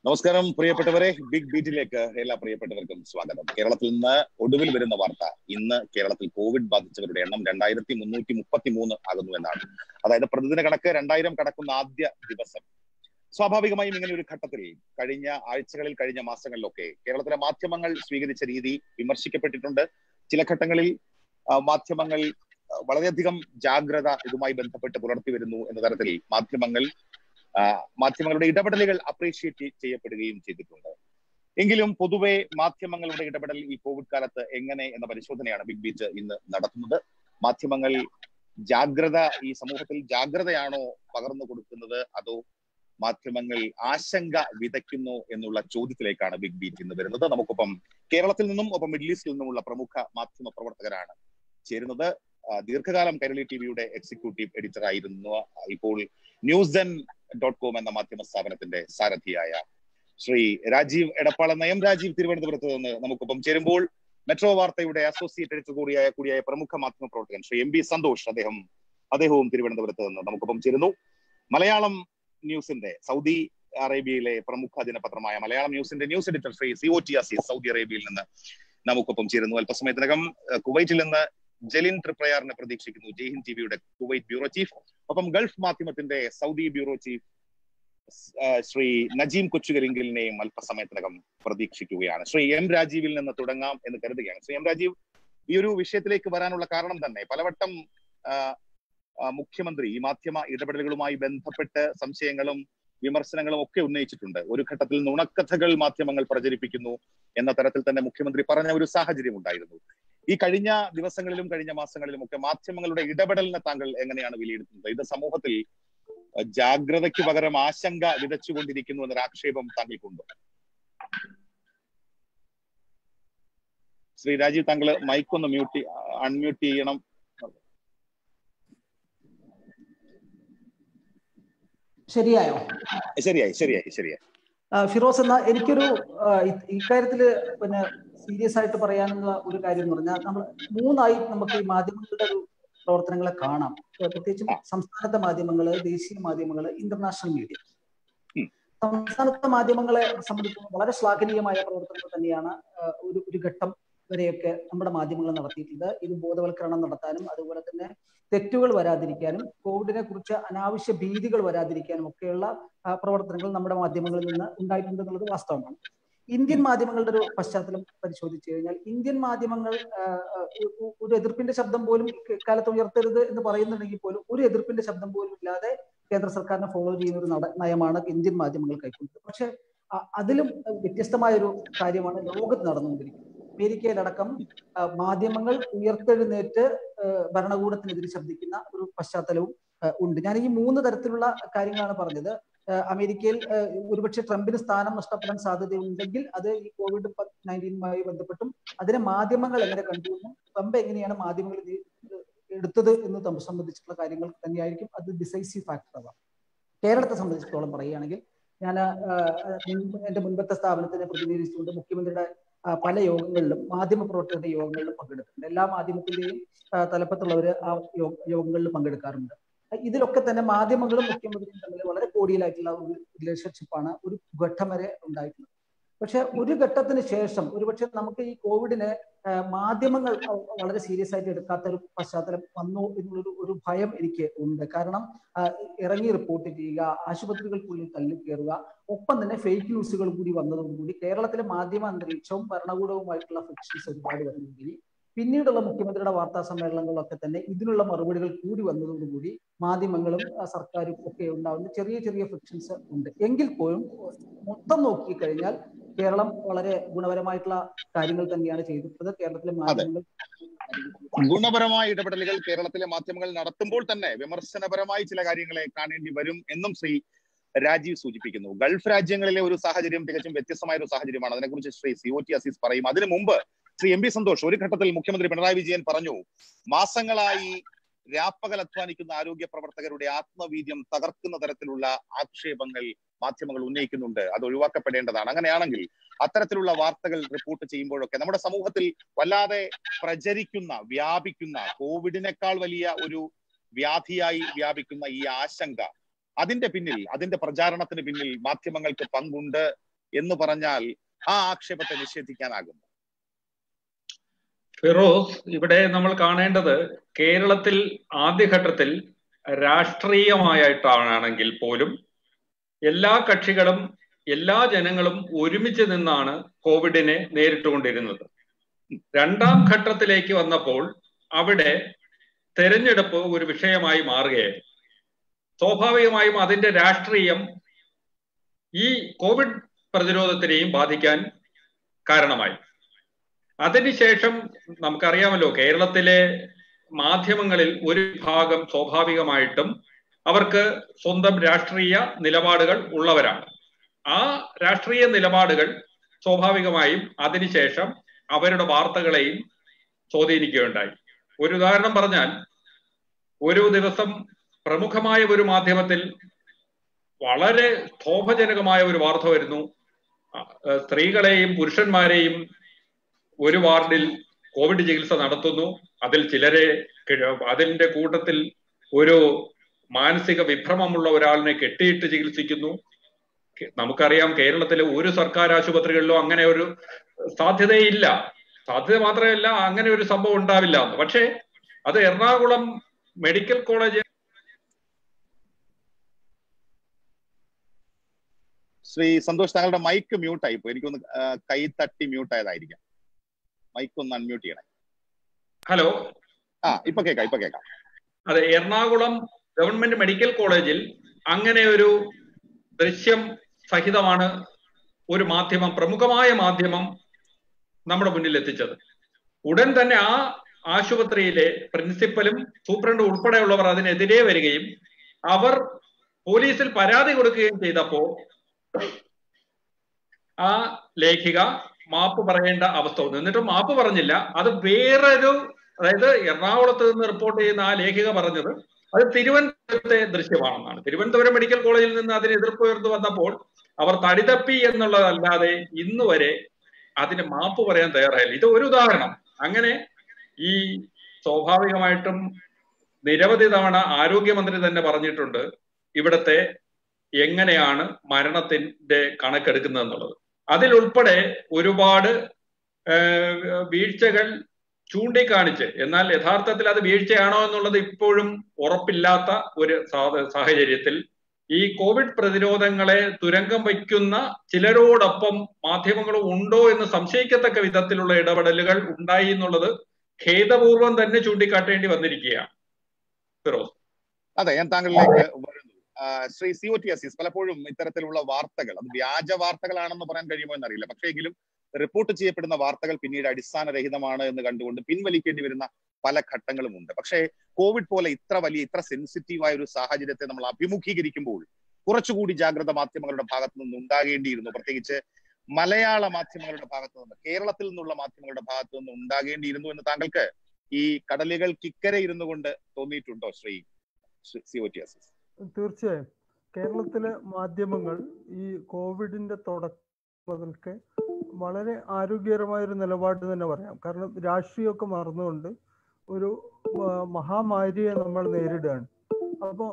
നമസ്കാരം പ്രിയപ്പെട്ടവരെ, ബിഗ് ബീറ്റിലേക്ക് എല്ലാ പ്രിയപ്പെട്ടവർക്കും സ്വാഗതം. കേരളത്തിൽ നിന്ന് ഒടുവിൽ വരുന്ന വാർത്ത, ഇന്ന് കേരളത്തിൽ കോവിഡ് ബാധിച്ചവരുടെ എണ്ണം 2333 ആകുന്നു എന്നാണ്. അതായത് പ്രതിദിന കണക്ക് 2000 കടക്കുന്ന ആദ്യ ദിവസം. സ്വാഭാവികമായും ഇങ്ങനെ ഒരു ഘട്ടത്തിൽ കഴിഞ്ഞ ആഴ്ചകളിൽ, കഴിഞ്ഞ മാസങ്ങളിലൊക്കെ കേരളത്തിലെ മാധ്യമങ്ങൾ സ്വീകരിച്ച രീതി വിമർശിക്കപ്പെട്ടിട്ടുണ്ട്. ചില ഘട്ടങ്ങളിൽ മാധ്യമങ്ങൾ വളരെയധികം ജാഗ്രത ഇതുമായി ബന്ധപ്പെട്ട് പുലർത്തി വരുന്നു എന്ന തരത്തിൽ മാധ്യമങ്ങളുടെ ഇടപെടലുകൾ അപ്രീഷിയേറ്റ് ചെയ്യപ്പെടുകയും ചെയ്തിട്ടുണ്ട്. എങ്കിലും പൊതുവെ മാധ്യമങ്ങളുടെ ഇടപെടൽ ഈ കോവിഡ് കാലത്ത് എങ്ങനെ എന്ന പരിശോധനയാണ് ബിഗ് ബീറ്റ് ഇന്ന് നടത്തുന്നത്. മാധ്യമങ്ങൾ ഈ സമൂഹത്തിൽ ജാഗ്രതയാണോ പകർന്നു കൊടുക്കുന്നത്, അതോ മാധ്യമങ്ങൾ ആശങ്ക വിതയ്ക്കുന്നു എന്നുള്ള ചോദ്യത്തിലേക്കാണ് ബിഗ് ബീറ്റ് ഇന്ന് വരുന്നത്. നമുക്കൊപ്പം കേരളത്തിൽ നിന്നും ഒപ്പം മിഡിൽ ഈസ്റ്റിൽ നിന്നുമുള്ള പ്രമുഖ മാധ്യമ പ്രവർത്തകരാണ് ചേരുന്നത്. ദീർഘകാലം കൈരളി ടിവിയുടെ എക്സിക്യൂട്ടീവ് എഡിറ്റർ ആയിരുന്നു, ഇപ്പോൾ newsden.com എന്ന മാധ്യമ സ്ഥാപനത്തിന്റെ സാരഥിയായ ശ്രീ രാജീവ് എടപ്പാൾ. നയം രാജീവ് തിരുവനന്തപുരത്ത് നിന്ന് നമുക്കൊപ്പം ചേരുമ്പോൾ മെട്രോ വാർത്തയുടെ അസോസിയേറ്റ് എഡിറ്റർ കൂടിയായ പ്രമുഖ മാധ്യമ പ്രവർത്തകൻ ശ്രീ MB സന്തോഷ്, അദ്ദേഹവും തിരുവനന്തപുരത്ത് നിന്ന് നമുക്കൊപ്പം ചേരുന്നു. മലയാളം ന്യൂസിന്റെ, സൗദി അറേബ്യയിലെ പ്രമുഖ ദിനപത്രമായ മലയാളം ന്യൂസിന്റെ news editor Shri COT Azeez Saudi അറേബ്യയിൽ നിന്ന് നമുക്കൊപ്പം ചേരുന്നു. അല്പസമയത്തിനകം കുവൈറ്റിൽ നിന്ന് ജലിൻ ട്രിപ്രയാറിനെ പ്രതീക്ഷിക്കുന്നു, ജയ്ഹിന്ദ് ടിവിയുടെ കുവൈറ്റ് ബ്യൂറോ ചീഫ്. ഒപ്പം ഗൾഫ് മാധ്യമത്തിന്റെ Saudi bureau chief Shri Najeem കൊച്ചുകരിങ്കലിനെയും അല്പസമയത്തിനകം പ്രതീക്ഷിക്കുകയാണ്. ശ്രീ M രാജീവിൽ നിന്ന് തുടങ്ങാം എന്ന് കരുതുകയാണ്. ശ്രീ M രാജീവ്, ഈ ഒരു വിഷയത്തിലേക്ക് വരാനുള്ള കാരണം തന്നെ പലവട്ടം മുഖ്യമന്ത്രി ഈ മാധ്യമ ഇടപെടലുകളുമായി ബന്ധപ്പെട്ട് സംശയങ്ങളും വിമർശനങ്ങളും ഒക്കെ ഉന്നയിച്ചിട്ടുണ്ട്. ഒരു ഘട്ടത്തിൽ നുണക്കഥകൾ മാധ്യമങ്ങൾ പ്രചരിപ്പിക്കുന്നു എന്ന തരത്തിൽ തന്നെ മുഖ്യമന്ത്രി പറഞ്ഞ ഒരു സാഹചര്യം ഉണ്ടായിരുന്നു. ഈ കഴിഞ്ഞ ദിവസങ്ങളിലും കഴിഞ്ഞ മാസങ്ങളിലും ഒക്കെ മാധ്യമങ്ങളുടെ ഇടപെടലിനെ താങ്കൾ എങ്ങനെയാണ് വിലയിരുത്തുന്നത്? ഇത് സമൂഹത്തിൽ ജാഗ്രതയ്ക്ക് പകരം ആശങ്ക വിതച്ചുകൊണ്ടിരിക്കുന്നു എന്നൊരു ആക്ഷേപം താങ്കൾക്കുണ്ടോ? ശ്രീ രാജീവ്, താങ്കൾ മൈക്കൊന്ന് അൺമ്യൂട്ട് ചെയ്യണം. ശരിയായോ? ശരിയായി. ഫിറോസ്, എന്ന എനിക്കൊരു ഇക്കാര്യത്തില് സീരിയസ് ആയിട്ട് പറയാനുള്ള ഒരു കാര്യം എന്ന് പറഞ്ഞാൽ, നമ്മൾ മൂന്നായി നമുക്ക് ഈ മാധ്യമങ്ങളുടെ ഒരു പ്രവർത്തനങ്ങളെ കാണാം. പ്രത്യേകിച്ചും സംസ്ഥാനത്തെ മാധ്യമങ്ങള്, ദേശീയ മാധ്യമങ്ങള്, ഇന്റർനാഷണൽ മീഡിയ. സംസ്ഥാനത്തെ മാധ്യമങ്ങളെ സംബന്ധിച്ച് വളരെ ശ്ലാഘനീയമായ പ്രവർത്തനങ്ങൾ തന്നെയാണ് ഒരു ഘട്ടം വരെയൊക്കെ നമ്മുടെ മാധ്യമങ്ങൾ നടത്തിയിട്ടുണ്ട്. ഇത് ബോധവൽക്കരണം നടത്താനും അതുപോലെ തന്നെ തെറ്റുകൾ വരാതിരിക്കാനും കോവിഡിനെ കുറിച്ച് അനാവശ്യ ഭീതികൾ വരാതിരിക്കാനും ഒക്കെയുള്ള പ്രവർത്തനങ്ങൾ നമ്മുടെ മാധ്യമങ്ങളിൽ നിന്ന് ഉണ്ടായിട്ടുണ്ട് എന്നുള്ളത് വാസ്തവമാണ്. ഇന്ത്യൻ മാധ്യമങ്ങളുടെ ഒരു പശ്ചാത്തലം പരിശോധിച്ചു കഴിഞ്ഞാൽ, ഇന്ത്യൻ മാധ്യമങ്ങൾ ഒരു എതിർപ്പിന്റെ ശബ്ദം പോലും ഇക്കാലത്ത് ഉയർത്തരുത് എന്ന് പറയുന്നുണ്ടെങ്കിൽ പോലും ഒരു എതിർപ്പിന്റെ ശബ്ദം പോലും ഇല്ലാതെ കേന്ദ്ര സർക്കാരിനെ ഫോളോ ചെയ്യുന്ന ഒരു നയമാണ് ഇന്ത്യൻ മാധ്യമങ്ങൾ കൈക്കൊണ്ടത്. പക്ഷെ അതിലും വ്യത്യസ്തമായ ഒരു കാര്യമാണ് ലോകത്ത് നടന്നുകൊണ്ടിരിക്കുന്നത്. അമേരിക്കയിലടക്കം മാധ്യമങ്ങൾ ഉയർത്തെഴുന്നേറ്റ് ഭരണകൂടത്തിനെതിരെ ശബ്ദിക്കുന്ന ഒരു പശ്ചാത്തലവും ഉണ്ട്. ഞാൻ ഈ മൂന്ന് തരത്തിലുള്ള കാര്യങ്ങളാണ് പറഞ്ഞത്. അമേരിക്കയിൽ ഒരുപക്ഷെ ട്രംപിന് സ്ഥാനം നഷ്ടപ്പെടാൻ സാധ്യതയുണ്ടെങ്കിൽ അത് ഈ COVID-19 ബന്ധപ്പെട്ടും അതിനെ മാധ്യമങ്ങൾ എങ്ങനെ കണ്ടുവന്നു, ട്രംപ് എങ്ങനെയാണ് മാധ്യമങ്ങൾ എടുത്തത് എന്ന് സംബന്ധിച്ചിട്ടുള്ള കാര്യങ്ങൾ തന്നെയായിരിക്കും അത് ഡിസൈസീവ് ഫാക്ടർ. കേരളത്തെ സംബന്ധിച്ചിടത്തോളം പറയുകയാണെങ്കിൽ, ഞാൻ എന്റെ മുൻപത്തെ സ്ഥാപനത്തിനെ പ്രതിനിധീകരിച്ചുകൊണ്ട് മുഖ്യമന്ത്രിയുടെ പല യോഗങ്ങളിലും മാധ്യമപ്രവർത്തകരുടെ യോഗങ്ങളിലും പങ്കെടുത്തിട്ടുണ്ട്. എല്ലാ മാധ്യമത്തിന്റെയും തലപ്പത്തുള്ളവർ ആ യോഗങ്ങളിൽ പങ്കെടുക്കാറുണ്ട്. ഇതിലൊക്കെ തന്നെ മാധ്യമങ്ങളും മുഖ്യമന്ത്രിയും തമ്മിൽ വളരെ കോടിയിലായിട്ടുള്ള ഒരു റിലേഷൻഷിപ്പാണ് ഒരു ഘട്ടം വരെ ഉണ്ടായിട്ടുള്ളത്. പക്ഷെ ഒരു ഘട്ടത്തിന് ശേഷം ഒരുപക്ഷെ നമുക്ക് ഈ കോവിഡിനെ മാധ്യമങ്ങൾ വളരെ സീരിയസ് ആയിട്ട് എടുക്കാത്ത ഒരു പശ്ചാത്തലം വന്നു എന്നുള്ളൊരു ഭയം എനിക്ക് ഉണ്ട്. കാരണം ഇറങ്ങി റിപ്പോർട്ട് ചെയ്യുക, ആശുപത്രികൾക്കുള്ളിൽ തള്ളിക്കയറുക, ഒപ്പം തന്നെ ഫേക്ക് ന്യൂസുകൾ കൂടി വന്നതോടുകൂടി കേരളത്തിലെ മാധ്യമ അന്തരീക്ഷവും ഭരണകൂടവുമായിട്ടുള്ള ഫ്രിക്ഷൻസ് ഒരുപാട് വരുന്നതിൽ പിന്നീടുള്ള മുഖ്യമന്ത്രിയുടെ വാർത്താ സമ്മേളനങ്ങളൊക്കെ തന്നെ ഇതിനുള്ള മറുപടികൾ കൂടി വന്നതോടുകൂടി മാധ്യമങ്ങളും സർക്കാരും ഒക്കെ ഉണ്ടാകുന്ന ചെറിയ ചെറിയ ഫ്രിക്ഷൻസ് ഉണ്ട്. എങ്കിൽ പോലും മൊത്തം നോക്കിക്കഴിഞ്ഞാൽ കേരളം വളരെ ഗുണപരമായിട്ടുള്ള കാര്യങ്ങൾ തന്നെയാണ് ചെയ്തിട്ടുള്ളത്. കേരളത്തിലെ മാധ്യമങ്ങൾ ഗുണപരമായ ഇടപെടലുകൾ കേരളത്തിലെ മാധ്യമങ്ങൾ നടത്തുമ്പോൾ തന്നെ വിമർശനപരമായി ചില കാര്യങ്ങളെ കാണേണ്ടി വരും എന്നും ശ്രീ രാജീവ് സൂചിപ്പിക്കുന്നു. ഗൾഫ് രാജ്യങ്ങളിലെ ഒരു സാഹചര്യം തികച്ചും വ്യത്യസ്തമായ ഒരു സാഹചര്യമാണ്. അതിനെക്കുറിച്ച് ശ്രീ COT അസീസ് പറയും. അതിനു മുമ്പ് ശ്രീ MB സന്തോഷ്, ഒരു ഘട്ടത്തിൽ മുഖ്യമന്ത്രി പിണറായി വിജയൻ പറഞ്ഞു, മാസങ്ങളായി രാപ്പകൽ അധ്വാനിക്കുന്ന ആരോഗ്യ പ്രവർത്തകരുടെ ആത്മവീര്യം തകർക്കുന്ന തരത്തിലുള്ള ആക്ഷേപങ്ങൾ മാധ്യമങ്ങൾ ഉന്നയിക്കുന്നുണ്ട്, അത് ഒഴിവാക്കപ്പെടേണ്ടതാണ്. അങ്ങനെയാണെങ്കിൽ അത്തരത്തിലുള്ള വാർത്തകൾ റിപ്പോർട്ട് ചെയ്യുമ്പോഴൊക്കെ നമ്മുടെ സമൂഹത്തിൽ വല്ലാതെ വ്യാപിക്കുന്ന കോവിഡിനേക്കാൾ വലിയ ഒരു വ്യാധിയായി വ്യാപിക്കുന്ന ഈ ആശങ്ക, അതിന്റെ പ്രചാരണത്തിന് പിന്നിൽ മാധ്യമങ്ങൾക്ക് പങ്കുണ്ട് എന്ന് പറഞ്ഞാൽ ആ ആക്ഷേപത്തെ നിഷേധിക്കാനാകും? ഫിറോസ്, ഇവിടെ നമ്മൾ കാണേണ്ടത് കേരളത്തിൽ ആദ്യഘട്ടത്തിൽ രാഷ്ട്രീയമായിട്ടാണെങ്കിൽ പോലും എല്ലാ കക്ഷികളും എല്ലാ ജനങ്ങളും ഒരുമിച്ച് നിന്നാണ് കോവിഡിനെ നേരിട്ടുകൊണ്ടിരുന്നത്. രണ്ടാം ഘട്ടത്തിലേക്ക് വന്നപ്പോൾ അവിടെ തെരഞ്ഞെടുപ്പ് ഒരു വിഷയമായി മാറുകയായിരുന്നു. സ്വാഭാവികമായും അതിന്റെ രാഷ്ട്രീയം ഈ കോവിഡ് പ്രതിരോധത്തിനെയും ബാധിക്കാൻ കാരണമായി. അതിനുശേഷം നമുക്കറിയാമല്ലോ, കേരളത്തിലെ മാധ്യമങ്ങളിൽ ഒരു വിഭാഗം സ്വാഭാവികമായിട്ടും അവർക്ക് സ്വന്തം രാഷ്ട്രീയ നിലപാടുകൾ ഉള്ളവരാണ്. ആ രാഷ്ട്രീയ നിലപാടുകൾ സ്വാഭാവികമായും അതിനുശേഷം അവരുടെ വാർത്തകളെയും സ്വാധീനിക്കുകയുണ്ടായി. ഒരു ഉദാഹരണം പറഞ്ഞാൽ, ഒരു ദിവസം പ്രമുഖമായ ഒരു മാധ്യമത്തിൽ വളരെ ക്ഷോഭജനകമായ ഒരു വാർത്ത വരുന്നു. സ്ത്രീകളെയും പുരുഷന്മാരെയും ഒരു വാർഡിൽ കോവിഡ് ചികിത്സ നടത്തുന്നു. അതിന്റെ കൂട്ടത്തിൽ ഒരു മാനസിക വിഭ്രമമുള്ള ഒരാളിനെ കെട്ടിയിട്ട് ചികിത്സിക്കുന്നു. നമുക്കറിയാം, കേരളത്തിലെ ഒരു സർക്കാർ ആശുപത്രികളിലും അങ്ങനെ ഒരു സാധ്യതയില്ല. സാധ്യത മാത്രമല്ല, അങ്ങനെ ഒരു സംഭവം ഉണ്ടാവില്ല എന്ന്. പക്ഷേ അത് എറണാകുളം മെഡിക്കൽ കോളേജ്. ശ്രീ സന്തോഷ്, താങ്കളുടെ മൈക്ക് മ്യൂട്ടായി പോയി. എനിക്കൊന്ന് കൈ തട്ടി മ്യൂട്ടായതായിരിക്കാം. മൈക്ക് ഒന്ന് അൺമ്യൂട്ട് ചെയ്യണേ. ഹലോ, ഇപ്പൊ കേൾക്കാം. അതെ, എറണാകുളം ഗവൺമെന്റ് മെഡിക്കൽ കോളേജിൽ അങ്ങനെ ഒരു ദൃശ്യം സഹിതമാണ് ഒരു മാധ്യമം, പ്രമുഖമായ മാധ്യമം നമ്മുടെ മുന്നിൽ എത്തിച്ചത്. ഉടൻ തന്നെ ആ ആശുപത്രിയിലെ പ്രിൻസിപ്പലും സൂപ്രണ്ടും ഉൾപ്പെടെയുള്ളവർ അതിനെതിരെ വരികയും അവർ പോലീസിൽ പരാതി കൊടുക്കുകയും ചെയ്തപ്പോ ആ ലേഖിക മാപ്പ് പറയേണ്ട അവസ്ഥ വന്നു. എന്നിട്ടും മാപ്പ് പറഞ്ഞില്ല. അത് വേറൊരു, അതായത് എറണാകുളത്ത് നിന്ന് റിപ്പോർട്ട് ചെയ്യുന്ന ആ ലേഖിക പറഞ്ഞത് അത് തിരുവനന്തപുരത്തെ ദൃശ്യമാണെന്നാണ്. തിരുവനന്തപുരം മെഡിക്കൽ കോളേജിൽ നിന്ന് അതിന് എതിർപ്പ് ഉയർന്നു വന്നപ്പോൾ അവർ തടിതപ്പി എന്നുള്ളതല്ലാതെ ഇന്ന് വരെ അതിന് മാപ്പ് പറയാൻ തയ്യാറായില്ല. ഇത് ഒരു ഉദാഹരണം. അങ്ങനെ ഈ സ്വാഭാവികമായിട്ടും നിരവധി തവണ ആരോഗ്യമന്ത്രി തന്നെ പറഞ്ഞിട്ടുണ്ട് ഇവിടത്തെ എങ്ങനെയാണ് മരണത്തിന്റെ കണക്കെടുക്കുന്നത് എന്നുള്ളത്. അതിലുൾപ്പെടെ ഒരുപാട് വീഴ്ചകൾ ചൂണ്ടിക്കാണിച്ച്, എന്നാൽ യഥാർത്ഥത്തിൽ അത് വീഴ്ചയാണോ എന്നുള്ളത് ഇപ്പോഴും ഉറപ്പില്ലാത്ത ഒരു സാഹചര്യത്തിൽ ഈ കോവിഡ് പ്രതിരോധങ്ങളെ തുരങ്കം വയ്ക്കുന്ന ചിലരോടൊപ്പം മാധ്യമങ്ങൾ ഉണ്ടോ എന്ന് സംശയിക്കത്തക്ക വിധത്തിലുള്ള ഇടപെടലുകൾ ഉണ്ടായി എന്നുള്ളത് ഖേദപൂർവം തന്നെ ചൂണ്ടിക്കാട്ടേണ്ടി വന്നിരിക്കുകയാണ്. ഫിറോസ്, അതെ, ഞാൻ താങ്കളിലേക്ക് വരുന്നു. ശ്രീ COT അസീസ്, പലപ്പോഴും ഇത്തരത്തിലുള്ള വാർത്തകൾ അത് വ്യാജ വാർത്തകളാണെന്ന് പറയാൻ കഴിയുമോ എന്നറിയില്ല. പക്ഷേ എങ്കിലും റിപ്പോർട്ട് ചെയ്യപ്പെടുന്ന വാർത്തകൾ പിന്നീട് അടിസ്ഥാനരഹിതമാണ് എന്ന് കണ്ടുകൊണ്ട് പിൻവലിക്കേണ്ടി വരുന്ന പല ഘട്ടങ്ങളുമുണ്ട്. പക്ഷേ കോവിഡ് പോലെ ഇത്ര സെൻസിറ്റീവായ ഒരു സാഹചര്യത്തെ നമ്മൾ അഭിമുഖീകരിക്കുമ്പോൾ കുറച്ചുകൂടി ജാഗ്രത മാധ്യമങ്ങളുടെ ഭാഗത്തു നിന്ന് ഉണ്ടാകേണ്ടിയിരുന്നു. പ്രത്യേകിച്ച് മലയാള മാധ്യമങ്ങളുടെ ഭാഗത്തു നിന്ന്, കേരളത്തിൽ നിന്നുള്ള മാധ്യമങ്ങളുടെ ഭാഗത്തു നിന്ന് ഉണ്ടാകേണ്ടിയിരുന്നു എന്ന് താങ്കൾക്ക് ഈ കടലുകൾക്കിക്കരെ ഇരുന്നു കൊണ്ട് തോന്നിയിട്ടുണ്ടോ ശ്രീ COT അസീസ്? തീർച്ചയായും കേരളത്തിലെ മാധ്യമങ്ങൾ ഈ കോവിഡിന്റെ തുടക്കം മുതൽക്ക് വളരെ ആരോഗ്യകരമായൊരു നിലപാട് തന്നെ പറയാം. കാരണം രാഷ്ട്രീയമൊക്കെ മറന്നുകൊണ്ട് ഒരു മഹാമാരിയെ നമ്മൾ നേരിടുകയാണ്. അപ്പോൾ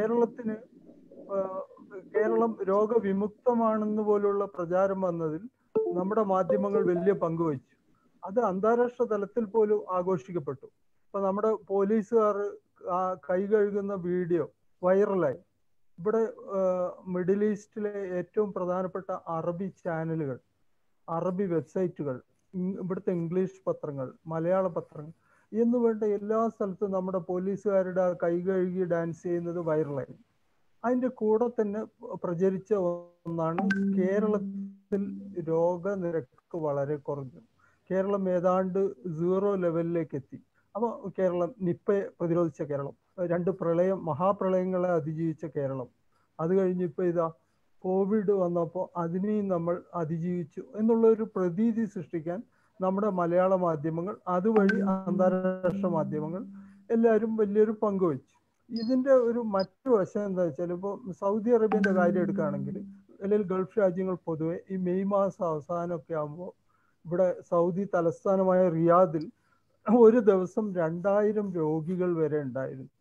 കേരളം രോഗവിമുക്തമാണെന്ന് പോലുള്ള പ്രചാരം വന്നതിൽ നമ്മുടെ മാധ്യമങ്ങൾ വലിയ പങ്കുവഹിച്ചു. അത് അന്താരാഷ്ട്ര തലത്തിൽ പോലും ആഘോഷിക്കപ്പെട്ടു. ഇപ്പൊ നമ്മുടെ പോലീസുകാർ കൈ കഴുകുന്ന വീഡിയോ വൈറലായി. ഇവിടെ മിഡിൽ ഈസ്റ്റിലെ ഏറ്റവും പ്രധാനപ്പെട്ട അറബി ചാനലുകൾ, അറബി വെബ്സൈറ്റുകൾ, ഇവിടുത്തെ ഇംഗ്ലീഷ് പത്രങ്ങൾ, മലയാള പത്രങ്ങൾ എന്ന് വേണ്ട എല്ലാ സ്ഥലത്തും നമ്മുടെ പോലീസുകാരുടെ കൈ കഴുകി ഡാൻസ് ചെയ്യുന്നത് വൈറലായി. അതിൻ്റെ കൂടെ തന്നെ പ്രചരിച്ച ഒന്നാണ് കേരളത്തിൽ രോഗനിരക്ക് വളരെ കുറഞ്ഞു. കേരളം ഏതാണ്ട് 0 ലെവലിലേക്ക് എത്തി. അപ്പോൾ കേരളം നിപ്പയെ പ്രതിരോധിച്ച കേരളം, 2 മഹാപ്രളയങ്ങളെ അതിജീവിച്ച കേരളം, അത് കഴിഞ്ഞിപ്പോൾ ഇതാ കോവിഡ് വന്നപ്പോൾ അതിനെയും നമ്മൾ അതിജീവിച്ചു എന്നുള്ള ഒരു പ്രതീതി സൃഷ്ടിക്കാൻ നമ്മുടെ മലയാള മാധ്യമങ്ങൾ, അതുവഴി അന്താരാഷ്ട്ര മാധ്യമങ്ങൾ എല്ലാവരും വലിയൊരു പങ്കുവച്ചു. ഇതിൻ്റെ ഒരു മറ്റു വശം എന്താ വെച്ചാൽ, ഇപ്പോൾ സൗദി അറേബ്യൻ്റെ കാര്യം എടുക്കുകയാണെങ്കിൽ, അല്ലെങ്കിൽ ഗൾഫ് രാജ്യങ്ങൾ പൊതുവെ ഈ മെയ് മാസം അവസാനമൊക്കെ ആകുമ്പോൾ ഇവിടെ സൗദി തലസ്ഥാനമായ റിയാദിൽ ഒരു ദിവസം 2000 രോഗികൾ വരെ ഉണ്ടായിരുന്നു.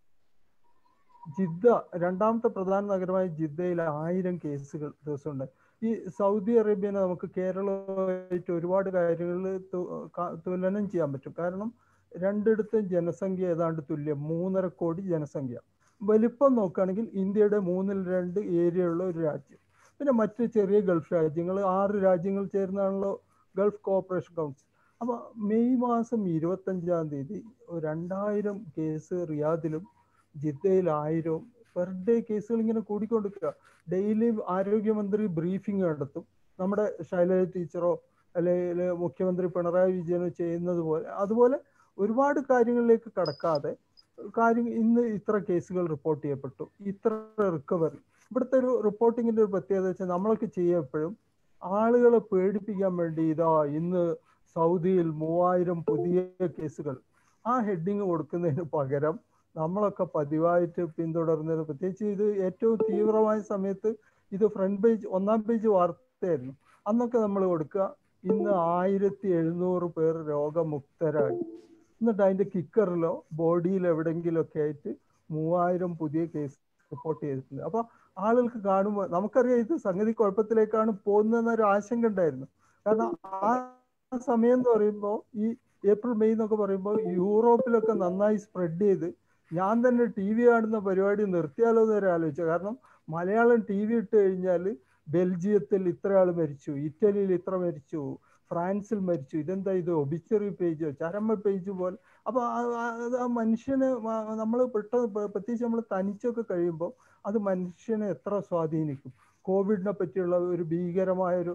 ജിദ്ദ, രണ്ടാമത്തെ പ്രധാന നഗരമായ ജിദ്ദയിൽ 1000 കേസുകൾ ദിവസം ഉണ്ടായി. ഈ സൗദി അറേബ്യനെ നമുക്ക് കേരളമായിട്ട് ഒരുപാട് കാര്യങ്ങളിൽ തുലനം ചെയ്യാൻ പറ്റും. കാരണം രണ്ടിടത്തും ജനസംഖ്യ ഏതാണ്ട് തുല്യം, 3.5 കോടി ജനസംഖ്യ. വലിപ്പം നോക്കുകയാണെങ്കിൽ ഇന്ത്യയുടെ 2/3 ഏരിയ ഉള്ള ഒരു രാജ്യം. പിന്നെ മറ്റ് ചെറിയ ഗൾഫ് രാജ്യങ്ങൾ, 6 രാജ്യങ്ങൾ ചേർന്നാണല്ലോ ഗൾഫ് കോഓപ്പറേഷൻ കൗൺസിൽ. അപ്പോൾ മെയ് മാസം 25-ാം തീയതി 2000 കേസ് റിയാദിലും ജിദ്ദയിൽ 1000 പെർ ഡേ കേസുകൾ ഇങ്ങനെ കൂടിക്കൊണ്ടിരിക്കുക. ഡെയിലി ആരോഗ്യമന്ത്രി ബ്രീഫിംഗ് നടത്തും, നമ്മുടെ ശൈലജ ടീച്ചറോ അല്ലെങ്കിൽ മുഖ്യമന്ത്രി പിണറായി വിജയനോ ചെയ്യുന്നത് പോലെ. അതുപോലെ ഒരുപാട് കാര്യങ്ങളിലേക്ക് കടക്കാതെ ഇന്ന് ഇത്ര കേസുകൾ റിപ്പോർട്ട് ചെയ്യപ്പെട്ടു, ഇത്ര റിക്കവറി. ഇവിടുത്തെ ഒരു റിപ്പോർട്ടിങ്ങിന്റെ ഒരു പ്രത്യേകത വെച്ചാൽ നമ്മളൊക്കെ ചെയ്യപ്പോഴും ആളുകളെ പേടിപ്പിക്കാൻ വേണ്ടി ഇതാ ഇന്ന് സൗദിയിൽ 3000 പുതിയ കേസുകൾ, ആ ഹെഡിങ് കൊടുക്കുന്നതിന് പകരം നമ്മളൊക്കെ പതിവായിട്ട് പിന്തുടർന്നത്, പ്രത്യേകിച്ച് ഇത് ഏറ്റവും തീവ്രമായ സമയത്ത് ഇത് ഫ്രണ്ട് പേജ് 1-ാം പേജ് വാർത്തയായിരുന്നു. അന്നൊക്കെ നമ്മൾ കൊടുക്കുക ഇന്ന് 1700 പേർ രോഗമുക്തരായി. എന്നിട്ട് അതിന്റെ കിക്കറിലോ ബോഡിയിൽ എവിടെയെങ്കിലും ഒക്കെ ആയിട്ട് 3000 പുതിയ കേസ് റിപ്പോർട്ട് ചെയ്തിട്ടുണ്ട്. അപ്പൊ ആളുകൾക്ക് കാണുമ്പോൾ നമുക്കറിയാം ഇത് സംഗതി കുഴപ്പത്തിലേക്കാണ് പോകുന്നതെന്നൊരു ആശങ്ക ഉണ്ടായിരുന്നു. കാരണം ആ സമയം എന്ന് പറയുമ്പോൾ ഈ ഏപ്രിൽ മെയ് എന്നൊക്കെ പറയുമ്പോൾ യൂറോപ്പിലൊക്കെ നന്നായി സ്പ്രെഡ് ചെയ്ത് ഞാൻ തന്നെ ടി വി കാണുന്ന പരിപാടി നിർത്തിയാലോ എന്ന് വരെ ആലോചിച്ചു. കാരണം മലയാളം ടി വി ഇട്ട് കഴിഞ്ഞാൽ ബെൽജിയത്തിൽ ഇത്ര ആൾ മരിച്ചു, ഇറ്റലിയിൽ ഇത്ര മരിച്ചു, ഫ്രാൻസിൽ മരിച്ചു, ഇതെന്താ ഇത് ഒബിച്ചറി പേജോ ചരമ പേജ് പോലെ. അപ്പൊ അത് ആ മനുഷ്യന് നമ്മൾ പെട്ടെന്ന്, പ്രത്യേകിച്ച് നമ്മൾ തനിച്ചൊക്കെ കഴിയുമ്പോൾ അത് മനുഷ്യനെ എത്ര സ്വാധീനിക്കും. കോവിഡിനെ പറ്റിയുള്ള ഒരു ഭീകരമായൊരു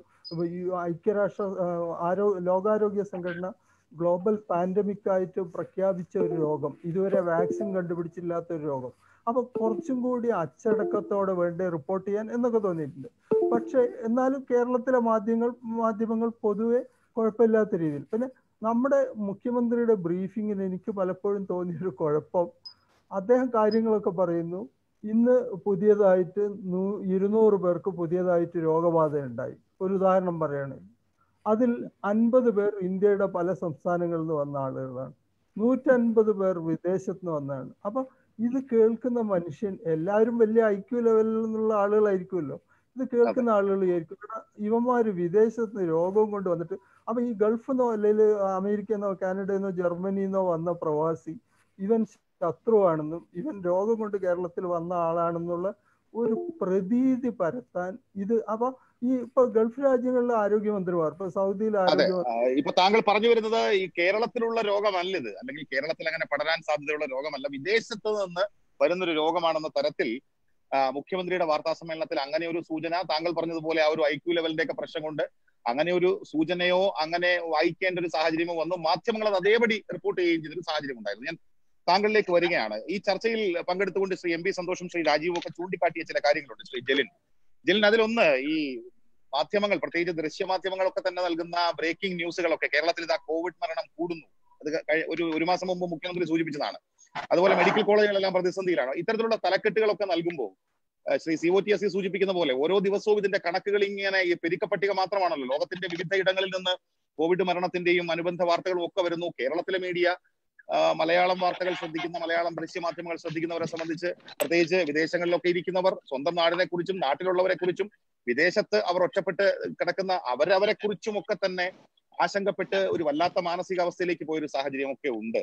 ഐക്യരാഷ്ട്ര ലോകാരോഗ്യ സംഘടന ഗ്ലോബൽ പാൻഡമിക് ആയിട്ട് പ്രഖ്യാപിച്ച ഒരു രോഗം, ഇതുവരെ വാക്സിൻ കണ്ടുപിടിച്ചില്ലാത്ത ഒരു രോഗം. അപ്പൊ കുറച്ചും കൂടി അച്ചടക്കത്തോടെ വേണ്ടേ റിപ്പോർട്ട് ചെയ്യാൻ എന്നൊക്കെ തോന്നിയിട്ടുണ്ട്. പക്ഷെ എന്നാലും കേരളത്തിലെ മാധ്യമങ്ങൾ പൊതുവെ കുഴപ്പമില്ലാത്ത രീതിയിൽ. പിന്നെ നമ്മുടെ മുഖ്യമന്ത്രിയുടെ ബ്രീഫിങ്ങിന് എനിക്ക് പലപ്പോഴും തോന്നിയൊരു കുഴപ്പം, അദ്ദേഹം കാര്യങ്ങളൊക്കെ പറയുന്നു, ഇന്ന് പുതിയതായിട്ട് 200 പേർക്ക് പുതിയതായിട്ട് രോഗബാധ ഉണ്ടായി. ഒരു ഉദാഹരണം പറയുകയാണെങ്കിൽ അതിൽ 50 പേർ ഇന്ത്യയുടെ പല സംസ്ഥാനങ്ങളിൽ നിന്ന് വന്ന ആളുകളാണ്, 150 പേർ വിദേശത്ത് നിന്ന് വന്നതാണ്. അപ്പൊ ഇത് കേൾക്കുന്ന മനുഷ്യൻ എല്ലാവരും വലിയ IQ ലെവലിൽ നിന്നുള്ള ആളുകളായിരിക്കുമല്ലോ. ഇത് കേൾക്കുന്ന ആളുകൾ വിചാരിക്കും ഇവന്മാര് വിദേശത്ത് നിന്ന് രോഗം കൊണ്ട് വന്നിട്ട്, അപ്പൊ ഈ ഗൾഫെന്നോ അല്ലെങ്കിൽ അമേരിക്കന്നോ കാനഡയെന്നോ ജർമ്മനിന്നോ വന്ന പ്രവാസി ഇവൻ ശത്രുവാണെന്നും ഇവൻ രോഗം കൊണ്ട് കേരളത്തിൽ വന്ന ആളാണെന്നുള്ള ഒരു പ്രതീതി പരത്താൻ ഇത്. അപ്പൊ ഈ ഇപ്പൊ ഗൾഫ് രാജ്യങ്ങളിലെ ആരോഗ്യമന്ത്രിമാർ, ഇപ്പൊ സൗദിയിലെ ആരോഗ്യമന്ത്രി, ഇപ്പൊ താങ്കൾ പറഞ്ഞു വരുന്നത് ഈ കേരളത്തിലുള്ള രോഗമല്ല ഇത്, അല്ലെങ്കിൽ കേരളത്തിൽ അങ്ങനെ പടരാൻ സാധ്യതയുള്ള രോഗമല്ല, വിദേശത്ത് നിന്ന് വരുന്നൊരു രോഗമാണെന്ന തരത്തിൽ മുഖ്യമന്ത്രിയുടെ വാർത്താ സമ്മേളനത്തിൽ അങ്ങനെ ഒരു സൂചന, താങ്കൾ പറഞ്ഞതുപോലെ ആ ഒരു IQ ലെവലിന്റെ ഒക്കെ പ്രശ്നം കൊണ്ട് അങ്ങനെ ഒരു സൂചനയോ അങ്ങനെ വായിക്കേണ്ട ഒരു സാഹചര്യമോ വന്നു. മാധ്യമങ്ങൾ അത് അതേപടി റിപ്പോർട്ട് ചെയ്യുകയും ചെയ്തൊരു സാഹചര്യം ഉണ്ടായിരുന്നു. ഞാൻ താങ്കളിലേക്ക് വരികയാണ്. ഈ ചർച്ചയിൽ പങ്കെടുത്തുകൊണ്ട് ശ്രീ MP സന്തോഷും ശ്രീ രാജീവും ഒക്കെ ചൂണ്ടിക്കാട്ടിയ ചില കാര്യങ്ങളുണ്ട്. ശ്രീ ജലിൻ അതിലൊന്ന്, ഈ മാധ്യമങ്ങൾ, പ്രത്യേകിച്ച് ദൃശ്യമാധ്യമങ്ങളൊക്കെ തന്നെ നൽകുന്ന ബ്രേക്കിംഗ് ന്യൂസുകളൊക്കെ, കേരളത്തിൽ ഇതാ കോവിഡ് മരണം കൂടുന്നു, അത് ഒരു മാസം മുമ്പ് മുഖ്യമന്ത്രി സൂചിപ്പിച്ചതാണ്. അതുപോലെ മെഡിക്കൽ കോളേജുകളെല്ലാം പ്രതിസന്ധിയിലാണ്. ഇത്തരത്തിലുള്ള തലക്കെട്ടുകളൊക്കെ നൽകുമ്പോൾ ശ്രീ COTSE സൂചിപ്പിക്കുന്ന പോലെ ഓരോ ദിവസവും ഇതിന്റെ കണക്കുകൾ ഇങ്ങനെ പെരുക്കപ്പട്ടിക മാത്രമാണല്ലോ. ലോകത്തിന്റെ വിവിധ ഇടങ്ങളിൽ നിന്ന് കോവിഡ് മരണത്തിന്റെയും അനുബന്ധ വാർത്തകളും ഒക്കെ വരുന്നു. കേരളത്തിലെ മീഡിയ, മലയാളം വാർത്തകൾ ശ്രദ്ധിക്കുന്ന, മലയാളം ദൃശ്യമാധ്യമങ്ങൾ ശ്രദ്ധിക്കുന്നവരെ സംബന്ധിച്ച്, പ്രത്യേകിച്ച് വിദേശങ്ങളിലൊക്കെ ഇരിക്കുന്നവർ സ്വന്തം നാടിനെ കുറിച്ചും നാട്ടിലുള്ളവരെ കുറിച്ചും വിദേശത്ത് അവർ ഒറ്റപ്പെട്ട് കിടക്കുന്ന അവരവരെ കുറിച്ചും ഒക്കെ തന്നെ ആശങ്കപ്പെട്ട് ഒരു വല്ലാത്ത മാനസികാവസ്ഥയിലേക്ക് പോയൊരു സാഹചര്യം ഒക്കെ ഉണ്ട്.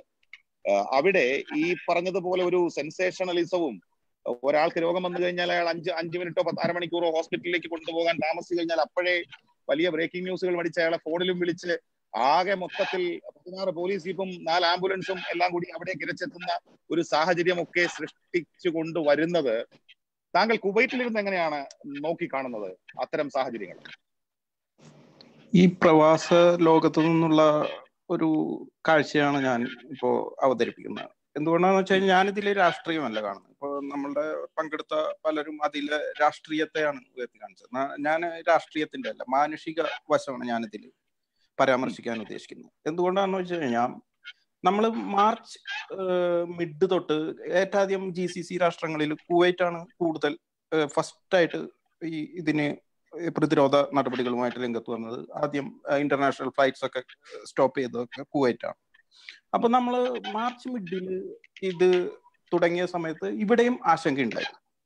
അവിടെ ഈ പറഞ്ഞതുപോലെ ഒരു സെൻസേഷണലിസവും, ഒരാൾക്ക് രോഗം വന്നു കഴിഞ്ഞാൽ അയാൾ 5 മിനിറ്റോ 6 മണിക്കൂറോ ഹോസ്പിറ്റലിലേക്ക് കൊണ്ടുപോകാൻ താമസിച്ചു കഴിഞ്ഞാൽ അപ്പോഴേ വലിയ ബ്രേക്കിംഗ് ന്യൂസുകൾ മേടിച്ച് അയാളെ ഫോണിലും വിളിച്ച് ആകെ മൊത്തത്തിൽ 16 പോലീസ് ജീപ്പും 4 ആംബുലൻസും എല്ലാം കൂടി അവിടെ ഇരച്ചെത്തുന്ന ഒരു സാഹചര്യമൊക്കെ സൃഷ്ടിച്ചു കൊണ്ടുവരുന്നത് താങ്കൾ കുവൈറ്റിലിരുന്ന് എങ്ങനെയാണ് നോക്കി കാണുന്നത് അത്തരം സാഹചര്യങ്ങൾ? ഈ പ്രവാസ ലോകത്തു നിന്നുള്ള ഒരു കാഴ്ചയാണ് ഞാൻ ഇപ്പോ അവതരിപ്പിക്കുന്നത്. എന്തുകൊണ്ടാണെന്ന് വെച്ച് കഴിഞ്ഞാൽ ഞാനിതിലെ രാഷ്ട്രീയമല്ല കാണുന്നത്. ഇപ്പോൾ നമ്മളുടെ പങ്കെടുത്ത പലരും അതിലെ രാഷ്ട്രീയത്തെയാണ് ഉയർത്തി കാണിച്ചത്. ഞാൻ രാഷ്ട്രീയത്തിന്റെ അല്ല, മാനുഷിക വശമാണ് ഞാനിതിൽ പരാമർശിക്കാൻ ഉദ്ദേശിക്കുന്നത്. എന്തുകൊണ്ടാണെന്ന് വെച്ച് കഴിഞ്ഞാൽ നമ്മൾ മാർച്ച് മിഡ് തൊട്ട് ഏറ്റവും ആദ്യം GCC രാഷ്ട്രങ്ങളിൽ കുവൈറ്റാണ് കൂടുതൽ ഫസ്റ്റായിട്ട് ഈ ഇതിന് പ്രതിരോധ നടപടികളുമായിട്ട് രംഗത്ത് വന്നത്. ആദ്യം ഇന്റർനാഷണൽ ഫ്ലൈറ്റ്സ് ഒക്കെ സ്റ്റോപ്പ് ചെയ്തതൊക്കെ കുവൈറ്റാണ്. അപ്പൊ നമ്മൾ മാർച്ച് മിഡിൽ ഇത് തുടങ്ങിയ സമയത്ത് ഇവിടെയും ആശങ്കയുണ്ടായിരുന്നു.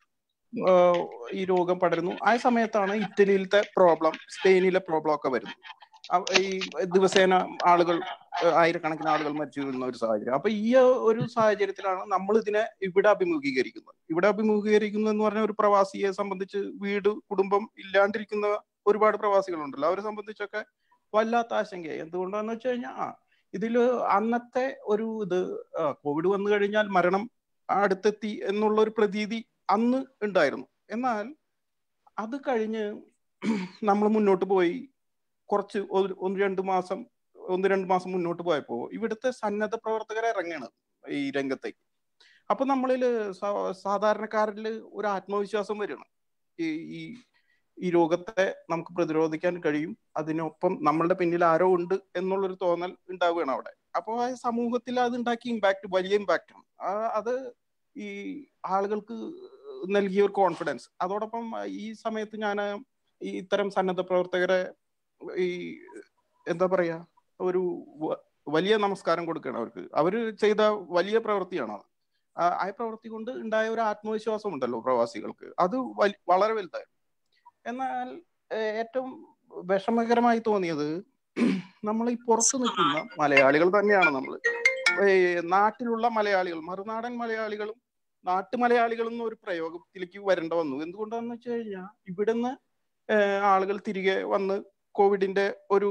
ഈ രോഗം പടരുന്നു. ആ സമയത്താണ് ഇറ്റലിയിലത്തെ പ്രോബ്ലം, സ്പെയിനിലെ പ്രോബ്ലം ഒക്കെ വരുന്നത്. ഈ ദിവസേന ആളുകൾ, ആയിരക്കണക്കിന് ആളുകൾ മരിച്ചു വീഴുന്ന ഒരു സാഹചര്യം. അപ്പൊ ഈ ഒരു സാഹചര്യത്തിലാണ് നമ്മൾ ഇതിനെ ഇവിടെ അഭിമുഖീകരിക്കുന്നത്. ഇവിടെ അഭിമുഖീകരിക്കുന്നത് എന്ന് പറഞ്ഞാൽ ഒരു പ്രവാസിയെ സംബന്ധിച്ച് വീട് കുടുംബം ഇല്ലാണ്ടിരിക്കുന്ന ഒരുപാട് പ്രവാസികളുണ്ടല്ലോ. അവരെ സംബന്ധിച്ചൊക്കെ വല്ലാത്ത ആശങ്കയായി. എന്തുകൊണ്ടാന്ന് വെച്ച് കഴിഞ്ഞാൽ ഇതില് അന്നത്തെ ഒരു ഇത് കോവിഡ് വന്നു കഴിഞ്ഞാൽ മരണം അടുത്തെത്തി എന്നുള്ള ഒരു പ്രതീതി അന്ന് ഉണ്ടായിരുന്നു. എന്നാൽ അത് കഴിഞ്ഞ് നമ്മൾ മുന്നോട്ട് പോയി കുറച്ച് ഒന്ന് രണ്ട് മാസം മുന്നോട്ട് പോയപ്പോ ഇവിടുത്തെ സന്നദ്ധ പ്രവർത്തകരെ ഇറങ്ങാണ് ഈ രംഗത്തേക്ക്. അപ്പൊ നമ്മളില് സാധാരണക്കാരിൽ ഒരു ആത്മവിശ്വാസം വരണം. ഈ രോഗത്തെ നമുക്ക് പ്രതിരോധിക്കാൻ കഴിയും, അതിനൊപ്പം നമ്മളുടെ പിന്നിൽ ആരോ ഉണ്ട് എന്നുള്ളൊരു തോന്നൽ ഉണ്ടാവുകയാണ് അവിടെ. അപ്പോൾ ആ സമൂഹത്തിൽ അത് ഉണ്ടാക്കിയ ഇമ്പാക്ട് വലിയ ഇമ്പാക്റ്റ് ആണ്. അത് ഈ ആളുകൾക്ക് നൽകിയ ഒരു കോൺഫിഡൻസ്. അതോടൊപ്പം ഈ സമയത്ത് ഞാൻ ഈ ഇത്തരം സന്നദ്ധ പ്രവർത്തകരെ ഈ എന്താ പറയാ ഒരു വലിയ നമസ്കാരം കൊടുക്കുകയാണ് അവർക്ക്. അവര് ചെയ്ത വലിയ പ്രവൃത്തിയാണ് അത്. ആ പ്രവൃത്തി കൊണ്ട് ഉണ്ടായ ഒരു ആത്മവിശ്വാസം ഉണ്ടല്ലോ പ്രവാസികൾക്ക്, അത് വളരെ വലുതായിരുന്നു. എന്നാൽ ഏറ്റവും വിഷമകരമായി തോന്നിയത് നമ്മൾ ഈ പുറത്തു നിൽക്കുന്ന മലയാളികൾ തന്നെയാണ്. നമ്മൾ നാട്ടിലുള്ള മലയാളികൾ, മറുനാടൻ മലയാളികളും നാട്ടുമലയാളികളും ഒരു പ്രയോഗത്തിലേക്ക് വരേണ്ട വന്നു. എന്തുകൊണ്ടാന്ന് വെച്ച് കഴിഞ്ഞാൽ ഇവിടുന്ന് ആളുകൾ തിരികെ വന്ന് കോവിഡിന്റെ ഒരു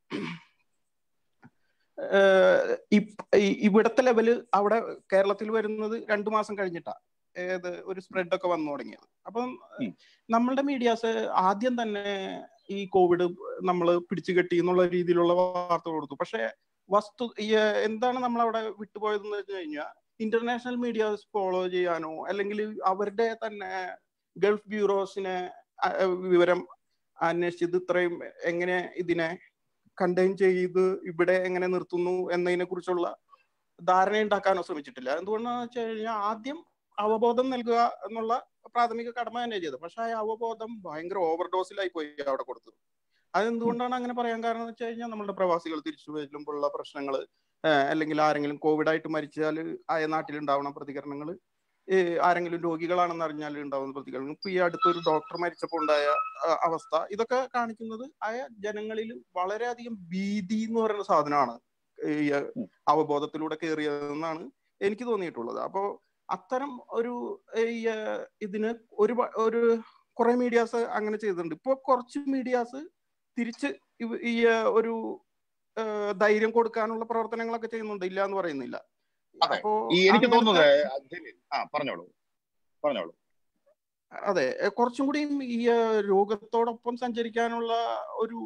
ഇവിടത്തെ ലെവല് അവിടെ കേരളത്തിൽ വരുന്നത് 2 മാസം കഴിഞ്ഞിട്ടാ ഒരു സ്പ്രെഡ് ഒക്കെ വന്നു തുടങ്ങിയത്. അപ്പം നമ്മളുടെ മീഡിയാസ് ആദ്യം തന്നെ ഈ കോവിഡ് നമ്മൾ പിടിച്ചു കെട്ടി എന്നുള്ള രീതിയിലുള്ള വാർത്ത കൊടുത്തു. പക്ഷെ എന്താണ് നമ്മൾ അവിടെ വിട്ടുപോയതെന്ന് വെച്ച് കഴിഞ്ഞാൽ ഇന്റർനാഷണൽ മീഡിയാസ് ഫോളോ ചെയ്യാനോ അല്ലെങ്കിൽ അവരുടെ തന്നെ ഗൾഫ് ബ്യൂറോസിനെ വിവരം അന്വേഷിച്ചത് ഇത്രയും എങ്ങനെ ഇതിനെ കണ്ടെയ്ൻ ചെയ്ത് ഇവിടെ എങ്ങനെ നിർത്തുന്നു എന്നതിനെ കുറിച്ചുള്ള ധാരണ ഉണ്ടാക്കാനോ ശ്രമിച്ചിട്ടില്ല. എന്തുകൊണ്ടാണെന്ന് വെച്ച് കഴിഞ്ഞാൽ ആദ്യം അവബോധം നൽകുക എന്നുള്ള പ്രാഥമിക കടമ തന്നെ ചെയ്തത്. പക്ഷെ ആ അവബോധം ഭയങ്കര ഓവർഡോസിലായി പോയി അവിടെ കൊടുത്തത്. അതെന്തുകൊണ്ടാണ് അങ്ങനെ പറയാൻ കാരണം എന്ന് വെച്ച് കഴിഞ്ഞാൽ നമ്മുടെ പ്രവാസികൾ തിരിച്ചു വരുമ്പോഴുള്ള പ്രശ്നങ്ങൾ, അല്ലെങ്കിൽ ആരെങ്കിലും കോവിഡായിട്ട് മരിച്ചാൽ ആ നാട്ടിലുണ്ടാവുന്ന പ്രതികരണങ്ങൾ, ആരെങ്കിലും രോഗികളാണെന്ന് അറിഞ്ഞാൽ ഉണ്ടാവുന്ന പ്രതികരണം, ഇപ്പൊ ഈ അടുത്തൊരു ഡോക്ടർ മരിച്ചപ്പോൾ ഉണ്ടായ അവസ്ഥ, ഇതൊക്കെ കാണിക്കുന്നത് ആയ ജനങ്ങളിൽ വളരെയധികം ഭീതി എന്ന് പറയുന്ന സാധനമാണ് ഈ അവബോധത്തിലൂടെ കയറിയതെന്നാണ് എനിക്ക് തോന്നിയിട്ടുള്ളത്. അപ്പോ അത്തരം ഒരു ഇതിന് ഒരു കുറെ മീഡിയാസ് അങ്ങനെ ചെയ്തിട്ടുണ്ട്. ഇപ്പൊ കുറച്ച് മീഡിയാസ് തിരിച്ച് ഈ ഒരു ധൈര്യം കൊടുക്കാനുള്ള പ്രവർത്തനങ്ങളൊക്കെ ചെയ്യുന്നുണ്ട്, ഇല്ല എന്ന് പറയുന്നില്ല. അപ്പോ എനിക്ക് തോന്നുന്നത് പറഞ്ഞോളൂ. അതെ, കുറച്ചും കൂടി ഈ രോഗത്തോടൊപ്പം സഞ്ചരിക്കാനുള്ള ഒരു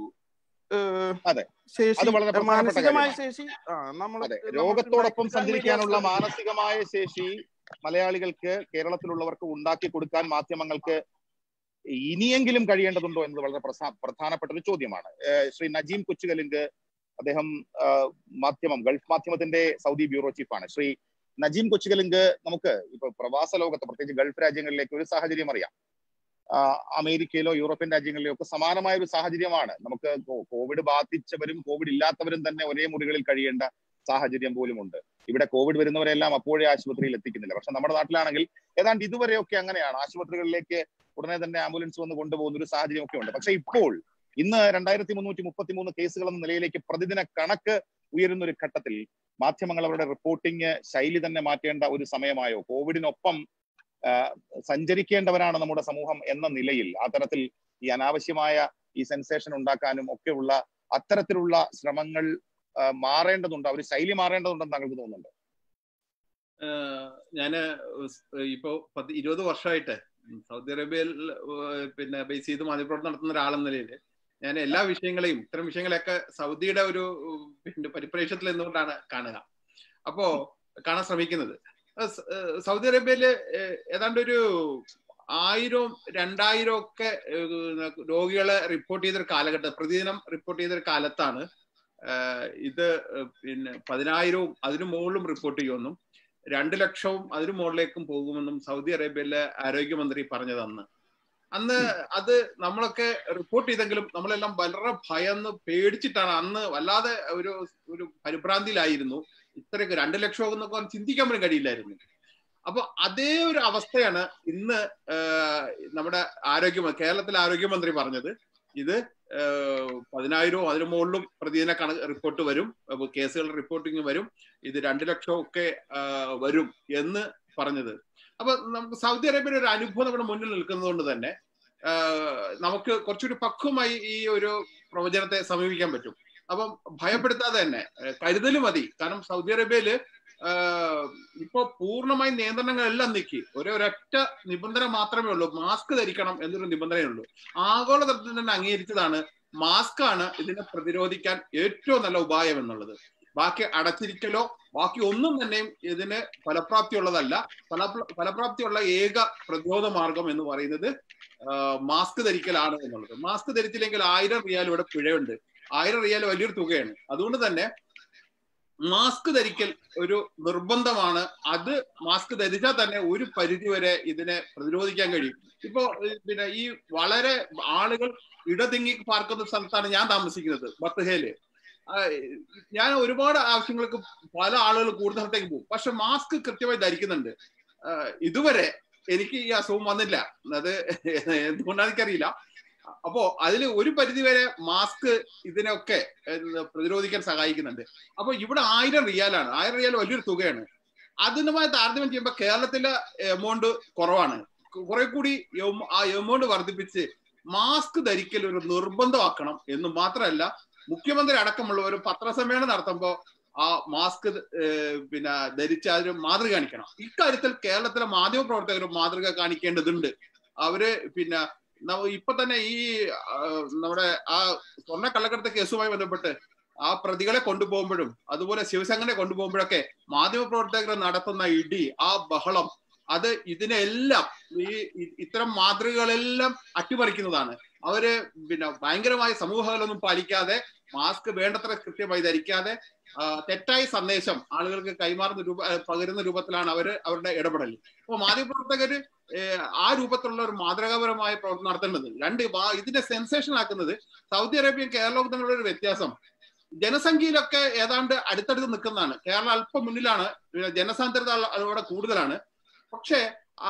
ശേഷി, മാനസികമായ ശേഷി, രോഗത്തോടൊപ്പം സഞ്ചരിക്കാനുള്ള മാനസികമായ ശേഷി മലയാളികൾക്ക്, കേരളത്തിലുള്ളവർക്ക് ഉണ്ടാക്കി കൊടുക്കാൻ മാധ്യമങ്ങൾക്ക് ഇനിയെങ്കിലും കഴിയേണ്ടതുണ്ടോ എന്നത് വളരെ പ്രധാനപ്പെട്ട ഒരു ചോദ്യമാണ്. ശ്രീ നജീം കൊച്ചുകലിങ്ക്, അദ്ദേഹം ഗൾഫ് മാധ്യമത്തിന്റെ സൗദി ബ്യൂറോ ചീഫാണ്. ശ്രീ നജീം കൊച്ചുകലിങ്ക്, നമുക്ക് ഇപ്പൊ പ്രവാസ ലോകത്ത് പ്രത്യേകിച്ച് ഗൾഫ് രാജ്യങ്ങളിലേക്ക് ഒരു സാഹചര്യം അറിയാം. അമേരിക്കയിലോ യൂറോപ്യൻ രാജ്യങ്ങളിലോ ഒക്കെ സമാനമായ ഒരു സാഹചര്യമാണ്. നമുക്ക് കോവിഡ് ബാധിച്ചവരും കോവിഡ് ഇല്ലാത്തവരും തന്നെ ഒരേ മുറികളിൽ കഴിയേണ്ട സാഹചര്യം പോലുമുണ്ട്. ഇവിടെ കോവിഡ് വരുന്നവരെല്ലാം അപ്പോഴേ ആശുപത്രിയിൽ എത്തിക്കുന്നില്ല. പക്ഷെ നമ്മുടെ നാട്ടിലാണെങ്കിൽ ഏതാണ്ട് ഇതുവരെയൊക്കെ അങ്ങനെയാണ്. ആശുപത്രികളിലേക്ക് ഉടനെ തന്നെ ആംബുലൻസ് വന്ന് കൊണ്ടുപോകുന്ന ഒരു സാഹചര്യം ഒക്കെ ഉണ്ട്. പക്ഷെ ഇപ്പോൾ ഇന്ന് 2333 കേസുകൾ എന്ന നിലയിലേക്ക് പ്രതിദിന കണക്ക് ഉയരുന്ന ഒരു ഘട്ടത്തിൽ മാധ്യമങ്ങൾ അവരുടെ റിപ്പോർട്ടിംഗ് ശൈലി തന്നെ മാറ്റേണ്ട ഒരു സമയമായോ? കോവിഡിനൊപ്പം സഞ്ചരിക്കേണ്ടവരാണ് നമ്മുടെ സമൂഹം എന്ന നിലയിൽ ആ തരത്തിൽ ഈ അനാവശ്യമായ ഈ സെൻസേഷൻ ഉണ്ടാക്കാനും ഒക്കെയുള്ള അത്തരത്തിലുള്ള ശ്രമങ്ങൾ മാറേണ്ടതുണ്ട്, ഒരു ശൈലി മാറേണ്ടതുണ്ടെന്ന് താങ്കൾക്ക് തോന്നുന്നുണ്ട്? ഞാന് ഇപ്പോ 20 വർഷമായിട്ട് സൗദി അറേബ്യയിൽ ബേസ് ചെയ്ത് മാധ്യമപ്രവർത്തനം നടത്തുന്ന ഒരാളെന്ന നിലയിൽ ഞാൻ എല്ലാ വിഷയങ്ങളെയും, ഇത്തരം വിഷയങ്ങളെയൊക്കെ സൗദിയുടെ ഒരു പരിപ്രേക്ഷ്യത്തിൽ നിന്നുകൊണ്ടാണ് കാണാൻ ശ്രമിക്കുന്നത്. സൗദി അറേബ്യയില് ഏതാണ്ട് ഒരു 1000-2000 ഒക്കെ രോഗികളെ റിപ്പോർട്ട് ചെയ്തൊരു കാലഘട്ടം, പ്രതിദിനം റിപ്പോർട്ട് ചെയ്തൊരു കാലത്താണ് ഇത് 10,000-ഉം അതിനു മുകളിലും റിപ്പോർട്ട് ചെയ്യുമെന്നും 2 ലക്ഷവും അതിനു മുകളിലേക്കും പോകുമെന്നും സൗദി അറേബ്യയിലെ ആരോഗ്യമന്ത്രി പറഞ്ഞത് അന്ന് അത് നമ്മളൊക്കെ റിപ്പോർട്ട് ചെയ്തെങ്കിലും നമ്മളെല്ലാം വളരെ ഭയന്ന് പേടിച്ചിട്ടാണ്. അന്ന് വല്ലാതെ ഒരു പരിഭ്രാന്തിയിലായിരുന്നു. ഇത്രയൊക്കെ 2 ലക്ഷം എന്നൊക്കെ ചിന്തിക്കാൻ പോലും കഴിയില്ലായിരുന്നു. അപ്പൊ അതേ ഒരു അവസ്ഥയാണ് ഇന്ന് നമ്മുടെ കേരളത്തിലെ ആരോഗ്യമന്ത്രി പറഞ്ഞത്. ഇത് 10,000 അതിന് മുകളിലും പ്രതിദിന റിപ്പോർട്ട് വരും, കേസുകളുടെ റിപ്പോർട്ടിങ് വരും, ഇത് 2 ലക്ഷം ഒക്കെ വരും എന്ന് പറഞ്ഞത്. അപ്പൊ നമുക്ക് സൗദി അറേബ്യയുടെ ഒരു അനുഭവം നമ്മുടെ മുന്നിൽ നിൽക്കുന്നത് കൊണ്ട് തന്നെ നമുക്ക് കുറച്ചുകൂടി പക്വമായി ഈ ഒരു പ്രവചനത്തെ സമീപിക്കാൻ പറ്റും. അപ്പം ഭയപ്പെടുത്താതെ തന്നെ കരുതൽ മതി. കാരണം സൗദി അറേബ്യയില് ഇപ്പൊ പൂർണ്ണമായി നിയന്ത്രണങ്ങളെല്ലാം നീക്കി ഒരൊറ്റ നിബന്ധന മാത്രമേ ഉള്ളൂ, മാസ്ക് ധരിക്കണം എന്നൊരു നിബന്ധനയുള്ളൂ. ആഗോളതലത്തിൽ തന്നെ അംഗീകരിച്ചതാണ് മാസ്ക് ആണ് ഇതിനെ പ്രതിരോധിക്കാൻ ഏറ്റവും നല്ല ഉപായം എന്നുള്ളത്. ബാക്കി അടച്ചിരിക്കലോ ബാക്കി ഒന്നും തന്നെയും ഇതിന് ഫലപ്രാപ്തിയുള്ളതല്ല. ഫലപ്രാപ്തിയുള്ള ഏക പ്രതിരോധ മാർഗം എന്ന് പറയുന്നത് മാസ്ക് ധരിക്കലാണ് എന്നുള്ളത്. മാസ്ക് ധരിച്ചില്ലെങ്കിൽ 1000 റിയാൽ ഇവിടെ പിഴയുണ്ട്. 1000 റിയാൽ വലിയൊരു തുകയാണ്. അതുകൊണ്ട് തന്നെ മാസ്ക് ധരിക്കൽ ഒരു നിർബന്ധമാണ്. അത് മാസ്ക് ധരിച്ചാൽ തന്നെ ഒരു പരിധി വരെ ഇതിനെ പ്രതിരോധിക്കാൻ കഴിയും. ഇപ്പോ പിന്നെ ഈ വളരെ ആളുകൾ ഇടതിങ്ങി പാർക്കുന്ന സ്ഥലത്താണ് ഞാൻ താമസിക്കുന്നത്, ബത്ഹേല്. ഞാൻ ഒരുപാട് ആവശ്യങ്ങൾക്ക് പല ആളുകൾ കൂടുതൽ സ്ഥലത്തേക്ക് പോകും, പക്ഷെ മാസ്ക് കൃത്യമായി ധരിക്കുന്നുണ്ട്. ഇതുവരെ എനിക്ക് ഈ അസുഖം വന്നില്ല. അത് എന്തുകൊണ്ടാണെന്ന് എനിക്കറിയില്ല. അപ്പോ അതിൽ ഒരു പരിധി വരെ മാസ്ക് ഇതിനൊക്കെ പ്രതിരോധിക്കാൻ സഹായിക്കുന്നുണ്ട്. അപ്പൊ ഇവിടെ 1000 റിയാലാണ്. 1000 റിയാൽ വലിയൊരു തുകയാണ്. അതിനുമായി താരതമ്യം ചെയ്യുമ്പോൾ കേരളത്തിലെ എമൗണ്ട് കുറവാണ്. കുറെ കൂടി ആ എമൗണ്ട് വർദ്ധിപ്പിച്ച് മാസ്ക് ധരിക്കൽ ഒരു നിർബന്ധമാക്കണം എന്ന് മാത്രമല്ല, മുഖ്യമന്ത്രി അടക്കമുള്ളവർ പത്രസമ്മേളനം നടത്തുമ്പോൾ ആ മാസ്ക് പിന്നെ ധരിച്ച് അതിന് മാതൃക കാണിക്കണം. ഇക്കാര്യത്തിൽ കേരളത്തിലെ മാധ്യമപ്രവർത്തകരും മാതൃക കാണിക്കേണ്ടതുണ്ട്. അവര് പിന്നെ ഇപ്പൊ തന്നെ ഈ നമ്മുടെ ആ സ്വർണ്ണ കള്ളക്കടത്ത് കേസുമായി ബന്ധപ്പെട്ട് ആ പ്രതികളെ കൊണ്ടുപോകുമ്പോഴും അതുപോലെ ശിവശങ്കരനെ കൊണ്ടുപോകുമ്പോഴൊക്കെ മാധ്യമപ്രവർത്തകർ നടത്തുന്ന ഇടി, ആ ബഹളം, അത് ഇതിനെല്ലാം ഇത്തരം മാതൃകകളെല്ലാം അട്ടിമറിക്കുന്നതാണ്. അവര് പിന്നെ ഭയങ്കരമായ സമൂഹങ്ങളൊന്നും പാലിക്കാതെ, മാസ്ക് വേണ്ടത്ര കൃത്യമായി ധരിക്കാതെ തെറ്റായ സന്ദേശം ആളുകൾക്ക് പകരുന്ന രൂപത്തിലാണ് അവരുടെ ഇടപെടൽ. അപ്പൊ മാധ്യമപ്രവർത്തകര് ആ രൂപത്തിലുള്ള ഒരു മാതൃകാപരമായ പ്രവർത്തനം നടത്തേണ്ടത്. ഇതിനെ സെൻസേഷൻ ആക്കുന്നത് സൗദി അറേബ്യയും കേരളവും തമ്മിലുള്ള ഒരു വ്യത്യാസം. ജനസംഖ്യയിലൊക്കെ ഏതാണ്ട് അടുത്തടുത്ത് നിൽക്കുന്നതാണ്. കേരളം അല്പം മുന്നിലാണ്, ജനസാന്ദ്രത അവിടെ കൂടുതലാണ്. പക്ഷേ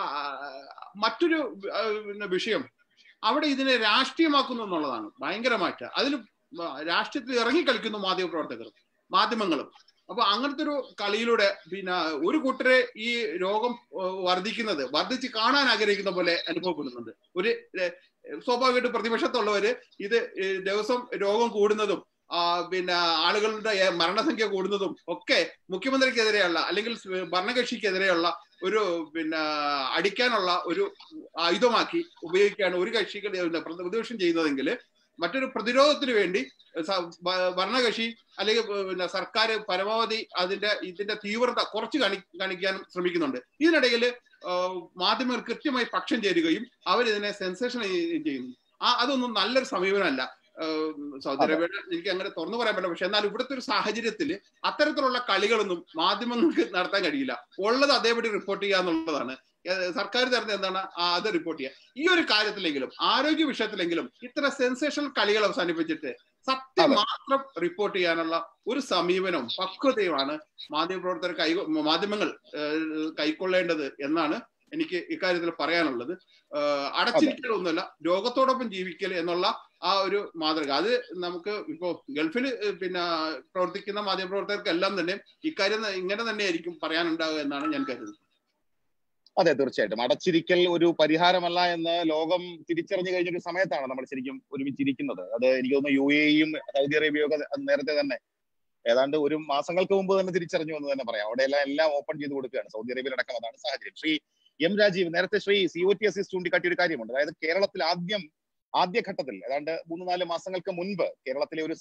മറ്റൊരു വിഷയം, അവിടെ ഇതിനെ രാഷ്ട്രീയമാക്കുന്നു എന്നുള്ളതാണ് ഭയങ്കരമായിട്ട്. അതിൽ രാഷ്ട്രീയത്തിൽ ഇറങ്ങിക്കളിക്കുന്നു മാധ്യമങ്ങളും. അപ്പൊ അങ്ങനത്തെ ഒരു കളിയിലൂടെ പിന്നെ ഒരു കൂട്ടരെ ഈ രോഗം വർദ്ധിച്ച് കാണാൻ ആഗ്രഹിക്കുന്ന പോലെ അനുഭവപ്പെടുന്നുണ്ട്. സ്വാഭാവികമായിട്ട് പ്രതിപക്ഷത്തുള്ളവര് ഇത് ദിവസം രോഗം കൂടുന്നതും പിന്നെ ആളുകളുടെ മരണസംഖ്യ കൂടുന്നതും ഒക്കെ മുഖ്യമന്ത്രിക്കെതിരെയുള്ള അല്ലെങ്കിൽ ഭരണകക്ഷിക്കെതിരെയുള്ള ഒരു പിന്നെ അടിക്കാനുള്ള ഒരു ആയുധമാക്കി ഉപയോഗിക്കുകയാണ് ഒരു കക്ഷികൾ പ്രതിപക്ഷം ചെയ്യുന്നതെങ്കിൽ, മറ്റൊരു പ്രതിരോധത്തിന് വേണ്ടി ഭരണകക്ഷി അല്ലെങ്കിൽ പിന്നെ സർക്കാർ പരമാവധി ഇതിന്റെ തീവ്രത കുറച്ച് കാണിക്കാൻ ശ്രമിക്കുന്നുണ്ട്. ഇതിനിടയിൽ മാധ്യമങ്ങൾ കൃത്യമായി പക്ഷം ചേരുകയും അവരിതിനെ സെൻസേഷൻ ചെയ്യുന്നു. അതൊന്നും നല്ലൊരു സമീപനമല്ല. സൗദി അറേബ്യയുടെ എനിക്ക് അങ്ങനെ തുറന്നു പറയാൻ പറ്റില്ല. പക്ഷെ എന്നാൽ ഇവിടുത്തെ ഒരു സാഹചര്യത്തിൽ അത്തരത്തിലുള്ള കളികളൊന്നും മാധ്യമങ്ങൾക്ക് നടത്താൻ കഴിയില്ല. ഉള്ളത് അതേപടി റിപ്പോർട്ട് ചെയ്യുക എന്നുള്ളതാണ്. സർക്കാർ തരുന്നത് എന്താണ് അത് റിപ്പോർട്ട് ചെയ്യുക. ഈ ഒരു കാര്യത്തിലെങ്കിലും ആരോഗ്യ വിഷയത്തിലെങ്കിലും ഇത്തരം സെൻസേഷണൽ കളികൾ അവസാനിപ്പിച്ചിട്ട് സത്യം മാത്രം റിപ്പോർട്ട് ചെയ്യാനുള്ള ഒരു സമീപനവും പക്വതയുമാണ് മാധ്യമങ്ങൾ കൈക്കൊള്ളേണ്ടത് എന്നാണ് എനിക്ക് ഇക്കാര്യത്തിൽ പറയാനുള്ളത്. അടച്ചിരിക്കലൊന്നുമല്ല, രോഗത്തോടൊപ്പം ജീവിക്കൽ എന്നുള്ള ആ ഒരു മാതൃക, അത് നമുക്ക് ഇപ്പോ ഗൾഫിൽ പിന്നെ പ്രവർത്തിക്കുന്ന മാധ്യമപ്രവർത്തകർക്കെല്ലാം തന്നെ ഇക്കാര്യം ഇങ്ങനെ തന്നെയായിരിക്കും പറയാനുണ്ടാവുക എന്നാണ് ഞാൻ കരുതുന്നത്. അതെ, തീർച്ചയായിട്ടും അടച്ചിരിക്കൽ ഒരു പരിഹാരമല്ല എന്ന് ലോകം തിരിച്ചറിഞ്ഞു കഴിഞ്ഞൊരു സമയത്താണ് നമ്മൾ ശരിക്കും ഒരുമിച്ചിരിക്കുന്നത്. അത് എനിക്ക് തോന്നുന്നു UAE-യും സൗദി അറേബ്യയൊക്കെ നേരത്തെ തന്നെ ഏതാണ്ട് ഒരു മാസങ്ങൾക്ക് മുമ്പ് തന്നെ തിരിച്ചറിഞ്ഞു എന്ന് തന്നെ പറയാം. അവിടെ എല്ലാം ഓപ്പൺ ചെയ്ത് കൊടുക്കുകയാണ്. സൗദി അറേബ്യയിലടക്കം അതാണ് സാഹചര്യം. ശ്രീ M. രാജീവ്, നേരത്തെ ശ്രീ COTS ചൂണ്ടിക്കാട്ടിയ ഒരു കാര്യമുണ്ട്. അതായത് കേരളത്തിൽ ആദ്യഘട്ടത്തിൽ ഏതാണ്ട് 3-4 മാസങ്ങൾക്ക് മുൻപ് കേരളത്തിലെ ഒരു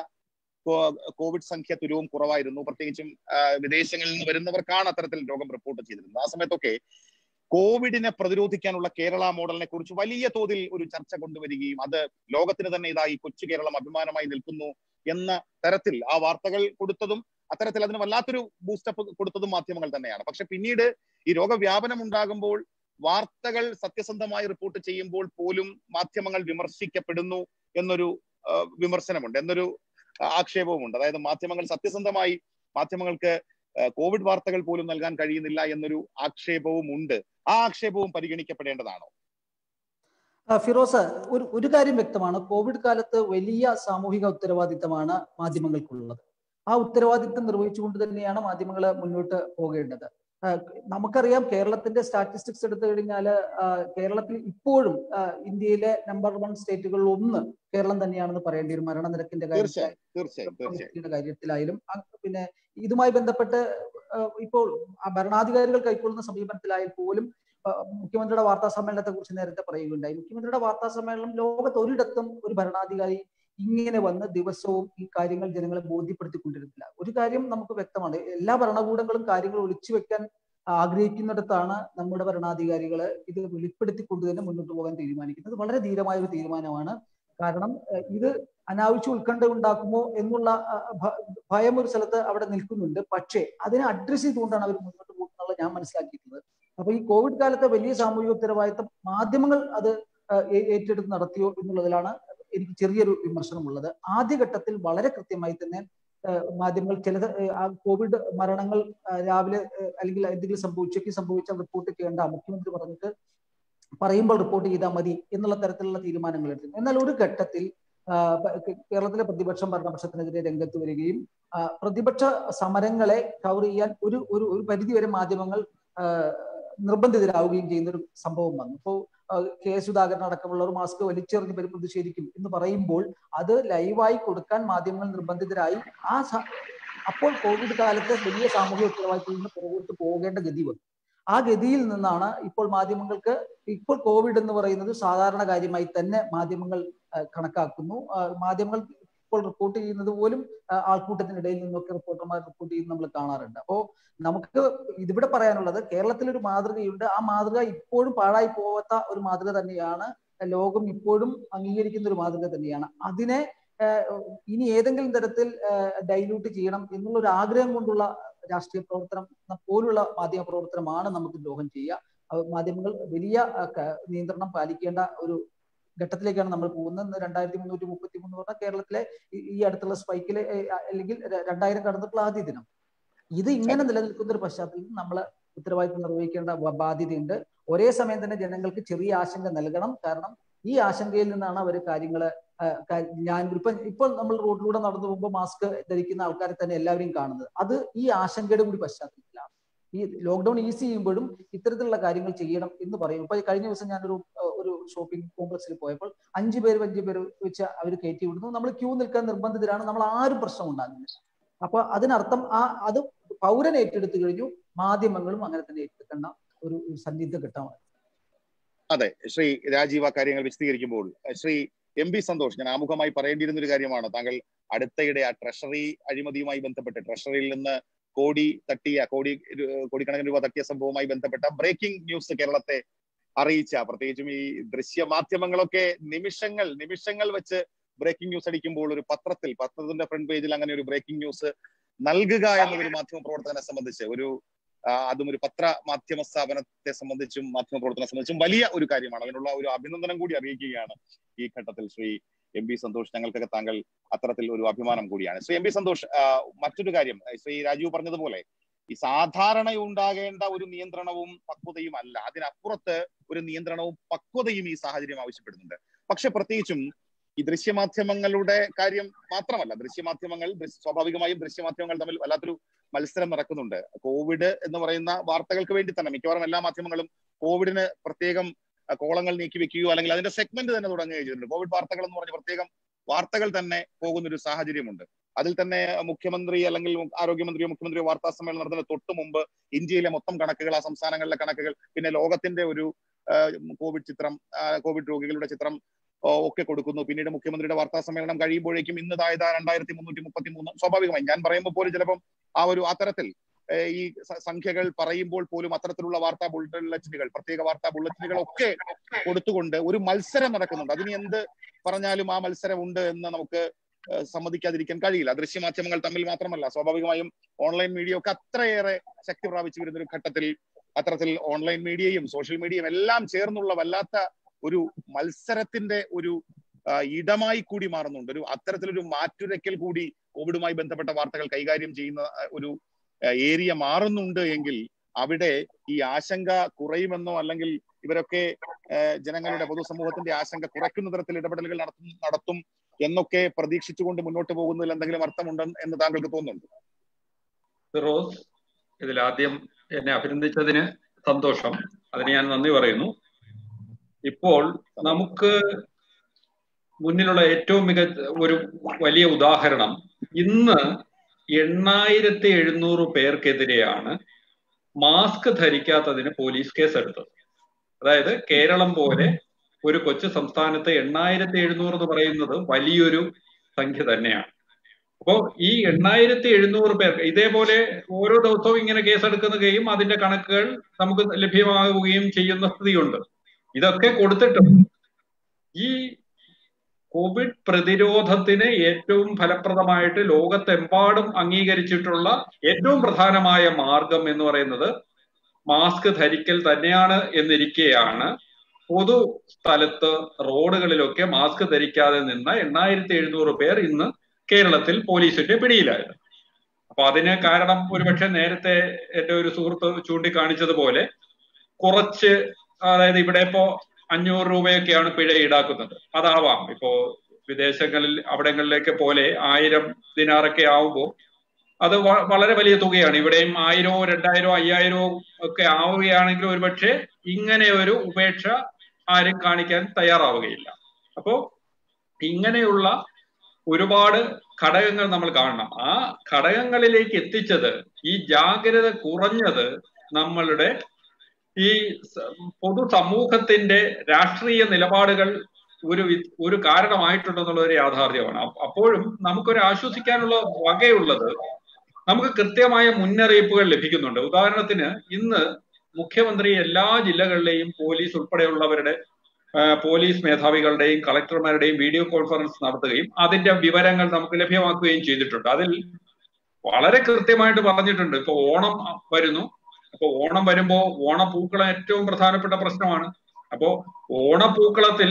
കോവിഡ് സംഖ്യ തുരവും കുറവായിരുന്നു. പ്രത്യേകിച്ചും വിദേശങ്ങളിൽ നിന്ന് വരുന്നവർക്കാണ് അത്തരത്തിൽ രോഗം റിപ്പോർട്ട് ചെയ്തിരുന്നത്. ആ സമയത്തൊക്കെ കോവിഡിനെ പ്രതിരോധിക്കാനുള്ള കേരള മോഡലിനെ കുറിച്ച് വലിയ തോതിൽ ഒരു ചർച്ച കൊണ്ടുവരികയും അത് ലോകത്തിന് തന്നെ ഈ കൊച്ചു കേരളം അഭിമാനമായി നിൽക്കുന്നു എന്ന തരത്തിൽ ആ വാർത്തകൾ കൊടുത്തതും അത്തരത്തിൽ അതിന് വല്ലാത്തൊരു ബൂസ്റ്റപ്പ് കൊടുത്തതും മാധ്യമങ്ങൾ തന്നെയാണ്. പക്ഷെ പിന്നീട് ഈ രോഗവ്യാപനം ഉണ്ടാകുമ്പോൾ വാർത്തകൾ സത്യസന്ധമായി റിപ്പോർട്ട് ചെയ്യുമ്പോൾ പോലും മാധ്യമങ്ങൾ വിമർശിക്കപ്പെടുന്നു എന്നൊരു വിമർശനമുണ്ട്, എന്നൊരു ആക്ഷേപവുമുണ്ട്. അതായത് മാധ്യമങ്ങൾക്ക് കോവിഡ് വാർത്തകൾ പോലും നൽകാൻ കഴിയുന്നില്ല എന്നൊരു ആക്ഷേപവും ഉണ്ട്. ആ ആക്ഷേപവും പരിഗണിക്കപ്പെടേണ്ടതാണോ? ഫിറോസ്, ഒരു കാര്യം വ്യക്തമാണ്. കോവിഡ് കാലത്ത് വലിയ സാമൂഹിക ഉത്തരവാദിത്തമാണ് മാധ്യമങ്ങൾക്കുള്ളത്. ആ ഉത്തരവാദിത്തം നിർവഹിച്ചുകൊണ്ട് തന്നെയാണ് മാധ്യമങ്ങൾ മുന്നോട്ട് പോകേണ്ടത്. നമുക്കറിയാം, കേരളത്തിന്റെ സ്റ്റാറ്റിസ്റ്റിക്സ് എടുത്തു കഴിഞ്ഞാൽ കേരളത്തിൽ ഇപ്പോഴും ഇന്ത്യയിലെ നമ്പർ 1 സ്റ്റേറ്റുകളിൽ ഒന്ന് കേരളം തന്നെയാണെന്ന് പറയേണ്ടി വരും. മരണനിരക്കിന്റെ കാര്യത്തിലായാലും പിന്നെ ഇതുമായി ബന്ധപ്പെട്ട് ഇപ്പോൾ ഭരണാധികാരികൾ കൈക്കൊള്ളുന്ന സമീപനത്തിലായാൽ പോലും മുഖ്യമന്ത്രിയുടെ വാർത്താ സമ്മേളനത്തെ കുറിച്ച് നേരത്തെ പറയുകയുണ്ടായി. മുഖ്യമന്ത്രിയുടെ വാർത്താ സമ്മേളനം ലോകത്ത് ഒരിടത്തും ഒരു ഭരണാധികാരി ഇങ്ങനെ വന്ന് ദിവസവും ഈ കാര്യങ്ങൾ ജനങ്ങളെ ബോധ്യപ്പെടുത്തിക്കൊണ്ടിരുന്നില്ല. ഒരു കാര്യം നമുക്ക് വ്യക്തമാണ്, എല്ലാ ഭരണകൂടങ്ങളും കാര്യങ്ങൾ ഒളിച്ചു വെക്കാൻ ആഗ്രഹിക്കുന്നിടത്താണ് നമ്മുടെ ഭരണാധികാരികൾ ഇത് വെളിപ്പെടുത്തിക്കൊണ്ട് തന്നെ മുന്നോട്ട് പോകാൻ തീരുമാനിക്കുന്നത്. വളരെ ധീരമായ ഒരു തീരുമാനമാണ്. കാരണം ഇത് അനാവശ്യ ഉത്കണ്ഠ ഉണ്ടാക്കുമോ എന്നുള്ള ഭയം ഒരു സ്ഥലത്ത് അവിടെ നിൽക്കുന്നുണ്ട്. പക്ഷേ അതിനെ അഡ്രസ് ചെയ്തുകൊണ്ടാണ് അവർ മുന്നോട്ട് പോകുന്നത് ഞാൻ മനസ്സിലാക്കിയിട്ടുള്ളത്. അപ്പൊ ഈ കോവിഡ് കാലത്തെ വലിയ സാമൂഹിക ഉത്തരവാദിത്തം മാധ്യമങ്ങൾ അത് ഏറ്റെടുത്ത് നടത്തിയോ എന്നുള്ളതിലാണ് എനിക്ക് ചെറിയൊരു വിമർശനമുള്ളത്. ആദ്യഘട്ടത്തിൽ വളരെ കൃത്യമായി തന്നെ മാധ്യമങ്ങൾ കോവിഡ് മരണങ്ങൾ രാവിലെ അല്ലെങ്കിൽ എന്തെങ്കിലും ഉച്ചയ്ക്ക് സംഭവിച്ചാൽ റിപ്പോർട്ട് ചെയ്യേണ്ട, മുഖ്യമന്ത്രി പറയുമ്പോൾ റിപ്പോർട്ട് ചെയ്താൽ മതി എന്നുള്ള തരത്തിലുള്ള തീരുമാനങ്ങൾ എടുത്തു. എന്നാൽ ഒരു ഘട്ടത്തിൽ കേരളത്തിലെ പ്രതിപക്ഷം ഭരണപക്ഷത്തിനെതിരെ രംഗത്ത് വരികയും പ്രതിപക്ഷ സമരങ്ങളെ കവർ ചെയ്യാൻ ഒരു പരിധിവരെ മാധ്യമങ്ങൾ നിർബന്ധിതരാവുകയും ചെയ്യുന്ന ഒരു സംഭവം വന്നു. ഇപ്പോൾ കെ സുധാകരൻ അടക്കമുള്ളവർ മാസ്ക് വലിച്ചെറിഞ്ഞ് പ്രതിഷേധിക്കും എന്ന് പറയുമ്പോൾ അത് ലൈവായി കൊടുക്കാൻ മാധ്യമങ്ങൾ നിർബന്ധിതരായി. അപ്പോൾ കോവിഡ് കാലത്തെ വലിയ സാമൂഹിക ഉത്തരവാദിത്തത്തിൽ നിന്ന് പുറകോട്ട് പോകേണ്ട ഗതി വന്നു. ആ ഗതിയിൽ നിന്നാണ് ഇപ്പോൾ മാധ്യമങ്ങൾക്ക് ഇപ്പോൾ കോവിഡ് എന്ന് പറയുന്നത് സാധാരണ കാര്യമായി തന്നെ മാധ്യമങ്ങൾ കണക്കാക്കുന്നു. മാധ്യമങ്ങൾ ഇപ്പോൾ റിപ്പോർട്ട് ചെയ്യുന്നത് പോലും ആൾക്കൂട്ടത്തിനിടയിൽ നിന്നൊക്കെ റിപ്പോർട്ടർമാർ റിപ്പോർട്ട് ചെയ്യുന്നത് നമ്മൾ കാണാറുണ്ട്. അപ്പോൾ നമുക്ക് ഇതിവിടെ പറയാനുള്ളത്, കേരളത്തിലൊരു മാതൃകയുണ്ട്. ആ മാതൃക ഇപ്പോഴും പാഴായി പോകാത്ത ഒരു മാതൃക തന്നെയാണ്. ലോകം ഇപ്പോഴും അംഗീകരിക്കുന്ന ഒരു മാതൃക തന്നെയാണ്. അതിനെ ഇനി ഏതെങ്കിലും തരത്തിൽ ഡൈല്യൂട്ട് ചെയ്യണം എന്നുള്ള ഒരു ആഗ്രഹം കൊണ്ടുള്ള രാഷ്ട്രീയ പ്രവർത്തനം പോലുള്ള മാധ്യമ പ്രവർത്തനമാണ് നമുക്ക് ദ്രോഹം ചെയ്യുക. മാധ്യമങ്ങൾ വലിയ നിയന്ത്രണം പാലിക്കേണ്ട ഒരു ഘട്ടത്തിലേക്കാണ് നമ്മൾ പോകുന്നത്. 2333 പറഞ്ഞാൽ കേരളത്തിലെ ഈ അടുത്തുള്ള സ്പൈക്കിലെ അല്ലെങ്കിൽ 2000 കടന്നിട്ടുള്ള ആദ്യ ദിനം. ഇത് ഇങ്ങനെ നിലനിൽക്കുന്ന ഒരു പശ്ചാത്തലത്തിൽ നമ്മൾ ഉത്തരവാദിത്വം നിർവഹിക്കേണ്ട ബാധ്യതയുണ്ട്. ഒരേ സമയം തന്നെ ജനങ്ങൾക്ക് ചെറിയ ആശങ്ക നൽകണം. കാരണം ഈ ആശങ്കയിൽ നിന്നാണ് അവർ കാര്യങ്ങള് ഇപ്പോൾ നമ്മൾ റോഡിലൂടെ നടന്നു പോകുമ്പോൾ മാസ്ക് ധരിക്കുന്ന ആൾക്കാരെ തന്നെ എല്ലാവരെയും കാണുന്നത്. അത് ഈ ആശങ്കയുടെ കൂടി പശ്ചാത്തലത്തിലാണ്. ഈ ലോക്ക്ഡൌൺ ഈസി ചെയ്യുമ്പോഴും ഇത്തരത്തിലുള്ള കാര്യങ്ങൾ ചെയ്യണം എന്ന് പറയും. ഇപ്പൊ കഴിഞ്ഞ ദിവസം ഞാനൊരു ഷോപ്പിംഗ് കോംപ്ലക്സിൽ പോയപ്പോൾ 5 പേര് വെച്ച് അവർ കയറ്റി വിടുന്നു. നമ്മൾ ക്യൂ നിൽക്കാൻ നിർബന്ധിതരാണ്. നമ്മൾ ആരും പ്രശ്നം ഉണ്ടാകുന്നില്ല. അപ്പൊ അതിനർത്ഥം അത് പൗരൻ ഏറ്റെടുത്തു കഴിഞ്ഞു. മാധ്യമങ്ങളും അങ്ങനെ തന്നെ ഏറ്റെടുക്കേണ്ട ഒരു സന്നിഗ്ധ ഘട്ടമാണ്. അതെ, ശ്രീ രാജീവ് ആ കാര്യങ്ങൾ വിശദീകരിക്കുമ്പോൾ ശ്രീ എം പി സന്തോഷ്, ഞാൻ ആമുഖമായി പറയേണ്ടിയിരുന്ന ഒരു കാര്യമാണ്, താങ്കൾ അടുത്തയിടെ ആ ട്രഷറി അഴിമതിയുമായി ബന്ധപ്പെട്ട് ട്രഷറിയിൽ നിന്ന് കോടിക്കണക്കിന് രൂപ തട്ടിയ സംഭവവുമായി ബന്ധപ്പെട്ട ബ്രേക്കിംഗ് ന്യൂസ് കേരളത്തെ അറിയിച്ച, പ്രത്യേകിച്ചും ഈ ദൃശ്യ മാധ്യമങ്ങളൊക്കെ നിമിഷങ്ങൾ വെച്ച് ബ്രേക്കിംഗ് ന്യൂസ് അടിക്കുമ്പോൾ ഒരു പത്രത്തിന്റെ ഫ്രണ്ട് പേജിൽ അങ്ങനെ ഒരു ബ്രേക്കിംഗ് ന്യൂസ് നൽകുക എന്നൊരു മാധ്യമ പ്രവർത്തകനെ സംബന്ധിച്ച് അതും ഒരു മാധ്യമ സ്ഥാപനത്തെ സംബന്ധിച്ചും മാധ്യമ പ്രവർത്തനത്തെ സംബന്ധിച്ചും വലിയ ഒരു കാര്യമാണ്. അതിനുള്ള ഒരു അഭിനന്ദനം കൂടി അറിയിക്കുകയാണ് ഈ ഘട്ടത്തിൽ ശ്രീ എം പി സന്തോഷ്. ഞങ്ങൾക്കൊക്കെ താങ്കൾ അത്തരത്തിൽ ഒരു അഭിമാനം കൂടിയാണ്. ശ്രീ എം പി സന്തോഷ്, മറ്റൊരു കാര്യം ശ്രീ രാജീവ് പറഞ്ഞതുപോലെ ഈ സാധാരണ ഉണ്ടാകേണ്ട ഒരു നിയന്ത്രണവും പക്വതയും അല്ല, അതിനപ്പുറത്ത് ഒരു നിയന്ത്രണവും പക്വതയും ഈ സാഹചര്യം ആവശ്യപ്പെടുന്നുണ്ട്. പക്ഷെ പ്രത്യേകിച്ചും ഈ ദൃശ്യമാധ്യമങ്ങളുടെ കാര്യം മാത്രമല്ല, സ്വാഭാവികമായും ദൃശ്യമാധ്യമങ്ങൾ തമ്മിൽ വല്ലാത്തൊരു മത്സരം നടക്കുന്നുണ്ട്. കോവിഡ് എന്ന് പറയുന്ന വാർത്തകൾക്ക് വേണ്ടി തന്നെ മിക്കവാറും എല്ലാ മാധ്യമങ്ങളും കോവിഡിന് പ്രത്യേകം കോളങ്ങൾ നീക്കി വെക്കുകയോ അല്ലെങ്കിൽ അതിന്റെ സെഗ്മെന്റ് തന്നെ തുടങ്ങുകയോ ചെയ്തിട്ടുണ്ട്. കോവിഡ് വാർത്തകൾ എന്ന് പറഞ്ഞ പ്രത്യേകം വാർത്തകൾ തന്നെ പോകുന്നൊരു സാഹചര്യമുണ്ട്. അതിൽ തന്നെ മുഖ്യമന്ത്രി അല്ലെങ്കിൽ മുഖ്യമന്ത്രിയോ വാർത്താ സമ്മേളനം നടത്തുന്ന തൊട്ട് മുമ്പ് ഇന്ത്യയിലെ മൊത്തം കണക്കുകൾ, ആ സംസ്ഥാനങ്ങളിലെ കണക്കുകൾ, പിന്നെ ലോകത്തിന്റെ ഒരു കോവിഡ് രോഗികളുടെ ചിത്രം ഒക്കെ കൊടുക്കുന്നു. പിന്നീട് മുഖ്യമന്ത്രിയുടെ വാർത്താ സമ്മേളനം കഴിയുമ്പോഴേക്കും ഇന്ന് 2333. സ്വാഭാവികമായി ഞാൻ പറയുമ്പോൾ പോലും ചിലപ്പം അത്തരത്തിൽ ഈ സംഖ്യകൾ പറയുമ്പോൾ പോലും അത്തരത്തിലുള്ള വാർത്താ ബുള്ളറ്റിനുകൾ, പ്രത്യേക വാർത്താ ബുള്ളറ്റിനുകൾ ഒക്കെ കൊടുത്തുകൊണ്ട് ഒരു മത്സരം നടക്കുന്നുണ്ട്. അതിന് എന്ത് പറഞ്ഞാലും ആ മത്സരം ഉണ്ട് എന്ന് നമുക്ക് സമ്മതിക്കാതിരിക്കാൻ കഴിയില്ല. ദൃശ്യമാധ്യമങ്ങൾ തമ്മിൽ മാത്രമല്ല, സ്വാഭാവികമായും ഓൺലൈൻ മീഡിയ ഒക്കെ അത്രയേറെ ശക്തി പ്രാപിച്ചു വരുന്ന ഒരു ഘട്ടത്തിൽ അത്തരത്തിൽ ഓൺലൈൻ മീഡിയയും സോഷ്യൽ മീഡിയയും എല്ലാം ചേർന്നുള്ള വല്ലാത്ത ഒരു മത്സരത്തിന്റെ ഒരു ഇടമായി കൂടി മാറുന്നുണ്ട്. അത്തരത്തിലൊരു മാറ്റുരയ്ക്കൽ കൂടി കോവിഡുമായി ബന്ധപ്പെട്ട വാർത്തകൾ കൈകാര്യം ചെയ്യുന്ന ഒരു ഏരിയ മാറുന്നുണ്ട് എങ്കിൽ അവിടെ ഈ ആശങ്ക കുറയുമെന്നോ അല്ലെങ്കിൽ ഇവരൊക്കെ ജനങ്ങളുടെ പൊതുസമൂഹത്തിന്റെ ആശങ്ക കുറയ്ക്കുന്ന തരത്തിൽ ഇടപെടലുകൾ നടത്തും എന്നൊക്കെ പ്രതീക്ഷിച്ചുകൊണ്ട് മുന്നോട്ട് പോകുന്നതിൽ എന്തെങ്കിലും അർത്ഥമുണ്ട് എന്ന് താങ്കൾക്ക് തോന്നുന്നുണ്ട്? ഫിറോസ്, ഇതിലാദ്യം എന്നെ അഭിനന്ദിച്ചതിന് സന്തോഷം. അതിന് ഞാൻ നന്ദി പറയുന്നു. ഇപ്പോൾ നമുക്ക് മുന്നിലുള്ള ഏറ്റവും ഒരു വലിയ ഉദാഹരണം, ഇന്ന് 8700 പേർക്കെതിരെയാണ് മാസ്ക് ധരിക്കാത്തതിന് പോലീസ് കേസെടുത്തത്. അതായത് കേരളം പോലെ ഒരു കൊച്ചു സംസ്ഥാനത്ത് 8700 എന്ന് പറയുന്നത് വലിയൊരു സംഖ്യ തന്നെയാണ്. അപ്പോൾ ഈ 8700 പേർ ഇതേപോലെ ഓരോ ദിവസവും ഇങ്ങനെ കേസെടുക്കുകയും അതിന്റെ കണക്കുകൾ നമുക്ക് ലഭ്യമാവുകയും ചെയ്യുന്ന സ്ഥിതിയുണ്ട്. ഇതൊക്കെ കൊടുത്തിട്ടും ഈ കോവിഡ് പ്രതിരോധത്തിന് ഏറ്റവും ഫലപ്രദമായിട്ട് ലോകത്തെമ്പാടും അംഗീകരിച്ചിട്ടുള്ള ഏറ്റവും പ്രധാനമായ മാർഗം എന്ന് പറയുന്നത് മാസ്ക് ധരിക്കൽ തന്നെയാണ് എന്നിരിക്കെയാണ് പൊതു സ്ഥലത്ത് റോഡുകളിലൊക്കെ മാസ്ക് ധരിക്കാതെ നിന്ന 8700 പേർ ഇന്ന് കേരളത്തിൽ പോലീസിന്റെ പിടിയിലായത്. അപ്പൊ അതിന് കാരണം ഒരുപക്ഷെ നേരത്തെ എന്റെ ഒരു സുഹൃത്ത് ചൂണ്ടിക്കാണിച്ചതുപോലെ കുറച്ച്, അതായത് ഇവിടെ ഇപ്പോ 500 രൂപയൊക്കെയാണ് പിഴ ഈടാക്കുന്നത്. അതാവാം. ഇപ്പോ വിദേശങ്ങളിൽ അവിടങ്ങളിലേക്ക് പോലെ 1000 ദിനാറൊക്കെ ആവുമ്പോൾ അത് വളരെ വലിയ തുകയാണ്. ഇവിടെയും 1000, 2000, 5000 ഒക്കെ ആവുകയാണെങ്കിൽ ഒരുപക്ഷെ ഇങ്ങനെ ഒരു ഉപേക്ഷ ആരും കാണിക്കാൻ തയ്യാറാവുകയില്ല. അപ്പോ ഇങ്ങനെയുള്ള ഒരുപാട് ഘടകങ്ങൾ നമ്മൾ കാണണം. ആ ഘടകങ്ങളിലേക്ക് എത്തിച്ചത്, ഈ ജാഗ്രത കുറഞ്ഞത് നമ്മളുടെ ഈ പൊതുസമൂഹത്തിന്റെ രാഷ്ട്രീയ നിലപാടുകൾ ഒരു കാരണമായിട്ടുണ്ടെന്നുള്ള ഒരു യാഥാർത്ഥ്യമാണ്. അപ്പോഴും നമുക്കൊരു ആശ്വസിക്കാനുള്ള വകയുള്ളത്, നമുക്ക് കൃത്യമായ മുന്നറിയിപ്പുകൾ ലഭിക്കുന്നുണ്ട്. ഉദാഹരണത്തിന് ഇന്ന് മുഖ്യമന്ത്രി എല്ലാ ജില്ലകളിലെയും പോലീസ് ഉൾപ്പെടെയുള്ളവരുടെ പോലീസ് മേധാവികളുടെയും കളക്ടർമാരുടെയും വീഡിയോ കോൺഫറൻസ് നടത്തുകയും അതിന്റെ വിവരങ്ങൾ നമുക്ക് ലഭ്യമാക്കുകയും ചെയ്തിട്ടുണ്ട്. അതിൽ വളരെ കൃത്യമായിട്ട് പറഞ്ഞിട്ടുണ്ട്. ഇപ്പൊ ഓണം വരുന്നു. അപ്പൊ ഓണം വരുമ്പോ ഓണപ്പൂക്കളം ഏറ്റവും പ്രധാനപ്പെട്ട പ്രശ്നമാണ്. അപ്പോ ഓണപ്പൂക്കളത്തിൽ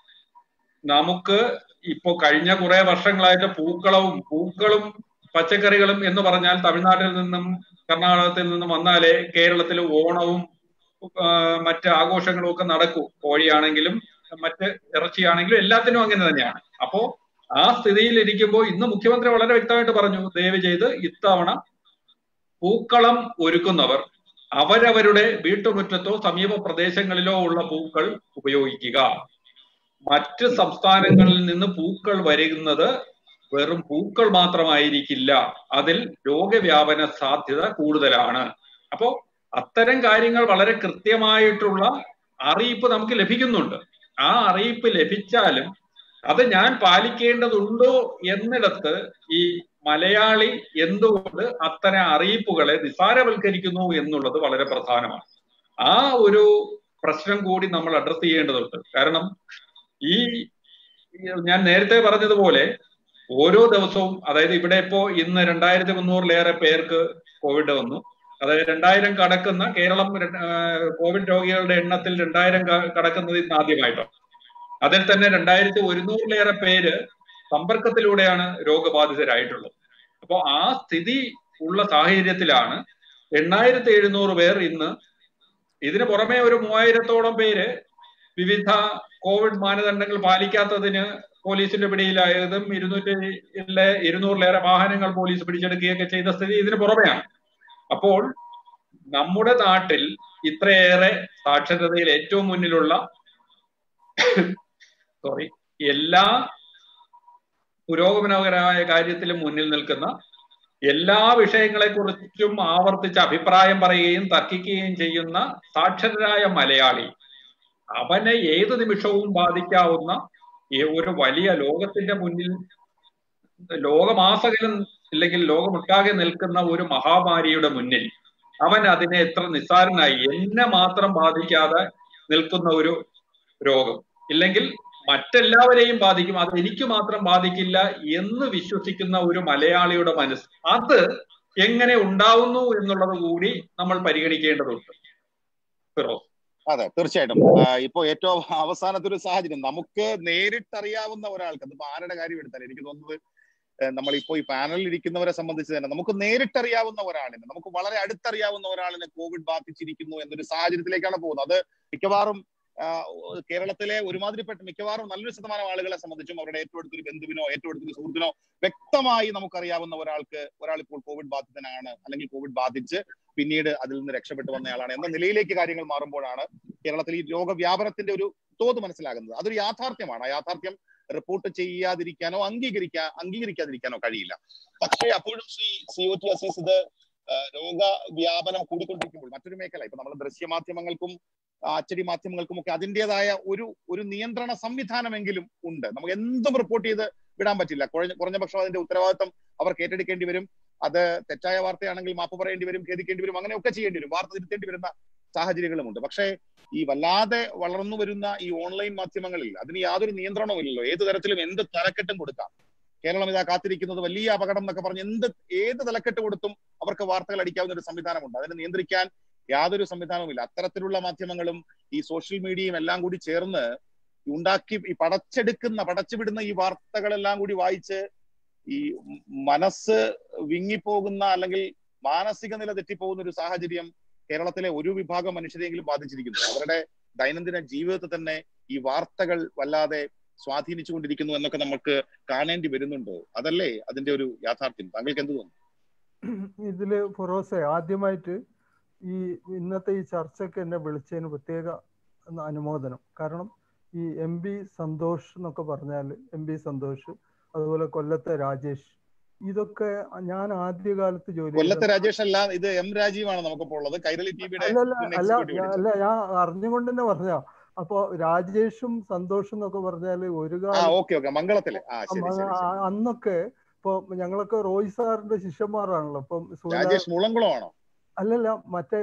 നമുക്ക് ഇപ്പോ കഴിഞ്ഞ കുറെ വർഷങ്ങളായിട്ട് പൂക്കളും പച്ചക്കറികളും എന്ന് പറഞ്ഞാൽ തമിഴ്നാട്ടിൽ നിന്നും കർണാടകത്തിൽ നിന്നും വന്നാലേ കേരളത്തിൽ ഓണവും മറ്റ് ആഘോഷങ്ങളും ഒക്കെ നടക്കൂ. കോഴിയാണെങ്കിലും മറ്റ് ഇറച്ചിയാണെങ്കിലും എല്ലാത്തിനും അങ്ങനെ തന്നെയാണ്. അപ്പോ ആ സ്ഥിതിയിൽ ഇരിക്കുമ്പോൾ ഇന്ന് മുഖ്യമന്ത്രി വളരെ വ്യക്തമായിട്ട് പറഞ്ഞു, ദയവ് ചെയ്ത് ഇത്തവണ പൂക്കളം ഒരുക്കുന്നവർ അവരവരുടെ വീട്ടുമുറ്റത്തോ സമീപ പ്രദേശങ്ങളിലോ ഉള്ള പൂക്കൾ ഉപയോഗിക്കുക. മറ്റ് സംസ്ഥാനങ്ങളിൽ നിന്ന് പൂക്കൾ വരുന്നത് വെറും പൂക്കൾ മാത്രമായിരിക്കില്ല, അതിൽ രോഗവ്യാപന സാധ്യത കൂടുതലാണ്. അപ്പോ അത്തരം കാര്യങ്ങൾ വളരെ കൃത്യമായിട്ടുള്ള അറിയിപ്പ് നമുക്ക് ലഭിക്കുന്നുണ്ട്. ആ അറിയിപ്പ് ലഭിച്ചാലും അത് ഞാൻ പാലിക്കേണ്ടതുണ്ടോ എന്നിടത്ത് ഈ മലയാളി എന്തുകൊണ്ട് അത്തരം അറിയിപ്പുകളെ നിസ്സാരവൽക്കരിക്കുന്നു എന്നുള്ളത് വളരെ പ്രധാനമാണ്. ആ ഒരു പ്രശ്നം കൂടി നമ്മൾ അഡ്രസ് ചെയ്യേണ്ടതുണ്ട്. കാരണം ഈ ഞാൻ നേരത്തെ പറഞ്ഞതുപോലെ ഓരോ ദിവസവും, അതായത് ഇവിടെ ഇപ്പോ ഇന്ന് 2300-ലേറെ പേർക്ക് കോവിഡ് വന്നു. അതായത് 2000 കടക്കുന്ന കേരളം കോവിഡ് രോഗികളുടെ എണ്ണത്തിൽ 2000 കടക്കുന്നത് ഇന്ന് ആദ്യമായിട്ടാണ്. അതിൽ തന്നെ 2100-ലേറെ പേര് സമ്പർക്കത്തിലൂടെയാണ് രോഗബാധിതരായിട്ടുള്ളത്. അപ്പോൾ ആ സ്ഥിതി ഉള്ള സാഹചര്യത്തിലാണ് 8700 പേർ ഇന്ന്, ഇതിന് പുറമെ ഒരു 3000-ഓളം പേര് വിവിധ കോവിഡ് മാനദണ്ഡങ്ങൾ പാലിക്കാത്തതിന് പോലീസിന്റെ പിടിയിലായതും 200-ലേറെ വാഹനങ്ങൾ പോലീസ് പിടിച്ചെടുക്കുകയൊക്കെ ചെയ്ത സ്ഥിതി ഇതിന് പുറമെയാണ്. അപ്പോൾ നമ്മുടെ നാട്ടിൽ ഇത്രയേറെ സാക്ഷരതയിൽ ഏറ്റവും മുന്നിലുള്ള എല്ലാ പുരോഗമനപരമായ കാര്യത്തിലും മുന്നിൽ നിൽക്കുന്ന, എല്ലാ വിഷയങ്ങളെക്കുറിച്ചും ആവർത്തിച്ച് അഭിപ്രായം പറയുകയും തർക്കിക്കുകയും ചെയ്യുന്ന സാക്ഷരരായ മലയാളി, അവനെ ഏത് നിമിഷവും ബാധിക്കാവുന്ന ഒരു വലിയ ലോകത്തിന്റെ മുന്നിൽ, ലോകമാസകലം ഇല്ലെങ്കിൽ ലോകമൊട്ടാകെ നിൽക്കുന്ന ഒരു മഹാമാരിയുടെ മുന്നിൽ അവൻ അതിനെ എത്ര നിസ്സാരനായി, എന്നെ മാത്രം ബാധിക്കാതെ നിൽക്കുന്ന ഒരു രോഗം, ഇല്ലെങ്കിൽ മറ്റെല്ലാവരെയും ബാധിക്കും, അത് എനിക്ക് മാത്രം ബാധിക്കില്ല എന്ന് വിശ്വസിക്കുന്ന ഒരു മലയാളിയുടെ മനസ്സ്, അത് എങ്ങനെ ഉണ്ടാവുന്നു എന്നുള്ളത് കൂടി നമ്മൾ പരിഗണിക്കേണ്ടതുണ്ട്. ഫിറോസ്. അതെ, തീർച്ചയായിട്ടും. ഇപ്പോ ഏറ്റവും അവസാനത്തെ ഒരു സാഹചര്യം നമുക്ക് നേരിട്ടറിയാവുന്ന ഒരാൾക്ക്, അതിപ്പോ ആരുടെ കാര്യം എടുത്താലും എനിക്ക് തോന്നുന്നത് നമ്മളിപ്പോ ഈ പാനലിൽ ഇരിക്കുന്നവരെ സംബന്ധിച്ച് തന്നെ നമുക്ക് നേരിട്ടറിയാവുന്ന ഒരാളിന്, നമുക്ക് വളരെ അടുത്തറിയാവുന്ന ഒരാളിന് കോവിഡ് ബാധിച്ചിരിക്കുന്നു എന്നൊരു സാഹചര്യത്തിലേക്കാണ് പോകുന്നത്. അത് മിക്കവാറും കേരളത്തിലെ ഒരുമാതിരിപ്പെട്ട മിക്കവാറും നല്ലൊരു ശതമാനം ആളുകളെ സംബന്ധിച്ചും അവരുടെ ഏറ്റവും അടുത്തൊരു ബന്ധുവിനോ ഏറ്റവും അടുത്തൊരു സുഹൃത്തിനോ വ്യക്തമായി നമുക്കറിയാവുന്ന ഒരാൾ ഇപ്പോൾ കോവിഡ് ബാധിതനാണ്, അല്ലെങ്കിൽ കോവിഡ് ബാധിച്ച് പിന്നീട് അതിൽ നിന്ന് രക്ഷപ്പെട്ടു വന്നയാളാണ് എന്ന നിലയിലേക്ക് കാര്യങ്ങൾ മാറുമ്പോഴാണ് കേരളത്തിൽ ഈ രോഗവ്യാപനത്തിന്റെ ഒരു തോത് മനസ്സിലാകുന്നത്. അതൊരു യാഥാർത്ഥ്യമാണ്. ആ യാഥാർത്ഥ്യം റിപ്പോർട്ട് ചെയ്യാതിരിക്കാനോ അംഗീകരിക്കാതിരിക്കാനോ കഴിയില്ല. പക്ഷേ അപ്പോഴും ശ്രീ COT അസീസ്, ഇത് രോഗവ്യാപനം കൂടിക്കൊണ്ടിരിക്കുമ്പോൾ മറ്റൊരു മേഖല, ഇപ്പൊ നമ്മൾ ദൃശ്യമാധ്യമങ്ങൾക്കും അച്ചടി മാധ്യമങ്ങൾക്കും ഒക്കെ അതിൻ്റെതായ ഒരു നിയന്ത്രണ സംവിധാനമെങ്കിലും ഉണ്ട്. നമുക്ക് എന്തും റിപ്പോർട്ട് ചെയ്ത് വിടാൻ പറ്റില്ല. കുറഞ്ഞ പക്ഷം അതിന്റെ ഉത്തരവാദിത്വം അവർക്ക് ഏറ്റെടുക്കേണ്ടി വരും. അത് തെറ്റായ വാർത്തയാണെങ്കിൽ മാപ്പ് പറയേണ്ടി വരും, ഖേദിക്കേണ്ടി വരും, അങ്ങനെയൊക്കെ ചെയ്യേണ്ടി വരും, വാർത്ത തിരുത്തേണ്ടി വരുന്ന സാഹചര്യങ്ങളുമുണ്ട്. പക്ഷേ ഈ വല്ലാതെ വളർന്നു വരുന്ന ഈ ഓൺലൈൻ മാധ്യമങ്ങളിൽ അതിന് യാതൊരു നിയന്ത്രണവും ഇല്ലല്ലോ. ഏത് തരത്തിലും എന്ത് തലക്കെട്ടും കൊടുക്കാം. കേരളം ഇതാ കാത്തിരിക്കുന്നത് വലിയ അപകടം എന്നൊക്കെ പറഞ്ഞ് ഏത് തലക്കെട്ട് കൊടുത്തും അവർക്ക് വാർത്തകൾ അടിക്കാവുന്ന ഒരു സംവിധാനമുണ്ട്. അതിനെ നിയന്ത്രിക്കാൻ യാതൊരു സംവിധാനവുമില്ല. അത്തരത്തിലുള്ള മാധ്യമങ്ങളും ഈ സോഷ്യൽ മീഡിയയും എല്ലാം കൂടി ചേർന്ന് ഉണ്ടാക്കി ഈ പടച്ചുവിടുന്ന ഈ വാർത്തകളെല്ലാം കൂടി വായിച്ച് ഈ മനസ്സ് വിങ്ങിപ്പോകുന്ന അല്ലെങ്കിൽ മാനസിക നില തെറ്റിപ്പോകുന്ന ഒരു സാഹചര്യം കേരളത്തിലെ ഒരു വിഭാഗം മനുഷ്യരെങ്കിലും ബാധിച്ചിരിക്കുന്നു. അവരുടെ ദൈനംദിന ജീവിതത്തെ തന്നെ ഈ വാർത്തകൾ വല്ലാതെ സ്വാധീനിച്ചുകൊണ്ടിരിക്കുന്നു എന്നൊക്കെ നമുക്ക് കാണേണ്ടി വരുന്നുണ്ടോ? അതല്ലേ അതിന്റെ ഒരു യാഥാർത്ഥ്യം? താങ്കൾക്ക് എന്ത് തോന്നുന്നു? ഇതില് ഫിറോസെ, ആദ്യമായിട്ട് ഈ ഇന്നത്തെ ഈ ചർച്ചയ്ക്ക് എന്നെ വിളിച്ചതിന് പ്രത്യേക അനുമോദനം. കാരണം ഈ MB സന്തോഷ് എന്നൊക്കെ പറഞ്ഞാൽ, MB സന്തോഷ്, അതുപോലെ കൊല്ലത്തെ രാജേഷ്, ഇതൊക്കെ ഞാൻ ആദ്യകാലത്ത് കൊല്ലത്തെ രാജേഷ് അല്ല, ഇത് M രാജീവാണ് നമുക്കിപ്പോൾ ഉള്ളത്, കൈരളി ടിവിയുടെ. അല്ല, ഞാൻ അറിഞ്ഞുകൊണ്ട് തന്നെ പറഞ്ഞ. അപ്പൊ രാജേഷും സന്തോഷും എന്നൊക്കെ പറഞ്ഞാല് ഒരു മംഗളത്തിലെ അന്നൊക്കെ ഇപ്പൊ ഞങ്ങളൊക്കെ റോയ് സാറിന്റെ ശിഷ്യന്മാരാണല്ലോ. ഇപ്പം രാജേഷ് മുളങ്കുളമാണോ? അല്ലല്ല, മറ്റേ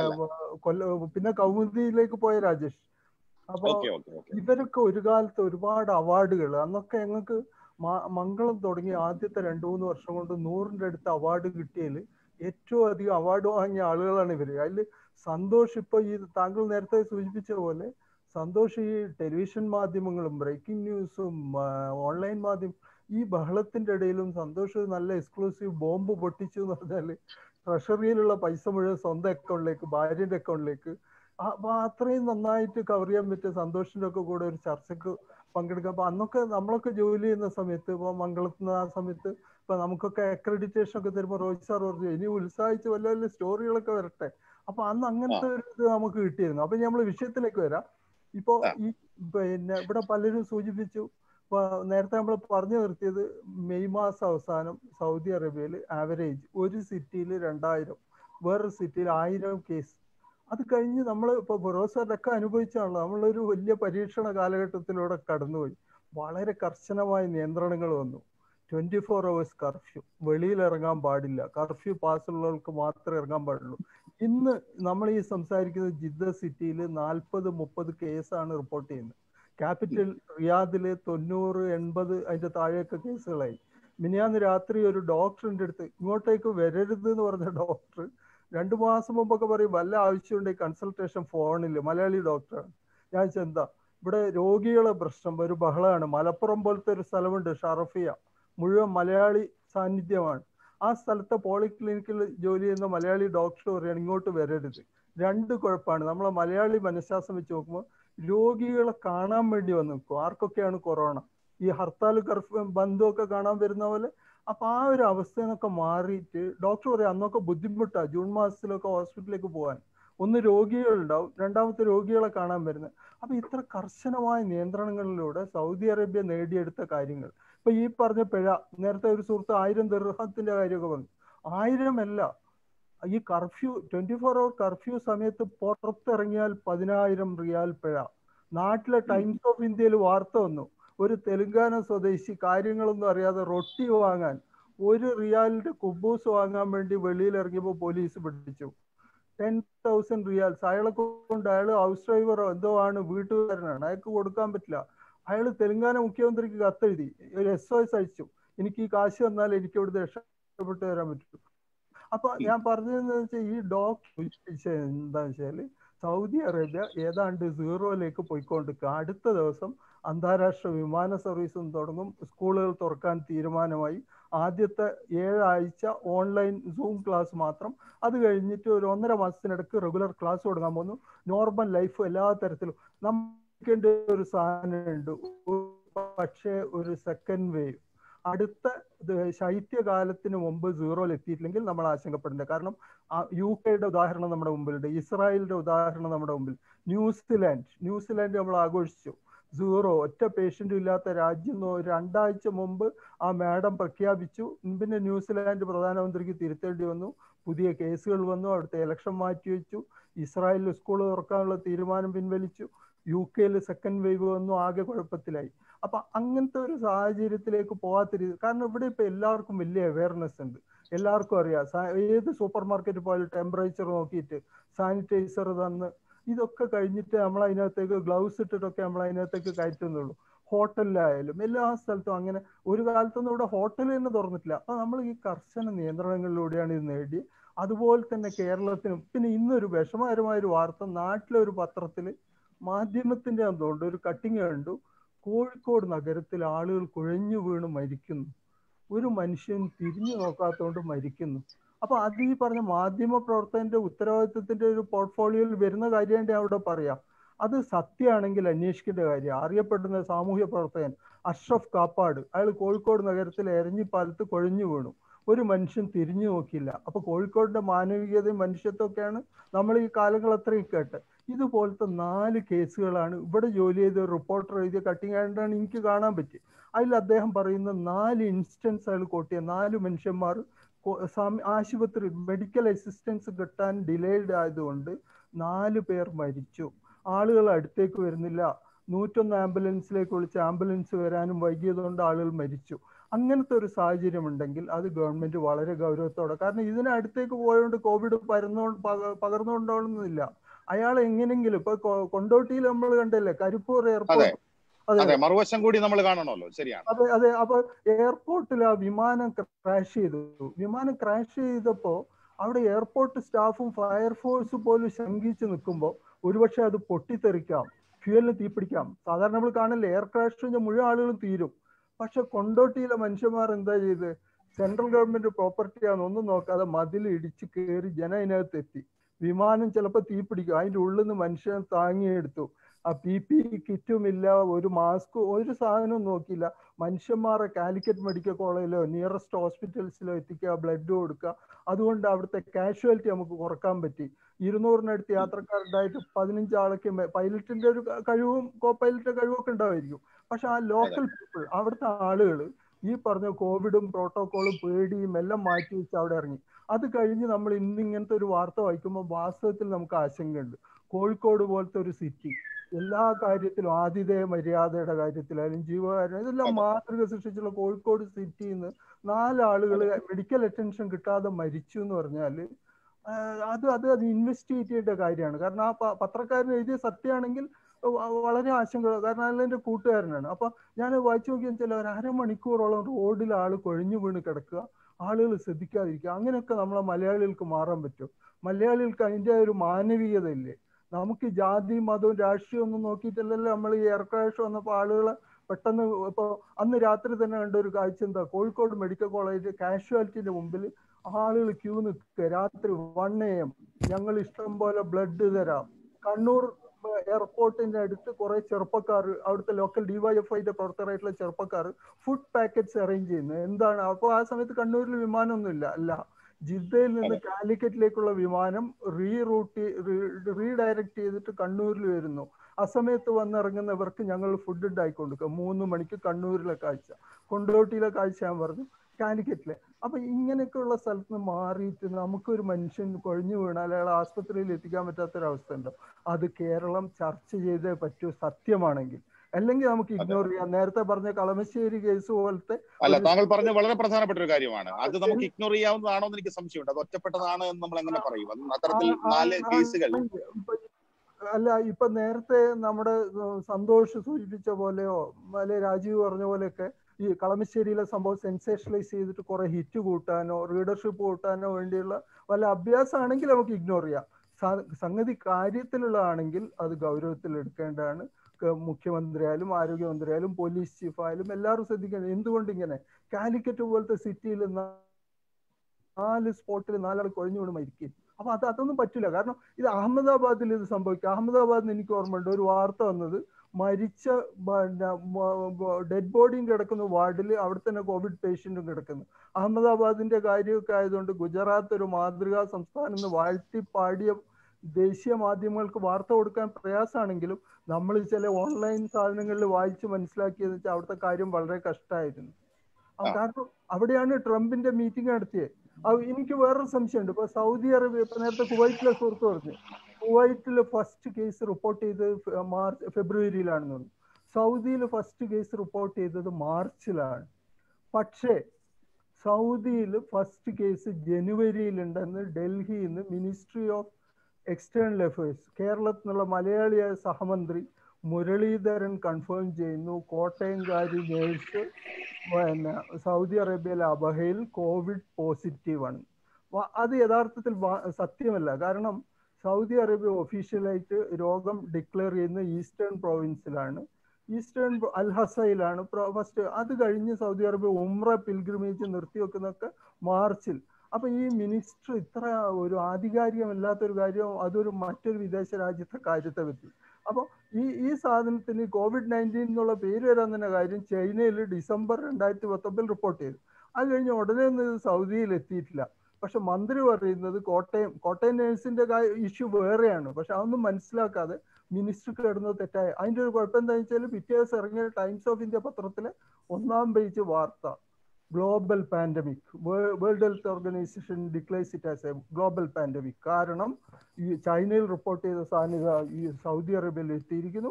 പിന്നെ കൗമുദിയിലേക്ക് പോയ രാജേഷ്. അപ്പൊ ഇവരൊക്കെ ഒരു കാലത്ത് ഒരുപാട് അവാർഡുകൾ, അന്നൊക്കെ ഞങ്ങൾക്ക് മംഗളം തുടങ്ങി ആദ്യത്തെ 2-3 വർഷം കൊണ്ട് 100ന്റെ അടുത്ത് അവാർഡ് കിട്ടിയതിൽ ഏറ്റവും അധികം അവാർഡ് വാങ്ങിയ ആളുകളാണ് ഇവര്. അതിൽ സന്തോഷ്, ഇപ്പൊ ഈ താങ്കൾ നേരത്തെ സൂചിപ്പിച്ച പോലെ, സന്തോഷ് ഈ ടെലിവിഷൻ മാധ്യമങ്ങളും ബ്രേക്കിംഗ് ന്യൂസും ഓൺലൈൻ മാധ്യമം ഈ ബഹളത്തിന്റെ ഇടയിലും സന്തോഷ് നല്ല എക്സ്ക്ലൂസീവ് ബോംബ് പൊട്ടിച്ചു എന്ന് പറഞ്ഞാല് ട്രഷറിയിലുള്ള പൈസ മുഴുവൻ സ്വന്തം അക്കൗണ്ടിലേക്ക്, ഭാര്യന്റെ അക്കൗണ്ടിലേക്ക്, അപ്പൊ അത്രയും നന്നായിട്ട് കവർ ചെയ്യാൻ പറ്റിയ സന്തോഷിന്റെ ഒക്കെ കൂടെ ഒരു ചർച്ചക്ക് പങ്കെടുക്കാം. അപ്പൊ അന്നൊക്കെ നമ്മളൊക്കെ ജോലി ചെയ്യുന്ന സമയത്ത്, ഇപ്പൊ മംഗളത്തിന് ആ സമയത്ത് ഇപ്പൊ നമുക്കൊക്കെ അക്രഡിറ്റേഷൻ ഒക്കെ തരുമ്പോൾ റോജ് സാർ പറഞ്ഞു ഇനി ഉത്സാഹിച്ച് വല്ല വല്ല സ്റ്റോറികളൊക്കെ വരട്ടെ. അപ്പൊ അന്ന് അങ്ങനത്തെ ഒരു ഇത് നമുക്ക് കിട്ടിയിരുന്നു. അപ്പൊ നമ്മൾ വിഷയത്തിലേക്ക് വരാം. ഇപ്പോ ഈ പിന്നെ ഇവിടെ പലരും സൂചിപ്പിച്ചു, നേരത്തെ നമ്മൾ പറഞ്ഞു നിർത്തിയത് മെയ് മാസം അവസാനം സൗദി അറേബ്യയിൽ ആവറേജ് ഒരു സിറ്റിയിൽ 2000, വേറൊരു സിറ്റിയിൽ 1000 കേസ്. അത് കഴിഞ്ഞ് നമ്മൾ ഇപ്പൊ ഫിറോസൊക്കെ അനുഭവിച്ചാണല്ലോ, നമ്മളൊരു വലിയ പരീക്ഷണ കാലഘട്ടത്തിലൂടെ കടന്നുപോയി. വളരെ കർശനമായ നിയന്ത്രണങ്ങൾ വന്നു. 24 hours കർഫ്യൂ, വെളിയിൽ ഇറങ്ങാൻ പാടില്ല, കർഫ്യൂ പാസ്സുള്ളവർക്ക് മാത്രമേ ഇറങ്ങാൻ പാടുള്ളൂ. ഇന്ന് നമ്മൾ ഈ സംസാരിക്കുന്നത് ജിദ്ദ സിറ്റിയിൽ 40-30 കേസാണ് റിപ്പോർട്ട് ചെയ്യുന്നത്. ക്യാപിറ്റൽ റിയാദില് 90-80 അതിന്റെ താഴെയൊക്കെ കേസുകളായി. മിനിയാന്ന് രാത്രി ഒരു ഡോക്ടറിന്റെ അടുത്ത് ഇങ്ങോട്ടേക്ക് വരരുത് എന്ന് പറഞ്ഞ ഡോക്ടർ 2 മാസം മുമ്പൊക്കെ പറയും വല്ല ആവശ്യമുണ്ടെങ്കിൽ കൺസൾട്ടേഷൻ ഫോണിൽ, മലയാളി ഡോക്ടറാണ്. ഞാൻ എന്താ ഇവിടെ രോഗികളെ പ്രശ്നം ഒരു ബഹളമാണ്. മലപ്പുറം പോലത്തെ ഒരു സ്ഥലമുണ്ട് ഷറഫിയ, മുഴുവൻ മലയാളി സാന്നിധ്യമാണ്. ആ സ്ഥലത്തെ പോളിക്ലിനിക്കിൽ ജോലി ചെയ്യുന്ന മലയാളി ഡോക്ടർ പറയുകയാണ് ഇങ്ങോട്ട് വരരുത്. 2 കുഴപ്പമാണ്. നമ്മളെ മലയാളി മനഃശാസ്ത്രം വെച്ച് നോക്കുമ്പോൾ രോഗികളെ കാണാൻ വേണ്ടി വന്ന് നിൽക്കും. ആർക്കൊക്കെയാണ് കൊറോണ, ഈ ഹർത്താൽ കർഫ്യൂ ബന്ധമൊക്കെ കാണാൻ വരുന്ന പോലെ. അപ്പൊ ആ ഒരു അവസ്ഥയൊക്കെ മാറിയിട്ട് ഡോക്ടർ പറയും അന്നൊക്കെ ബുദ്ധിമുട്ടാണ് ജൂൺ മാസത്തിലൊക്കെ ഹോസ്പിറ്റലിലേക്ക് പോകാൻ. ഒന്ന് രോഗികളുണ്ടാവും, രണ്ടാമത്തെ രോഗികളെ കാണാൻ വരുന്നത്. അപ്പൊ ഇത്ര കർശനമായ നിയന്ത്രണങ്ങളിലൂടെ സൗദി അറേബ്യ നേടിയെടുത്ത കാര്യങ്ങൾ, ഇപ്പൊ ഈ പറഞ്ഞ പിഴ, നേരത്തെ ഒരു സുഹൃത്ത് 1000 ദിർഹത്തിന്റെ കാര്യമൊക്കെ പറഞ്ഞു. 1000 അല്ല, ഈ കർഫ്യൂ 24 hour കർഫ്യൂ സമയത്ത് പുറത്തിറങ്ങിയാൽ 10,000 റിയാൽ പിഴ. നാട്ടിലെ ടൈംസ് ഓഫ് ഇന്ത്യയിൽ വാർത്ത വന്നു, ഒരു തെലുങ്കാന സ്വദേശി കാര്യങ്ങളൊന്നും അറിയാതെ റൊട്ടി വാങ്ങാൻ 1 റിയാലിന്റെ കുബൂസ് വാങ്ങാൻ വേണ്ടി വെളിയിൽ ഇറങ്ങിയപ്പോൾ പോലീസ് പിടിച്ചു. 10,000 റിയാൽസ്. അയാളെ കൊണ്ട്, അയാൾ ഹൗസ് ഡ്രൈവറോ എന്തോ ആണ്, വീട്ടുകാരനാണ്, അയാൾക്ക് കൊടുക്കാൻ പറ്റില്ല. അയാൾ തെലുങ്കാന മുഖ്യമന്ത്രിക്ക് കത്തെഴുതി, ഒരു SOS അയച്ചു, എനിക്ക് ഈ കാശ് തന്നാൽ എനിക്ക് ഇവിടുത്തെ രക്ഷപ്പെട്ട് വരാൻ പറ്റും. അപ്പൊ ഞാൻ പറഞ്ഞതെന്ന് വെച്ചാൽ ഈ ഡോക്ടർ എന്താ വെച്ചാല് സൗദി അറേബ്യ ഏതാണ്ട് സീറോയിലേക്ക് പോയിക്കൊണ്ടിരിക്കുക. അടുത്ത ദിവസം അന്താരാഷ്ട്ര വിമാന സർവീസും തുടങ്ങും. സ്കൂളുകൾ തുറക്കാൻ തീരുമാനമായി. ആദ്യത്തെ 7 ആഴ്ച ഓൺലൈൻ സൂം ക്ലാസ് മാത്രം. അത് കഴിഞ്ഞിട്ട് ഒരു 1.5 മാസത്തിനിടയ്ക്ക് റെഗുലർ ക്ലാസ് തുടങ്ങാൻ പോകുന്നു. നോർമൽ ലൈഫ് എല്ലാ തരത്തിലും നമുക്ക് ഒരു സാധനമുണ്ട്. പക്ഷേ ഒരു സെക്കൻഡ് വേവ് അടുത്ത ശൈത്യകാലത്തിന് മുമ്പ് സീറോയിൽ എത്തിയിട്ടില്ലെങ്കിൽ നമ്മൾ ആശങ്കപ്പെടേണ്ട. കാരണം UK ഉദാഹരണം നമ്മുടെ മുമ്പിലുണ്ട്, ഇസ്രായേലിന്റെ ഉദാഹരണം നമ്മുടെ മുമ്പിൽ, ന്യൂസിലാൻഡ് നമ്മൾ ആഘോഷിച്ചു. സീറോ, ഒറ്റ പേഷ്യന്റും ഇല്ലാത്ത രാജ്യം 2 ആഴ്ച മുമ്പ് ആ മാഡം പ്രഖ്യാപിച്ചു. പിന്നെ ന്യൂസിലാൻഡ് പ്രധാനമന്ത്രിക്ക് തിരുത്തേണ്ടി വന്നു, പുതിയ കേസുകൾ വന്നു, അവിടുത്തെ ഇലക്ഷൻ മാറ്റിവെച്ചു. ഇസ്രായേലിൽ സ്കൂൾ തുറക്കാനുള്ള തീരുമാനം പിൻവലിച്ചു. UK സെക്കൻഡ് വേവ് വന്നു, ആകെ കുഴപ്പത്തിലായി. അപ്പൊ അങ്ങനത്തെ ഒരു സാഹചര്യത്തിലേക്ക് പോകാത്തിരിക്കും. കാരണം ഇവിടെ ഇപ്പൊ എല്ലാവർക്കും വലിയ അവയർനെസ് ഉണ്ട്, എല്ലാവർക്കും അറിയാം. ഏത് സൂപ്പർ മാർക്കറ്റ് പോയാലും ടെമ്പറേച്ചർ നോക്കിയിട്ട് സാനിറ്റൈസർ തന്ന് ഇതൊക്കെ കഴിഞ്ഞിട്ട് നമ്മൾ അതിനകത്തേക്ക് ഗ്ലൗസ് ഇട്ടിട്ടൊക്കെ നമ്മൾ അതിനകത്തേക്ക് കയറ്റുന്നുള്ളൂ. ഹോട്ടലിലായാലും എല്ലാ സ്ഥലത്തും അങ്ങനെ. ഒരു കാലത്തൊന്നും ഇവിടെ ഹോട്ടൽ തന്നെ തുറന്നിട്ടില്ല. അപ്പൊ നമ്മൾ ഈ കർശന നിയന്ത്രണങ്ങളിലൂടെയാണ് ഇത് നേടി. അതുപോലെ തന്നെ കേരളത്തിനും. പിന്നെ ഇന്നൊരു വിഷമകരമായ ഒരു വാർത്ത, നാട്ടിലൊരു പത്രത്തിൽ മാധ്യമത്തിന്റെ എന്തുകൊണ്ട് ഒരു കട്ടിങ് കണ്ടു. കോഴിക്കോട് നഗരത്തിൽ ആളുകൾ കുഴഞ്ഞു വീണ് മരിക്കുന്നു, ഒരു മനുഷ്യൻ തിരിഞ്ഞു നോക്കാത്തതുകൊണ്ട് മരിക്കുന്നു. അപ്പൊ അത് ഈ പറഞ്ഞ മാധ്യമ പ്രവർത്തകന്റെ ഉത്തരവാദിത്വത്തിന്റെ ഒരു പോർട്ട്ഫോളിയോയിൽ വരുന്ന കാര്യമായിട്ട് അവിടെ പറയാം. അത് സത്യമാണെങ്കിൽ അന്വേഷിക്കേണ്ട കാര്യം. അറിയപ്പെടുന്ന സാമൂഹ്യ പ്രവർത്തകൻ അഷ്റഫ് കാപ്പാട്, അയാൾ കോഴിക്കോട് നഗരത്തിൽ എരഞ്ഞിപ്പാലത്ത് കുഴഞ്ഞു വീണു, ഒരു മനുഷ്യൻ തിരിഞ്ഞു നോക്കിയില്ല. അപ്പൊ കോഴിക്കോടിന്റെ മാനവികതയും മനുഷ്യത്വമൊക്കെയാണ് നമ്മൾ ഈ കാലങ്ങൾ അത്രയും കേട്ട്. ഇതുപോലത്തെ 4 കേസുകളാണ് ഇവിടെ ജോലി ചെയ്ത റിപ്പോർട്ടർ എഴുതിയ കട്ടിങ് ആയിട്ടാണ് എനിക്ക് കാണാൻ പറ്റി. അതിൽ അദ്ദേഹം പറയുന്ന 4 ഇൻസ്റ്റൻസ് അയാൾ കോട്ടിയ 4 മനുഷ്യന്മാർ ആശുപത്രി മെഡിക്കൽ അസിസ്റ്റൻസ് കിട്ടാൻ ഡിലേഡ് ആയതുകൊണ്ട് 4 പേർ മരിച്ചു. ആളുകൾ അടുത്തേക്ക് വരുന്നില്ല, 101 ആംബുലൻസിലേക്ക് വിളിച്ച് ആംബുലൻസ് വരാനും വൈകിയതുകൊണ്ട് ആളുകൾ മരിച്ചു. അങ്ങനത്തെ ഒരു സാഹചര്യം ഉണ്ടെങ്കിൽ അത് ഗവൺമെന്റ് വളരെ ഗൗരവത്തോടെ, കാരണം ഇതിനടുത്തേക്ക് പോയതുകൊണ്ട് കോവിഡ് പകർന്നുകൊണ്ടോളുന്നില്ല. അയാൾ എങ്ങനെങ്കിലും ഇപ്പൊ കൊണ്ടോട്ടിയിൽ നമ്മൾ കണ്ടല്ലേ, കരിപ്പൂർ എയർപോർട്ട്, അതെ, മറുവശം കൂടി നമ്മൾ കാണണമല്ലോ. ശരിയാണ്. അതെ. അപ്പൊ എയർപോർട്ടിൽ ആ വിമാനം ക്രാഷ് ചെയ്തപ്പോ അവിടെ എയർപോർട്ട് സ്റ്റാഫും ഫയർഫോഴ്സ് പോലും ശങ്കിച്ച് നിൽക്കുമ്പോൾ ഒരുപക്ഷെ അത് പൊട്ടിത്തെറിക്കാം, ഫ്യൂവലിന് തീപിടിക്കാം. സാധാരണ നമ്മൾ കാണില്ലേ, എയർ ക്രാഷ് മുഴുവൻ ആളുകളും തീരും. പക്ഷെ കൊണ്ടോട്ടിയിലെ മനുഷ്യന്മാർ എന്താ ചെയ്ത്, സെൻട്രൽ ഗവൺമെന്റ് പ്രോപ്പർട്ടിയാണ് ഒന്നും നോക്കാതെ മതിൽ ഇടിച്ച് കയറി ജനം അതിനകത്ത് എത്തി. വിമാനം ചിലപ്പോൾ തീപിടിക്കും, അതിൻ്റെ ഉള്ളിൽ നിന്ന് മനുഷ്യനെ താങ്ങിയെടുത്തു. ആ PPE കിറ്റും ഇല്ല, ഒരു മാസ്ക്, ഒരു സാധനവും നോക്കിയില്ല. മനുഷ്യന്മാരെ കാലിക്കറ്റ് മെഡിക്കൽ കോളേജിലോ നിയറസ്റ്റ് ഹോസ്പിറ്റൽസിലോ എത്തിക്കുക, ബ്ലഡ് കൊടുക്കുക. അതുകൊണ്ട് അവിടുത്തെ കാഷ്വാലിറ്റി നമുക്ക് കുറക്കാൻ പറ്റി. 200-നടുത്ത് യാത്രക്കാരുണ്ടായിട്ട് 15 ആളൊക്കെ പൈലറ്റിന്റെ ഒരു കഴിവും കോ പൈലറ്റിന്റെ കഴിവൊക്കെ ഉണ്ടാവുമായിരിക്കും. പക്ഷെ ആ ലോക്കൽ പീപ്പിൾ, അവിടുത്തെ ആളുകൾ ഈ പറഞ്ഞ കോവിഡും പ്രോട്ടോക്കോളും പേടിയും എല്ലാം മാറ്റി വെച്ച് അവിടെ ഇറങ്ങി. അത് കഴിഞ്ഞ് നമ്മൾ ഇന്നിങ്ങനത്തെ ഒരു വാർത്ത വായിക്കുമ്പോൾ വാസ്തവത്തിൽ നമുക്ക് ആശങ്കയുണ്ട്. കോഴിക്കോട് പോലത്തെ ഒരു സിറ്റി എല്ലാ കാര്യത്തിലും, ആതിഥേയ മര്യാദയുടെ കാര്യത്തിലായാലും ജീവകാര്യം ഇതെല്ലാം മാതൃക സൃഷ്ടിച്ചുള്ള കോഴിക്കോട് സിറ്റിയിൽ നിന്ന് 4 ആളുകൾ മെഡിക്കൽ അറ്റൻഷൻ കിട്ടാതെ മരിച്ചു എന്ന് പറഞ്ഞാൽ അത് ഇൻവെസ്റ്റിഗേറ്റ് ചെയ്യേണ്ട കാര്യമാണ്. കാരണം ആ പത്രക്കാരൻ എഴുതിയ സത്യമാണെങ്കിൽ വളരെ ആശങ്ക, കാരണം അയാൾ എൻ്റെ കൂട്ടുകാരനാണ്. അപ്പൊ ഞാൻ വായിച്ചു നോക്കിയെന്ന് വെച്ചാൽ ഒരു 1/2 മണിക്കൂറോളം റോഡിൽ ആൾ കൊഴിഞ്ഞു വീണ് കിടക്കുക, ആളുകൾ ശ്രദ്ധിക്കാതിരിക്കുക. അങ്ങനെയൊക്കെ നമ്മളെ മലയാളികൾക്ക് മാറാൻ പറ്റും. മലയാളികൾക്ക് അതിൻ്റെ ഒരു മാനവികത ഇല്ലേ? നമുക്ക് ജാതി മതവും രാഷ്ട്രീയം ഒന്നും നോക്കിയിട്ടല്ലല്ലോ നമ്മൾ ഈ എയർ ക്രാഷ് വന്നപ്പോൾ ആളുകളെ പെട്ടെന്ന്. ഇപ്പോൾ അന്ന് രാത്രി തന്നെ കണ്ട ഒരു കാഴ്ച എന്താ, കോഴിക്കോട് മെഡിക്കൽ കോളേജ് കാഷ്വാലിറ്റിന്റെ മുമ്പിൽ ആളുകൾ ക്യൂ നിൽക്കുക, രാത്രി 1 AM, ഞങ്ങൾ ഇഷ്ടം പോലെ ബ്ലഡ് തരാം. കണ്ണൂർ എയർപോർട്ടിന്റെ അടുത്ത് കുറെ ചെറുപ്പക്കാർ, അവിടുത്തെ ലോക്കൽ DYFIന്റെ പ്രവർത്തകരായിട്ടുള്ള ചെറുപ്പക്കാർ ഫുഡ് പാക്കറ്റ്സ് അറേഞ്ച് ചെയ്യുന്നു. എന്താണ് അപ്പോൾ ആ സമയത്ത് കണ്ണൂരിൽ വിമാനമൊന്നുമില്ല, അല്ല ജിദ്ദയിൽ നിന്ന് കാലിക്കറ്റിലേക്കുള്ള വിമാനം റീഡയറക്ട് ചെയ്തിട്ട് കണ്ണൂരിൽ വരുന്നു. ആ സമയത്ത് വന്നിറങ്ങുന്നവർക്ക് ഞങ്ങൾ ഫുഡ് ഉണ്ടാക്കി കൊടുക്കുക. 3 മണിക്ക് കണ്ണൂരിലെ കാഴ്ച, കൊണ്ടോട്ടിയിലെ കാഴ്ച ഞാൻ പറഞ്ഞു, കാലിക്കറ്റിലെ. അപ്പൊ ഇങ്ങനെയൊക്കെയുള്ള സ്ഥലത്ത് നിന്ന് മാറിയിട്ട് നമുക്കൊരു മനുഷ്യൻ കൊഴിഞ്ഞു വീണാൽ അയാളെ ആസ്പത്രിയിൽ എത്തിക്കാൻ പറ്റാത്തൊരവസ്ഥ ഉണ്ടോ? അത് കേരളം ചർച്ച ചെയ്തേ പറ്റൂ സത്യമാണെങ്കിൽ. അല്ലെങ്കിൽ നമുക്ക് ഇഗ്നോർ ചെയ്യാം. നേരത്തെ പറഞ്ഞ കളമശ്ശേരി കേസ് പോലത്തെ അല്ല, താങ്കൾ പറഞ്ഞ വളരെ പ്രധാനപ്പെട്ട ഒരു കാര്യമാണ്. അത് നമുക്ക് ഇഗ്നോർ ചെയ്യാവുന്നതാണോ എന്ന് എനിക്ക് സംശയമുണ്ട്. അത് ഒറ്റപ്പെട്ടതാണ് എന്ന് നമ്മൾ എങ്ങനെ പറയും? അത്തരത്തിൽ 4 കേസുകൾ അല്ല, ഇപ്പൊ നേരത്തെ നമ്മുടെ സന്തോഷ് സൂചിപ്പിച്ച പോലെയോ അല്ലെ രാജീവ് പറഞ്ഞ പോലെയൊക്കെ ഈ കളമശ്ശേരിയിലെ സംഭവം സെൻസേഷനലൈസ് ചെയ്തിട്ട് കുറെ ഹിറ്റ് കൂട്ടാനോ റീഡർഷിപ്പ് കൂട്ടാനോ വേണ്ടിയുള്ള വല്ല അഭ്യാസമാണെങ്കിൽ നമുക്ക് ഇഗ്നോർ ചെയ്യാം. സംഗതി കാര്യത്തിലുള്ളതാണെങ്കിൽ അത് ഗൗരവത്തിൽ എടുക്കേണ്ടതാണ്. മുഖ്യമന്ത്രിയായാലും ആരോഗ്യമന്ത്രിയായാലും പോലീസ് ചീഫായാലും എല്ലാവരും ശ്രദ്ധിക്കണം. എന്തുകൊണ്ട് ഇങ്ങനെ കാലിക്കറ്റ് പോലത്തെ സിറ്റിയിൽ 4 സ്പോട്ടിൽ 4 ആൾ കൊഴിഞ്ഞു വീണ് മരിക്കും. അപ്പൊ അതൊന്നും പറ്റില്ല. കാരണം ഇത് അഹമ്മദാബാദിൽ ഇത് സംഭവിക്കും. അഹമ്മദാബാദിൽ എനിക്ക് ഓർമ്മയുണ്ട് ഒരു വാർത്ത വന്നത്, മരിച്ച ഡെഡ് ബോഡിയും കിടക്കുന്ന വാർഡിൽ അവിടെ തന്നെ കോവിഡ് പേഷ്യന്റും കിടക്കുന്നു. അഹമ്മദാബാദിന്റെ കാര്യമൊക്കെ ആയതുകൊണ്ട് ഗുജറാത്ത് ഒരു മാതൃകാ സംസ്ഥാനം എന്ന് വാഴ്ത്തി പാടിയ ദേശീയ മാധ്യമങ്ങൾക്ക് വാർത്ത കൊടുക്കാൻ പ്രയാസമാണെങ്കിലും നമ്മൾ ചില ഓൺലൈൻ സാധനങ്ങളിൽ വായിച്ച് മനസ്സിലാക്കിയെന്ന് വെച്ചാൽ അവിടുത്തെ കാര്യം വളരെ കഷ്ടമായിരുന്നു. കാരണം അവിടെയാണ് ട്രംപിന്റെ മീറ്റിംഗ് നടത്തിയത്. എനിക്ക് വേറൊരു സംശയമുണ്ട്. ഇപ്പൊ സൗദി അറേബ്യ, ഇപ്പൊ നേരത്തെ കുവൈറ്റിലെ സുഹൃത്ത് പറഞ്ഞു, കുവൈറ്റിൽ ഫസ്റ്റ് കേസ് റിപ്പോർട്ട് ചെയ്തത് ഫെബ്രുവരിയിലാണെന്ന് പറഞ്ഞു. സൗദിയിൽ ഫസ്റ്റ് കേസ് റിപ്പോർട്ട് ചെയ്തത് മാർച്ചിലാണ്. പക്ഷേ സൗദിയിൽ ഫസ്റ്റ് കേസ് ജനുവരിയിലുണ്ടെന്ന് ഡൽഹിയിൽ നിന്ന് മിനിസ്ട്രി ഓഫ് എക്സ്റ്റേണൽ അഫയേഴ്സ് കേരളത്തിൽ നിന്നുള്ള മലയാളിയായ സഹമന്ത്രി മുരളീധരൻ കൺഫേം ചെയ്യുന്നു. കോട്ടയംകാരി നേഴ്സ് സൗദി അറേബ്യയിലെ അബഹയിൽ കോവിഡ് പോസിറ്റീവാണ്. അത് യഥാർത്ഥത്തിൽ സത്യമല്ല. കാരണം സൗദി അറേബ്യ ഒഫീഷ്യലായിട്ട് രോഗം ഡിക്ലെയർ ചെയ്യുന്ന ഈസ്റ്റേൺ പ്രോവിൻസിലാണ്, ഈസ്റ്റേൺ അൽഹസയിലാണ് ഫസ്റ്റ്. അത് കഴിഞ്ഞ് സൗദി അറേബ്യ ഉംറ പിൽഗ്രിമേജ് നിർത്തിവെക്കുന്നതൊക്കെ മാർച്ചിൽ. അപ്പൊ ഈ മിനിസ്റ്റർ ഇത്ര ഒരു ആധികാരികമല്ലാത്തൊരു കാര്യം അതൊരു മറ്റൊരു വിദേശ രാജ്യത്തെ കാര്യത്തെ പറ്റി. അപ്പോൾ ഈ സാധനത്തിന് COVID-19 എന്നുള്ള പേര് വരാൻ തന്നെ കാര്യം ചൈനയിൽ ഡിസംബർ 2019 റിപ്പോർട്ട് ചെയ്തു. അത് കഴിഞ്ഞ് ഉടനെ ഒന്നും ഇത് സൗദിയിൽ എത്തിയിട്ടില്ല. പക്ഷെ മന്ത്രി പറയുന്നത് കോട്ടയം നേഴ്സിന്റെ ഇഷ്യൂ വേറെയാണ്. പക്ഷെ അതൊന്നും മനസ്സിലാക്കാതെ മിനിസ്റ്റർ കിടന്നത് തെറ്റായ. അതിന്റെ ഒരു കുഴപ്പം എന്താണെന്ന് വെച്ചാൽ പിറ്റേ ദിവസം ഇറങ്ങിയ ടൈംസ് ഓഫ് ഇന്ത്യ പത്രത്തിലെ 1ാം പേജ് വാർത്ത, global pandemic, world health organisation declares it as a global pandemic. കാരണം ഈ ചൈനയിൽ റിപ്പോർട്ട് ചെയ്ത സാധനം ഈ സൗദി അറേബ്യയിൽ എത്തിയിരിക്കുന്നു.